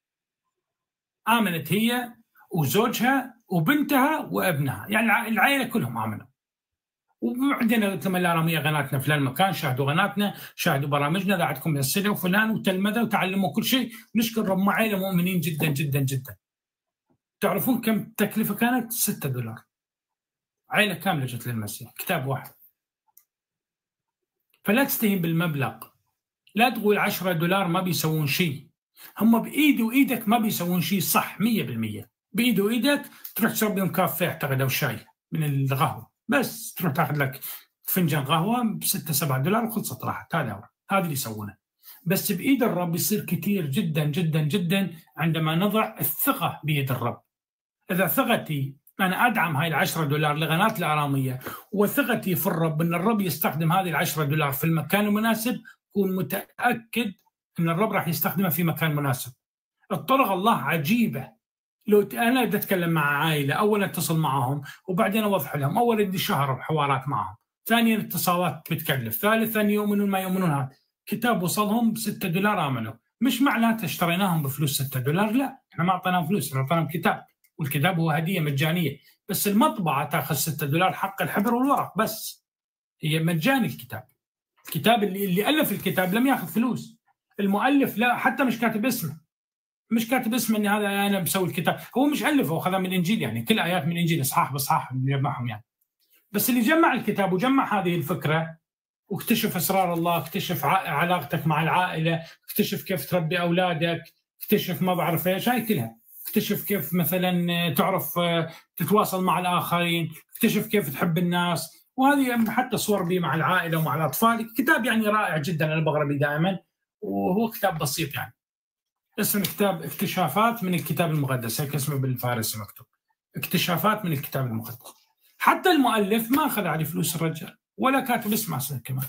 Speaker 2: امنت هي وزوجها وبنتها وابنها، يعني العائله كلهم امنوا. وبعدين قلت لهم الاراميه قناتنا في المكان، شاهدوا قناتنا، شاهدوا برامجنا، ذا عندكم السنه وفلان وتلمذوا وتعلموا كل شيء، نشكر رب، عائله مؤمنين جدا جدا جدا. تعرفون كم التكلفه كانت؟ ستة دولار. عائله كامله جت للمسيح، كتاب واحد. فلا تستهين بالمبلغ، لا تقول عشرة دولار ما بيسوون شيء، هم بايدي وايدك ما بيسوون شيء، صح مية بالمية، بايدي وايدك تروح تشرب لهم كافيه اعتقد او شاي من القهوه، بس تروح تاخذ لك فنجان قهوه بستة سبعة دولار وخلصت راحت، هذا هو، هذا اللي يسوونه. بس بايد الرب يصير كثير جدا جدا جدا عندما نضع الثقه بيد الرب. اذا ثقتي انا ادعم هاي العشرة دولار لقناه الاراميه، وثقتي في الرب ان الرب يستخدم هذه العشرة دولار في المكان المناسب، كون متاكد ان الرب راح يستخدمها في مكان مناسب. الطرق الله عجيبه. لو انا بدي اتكلم مع عائله، اولا اتصل معهم وبعدين اوضح لهم، اولا بدي شهر بحوارات معهم، ثانيا اتصالات بتكلف، ثالثا يؤمنون ما يؤمنون، هذا كتاب وصلهم ب ستة دولار امنوا، مش معناته اشتريناهم بفلوس ستة دولار، لا، احنا ما اعطيناهم فلوس، احنا اعطيناهم كتاب، والكتاب هو هديه مجانيه، بس المطبعه تاخذ ستة دولار حق الحبر والورق، بس هي مجاني الكتاب. الكتاب اللي اللي الف الكتاب لم ياخذ فلوس، المؤلف لا، حتى مش كاتب اسمه، مش كاتب اسمه ان هذا انا مسوي الكتاب، هو مش الفه وخذها من الانجيل، يعني كل ايات من الانجيل اصحاح باصحاح يجمعهم يعني. بس اللي جمع الكتاب وجمع هذه الفكره واكتشف اسرار الله، اكتشف علاقتك مع العائله، اكتشف كيف تربي اولادك، اكتشف ما بعرف ايش، هاي كلها، اكتشف كيف مثلا تعرف تتواصل مع الاخرين، اكتشف كيف تحب الناس، وهذه حتى صور بي مع العائله ومع الاطفال. كتاب يعني رائع جدا، انا بقرا بيه دائما، وهو كتاب بسيط يعني. اسم الكتاب اكتشافات من الكتاب المقدس، هيك اسمه بالفارسي مكتوب، اكتشافات من الكتاب المقدس. حتى المؤلف ما اخذ عليه فلوس الرجال، ولا كاتب اسمه اصلا كمان،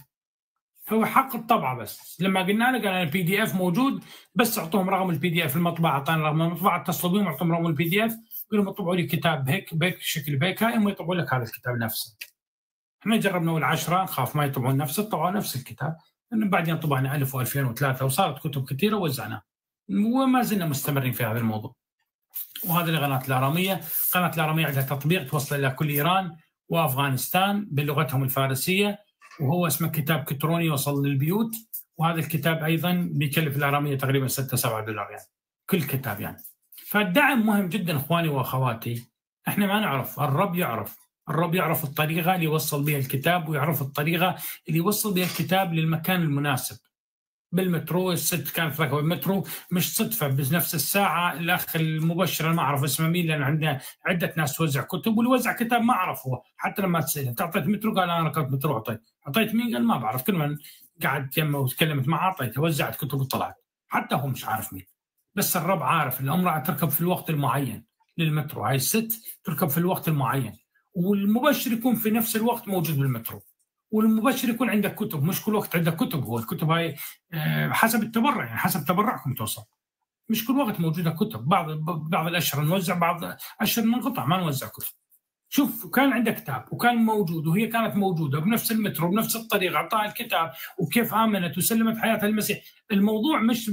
Speaker 2: هو حق الطبعه بس. لما قلنا له قال البي دي اف موجود، بس اعطوهم رقم البي دي اف، المطبعه اعطانا رقم المطبعه، اتصلوا بهم اعطوهم رقم البي دي اف، قالوا لهم اطبعوا لي كتاب بهيك بهيك شكل بهيك، هاي هم يطبعوا لك هذا الكتاب نفسه. احنا جربنا اول عشرة، نخاف ما يطبعون نفسه، طبعوا نفس الكتاب، بعدين طبعنا ألف وألفين وثلاثة وصارت كتب كثيره ووزعناها، وما زلنا مستمرين في هذا الموضوع. وهذا لقناه الاراميه، قناه الاراميه عندها تطبيق توصل الى كل ايران وافغانستان بلغتهم الفارسيه، وهو اسمه كتاب كتروني يوصل للبيوت، وهذا الكتاب ايضا بيكلف الاراميه تقريبا ستة سبعة دولار يعني كل كتاب يعني. فالدعم مهم جدا اخواني واخواتي، احنا ما نعرف، الرب يعرف، الرب يعرف الطريقه اللي يوصل بها الكتاب، ويعرف الطريقه اللي يوصل بها الكتاب للمكان المناسب. بالمترو الست كانت راكبه المترو مش صدفه بنفس الساعه، الاخ المبشر ما اعرف اسمه مين، لان عندنا عده ناس توزع كتب، واللي وزع كتاب ما اعرف هو، حتى لما تساله انت اعطيت مترو، قال انا ركبت مترو اعطيت، اعطيت مين؟ قال ما بعرف، كل من قعدت يمه وتكلمت معه اعطيته، وزعت كتب وطلعت، حتى هو مش عارف مين. بس الرب عارف الامراه تركب في الوقت المعين للمترو، هاي الست تركب في الوقت المعين، والمبشر يكون في نفس الوقت موجود بالمترو، والمبشر يكون عندك كتب، مش كل وقت عندك كتب، هو الكتب هاي حسب التبرع، يعني حسب تبرعكم توصل، مش كل وقت موجوده كتب، بعض بعض الاشهر نوزع، بعض الاشهر منقطع ما نوزع كتب. شوف كان عندك كتاب وكان موجود، وهي كانت موجوده بنفس المترو بنفس الطريقه، اعطاها الكتاب وكيف امنت وسلمت حياتها للمسيح. الموضوع مش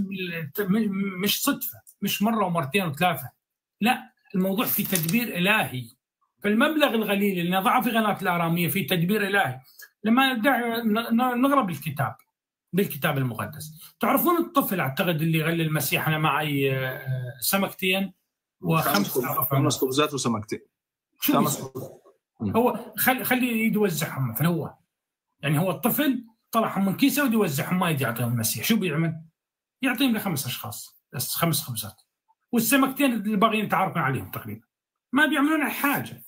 Speaker 2: مش صدفه، مش مره ومرتين وثلاثه، لا، الموضوع في تدبير الهي. فالمبلغ القليل اللي نضعه في قناه الاراميه في تدبير الهي، لما نقرا بالكتاب بالكتاب المقدس. تعرفون الطفل اعتقد اللي غلي المسيح، انا معي سمكتين وخمس
Speaker 1: خمس خبزات وسمكتين.
Speaker 2: خمس هو خلي خلي يوزعهم في هو يعني هو الطفل طلعهم من كيسه ودي يوزعهم ما يدي يعطيهم المسيح، شو بيعمل؟ يعطيهم لخمس اشخاص بس خمس خبزات والسمكتين اللي باغيين يتعاركون عليهم تقريبا ما بيعملون حاجه،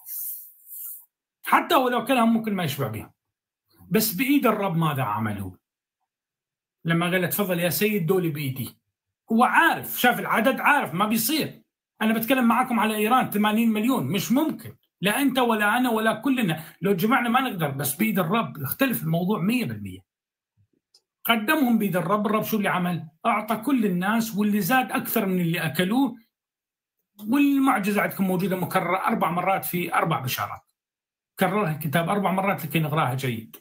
Speaker 2: حتى ولو كلهم ممكن ما يشبع بهم. بس بايد الرب ماذا عملوا؟ لما قال تفضل يا سيد دولي بايدي، هو عارف، شاف العدد، عارف ما بيصير. انا بتكلم معكم على ايران ثمانين مليون، مش ممكن، لا انت ولا انا ولا كلنا، لو جمعنا ما نقدر، بس بايد الرب يختلف الموضوع مية بالمية. قدمهم بيد الرب، الرب شو اللي عمل؟ اعطى كل الناس، واللي زاد اكثر من اللي اكلوه. والمعجزه عندكم موجوده مكرره اربع مرات في اربع بشارات، كررها الكتاب اربع مرات لكي نقراها جيد.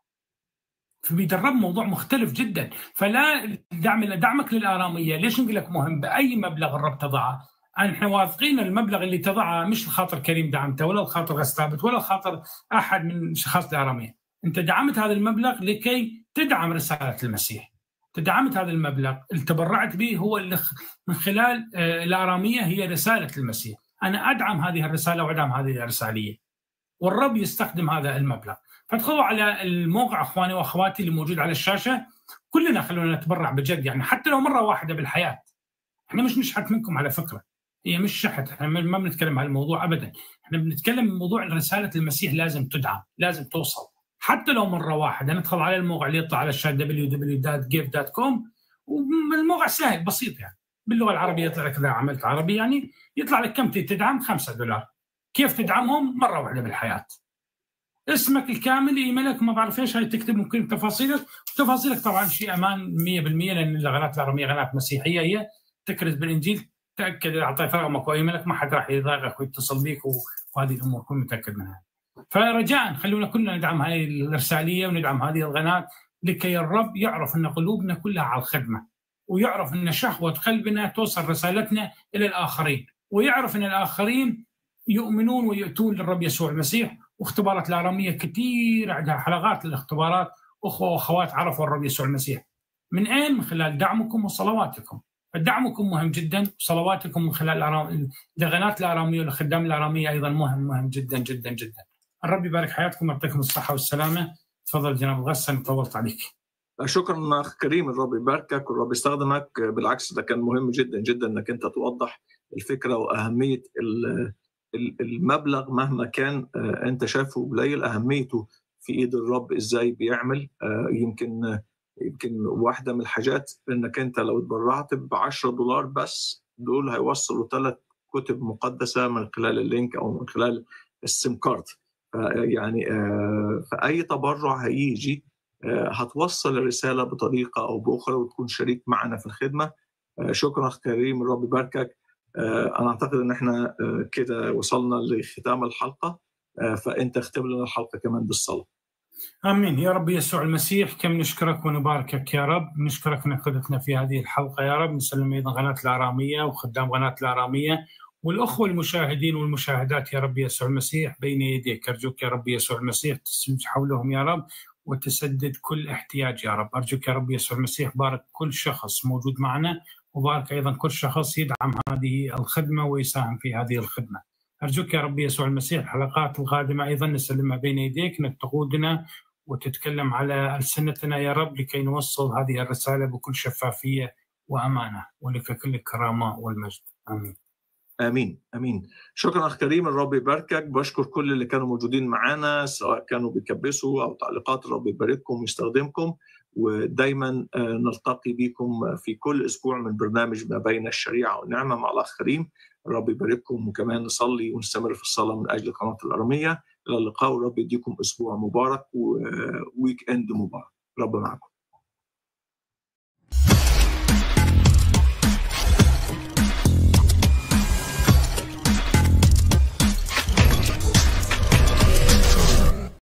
Speaker 2: في بيد الرب موضوع مختلف جدا. فلا دعم دعمك للآرامية، ليش نقول لك مهم؟ باي مبلغ الرب تضعه، احنا واثقين المبلغ اللي تضعه مش الخاطر كريم دعمته ولا الخاطر غاز ثابت ولا الخاطر احد من اشخاص الآرامية، انت دعمت هذا المبلغ لكي تدعم رسالة المسيح. تدعمت هذا المبلغ اللي تبرعت به هو اللي من خلال الآرامية هي رسالة المسيح. انا ادعم هذه الرسالة وادعم هذه الرسالية، والرب يستخدم هذا المبلغ. فادخلوا على الموقع اخواني واخواتي اللي موجود على الشاشه، كلنا خلونا نتبرع بجد، يعني حتى لو مره واحده بالحياه. احنا مش نشحت منكم على فكره، هي مش شحت، احنا ما بنتكلم عن الموضوع ابدا، احنا بنتكلم موضوع رساله المسيح لازم تدعم، لازم توصل حتى لو مره واحده. ندخل على الموقع اللي يطلع على الشاشه دبليو دبليو دوت جيف دوت كوم، والموقع سهل بسيط يعني باللغه العربيه يطلع لك اذا عملت عربي يعني يطلع لك كم تدعم، خمسة دولار. كيف تدعمهم؟ مره واحده بالحياه. اسمك الكامل، ايميلك، ما بعرف ايش، هاي تكتب ممكن تفاصيلك، تفاصيلك طبعا شيء امان مية بالمية لان القناه الآرامية قناه مسيحيه، هي تكرز بالانجيل. تاكد اذا اعطيت رقمك وايميلك ما حد راح يضايقك ويتصل بيك، وهذه الامور كن متاكد منها. فرجاء خلونا كلنا ندعم هذه الارساليه وندعم هذه القناه لكي الرب يعرف ان قلوبنا كلها على الخدمه، ويعرف ان شهوه قلبنا توصل رسالتنا الى الاخرين، ويعرف ان الاخرين يؤمنون ويؤتون للرب يسوع المسيح. واختبارات الآرامية كثير عندها حلقات للاختبارات، أخوة وأخوات عرفوا الرب يسوع المسيح. من أين؟ من خلال دعمكم وصلواتكم. فدعمكم مهم جدا، صلواتكم من خلال القناة الآرامية والخدام الآرامية أيضا مهم مهم جدا جدا جدا. الرب يبارك حياتكم ويعطيكم الصحة والسلامة. تفضل جناب الغسان، طولت عليك.
Speaker 1: شكرا أخ كريم، الرب يباركك والرب يستخدمك. بالعكس ده كان مهم جدا جدا أنك أنت توضح الفكرة وأهمية المبلغ مهما كان أنت شايفه قليل، أهميته في إيد الرب إزاي بيعمل. يمكن يمكن واحدة من الحاجات إنك أنت لو اتبرعت بعشرة دولار بس، دول هيوصلوا ثلاث كتب مقدسة من خلال اللينك أو من خلال السيم كارد. يعني فأي تبرع هيجي هتوصل الرسالة بطريقة أو بأخرى وتكون شريك معنا في الخدمة. شكرا أخ كريم، الرب يباركك. أنا أعتقد إن إحنا كده وصلنا لختام الحلقة، فأنت اختم لنا الحلقة كمان بالصلاة.
Speaker 2: آمين. يا رب يسوع المسيح، كم نشكرك ونباركك يا رب. نشكرك أنك خدتنا في هذه الحلقة يا رب. نسلم أيضا قناة الآرامية وخدام قناة الآرامية والأخوة المشاهدين والمشاهدات يا رب يسوع المسيح بين يديك. أرجوك يا رب يسوع المسيح تسمج حولهم يا رب وتسدد كل احتياج يا رب. أرجوك يا رب يسوع المسيح بارك كل شخص موجود معنا، وبارك أيضا كل شخص يدعم هذه الخدمة ويساهم في هذه الخدمة. أرجوك يا رب يسوع المسيح الحلقات القادمة أيضا نسلمها بين يديك، أنك تقودنا وتتكلم على ألسنتنا يا رب لكي نوصل هذه الرسالة بكل شفافية وأمانة، ولك كل الكرامة والمجد. آمين.
Speaker 1: آمين آمين. شكرا أخ كريم، الرب يباركك. بشكر كل اللي كانوا موجودين معنا، سواء كانوا بيكبسوا أو تعليقات. الرب يبارككم ويستخدمكم، ودايما نلتقي بكم في كل أسبوع من برنامج ما بين الشريعة والنعمة مع الأخ كريم. الرب يبارككم، وكمان نصلي ونستمر في الصلاة من أجل قناة الآرامية. إلى اللقاء، والرب يديكم أسبوع مبارك وويك إند مبارك. رب معكم.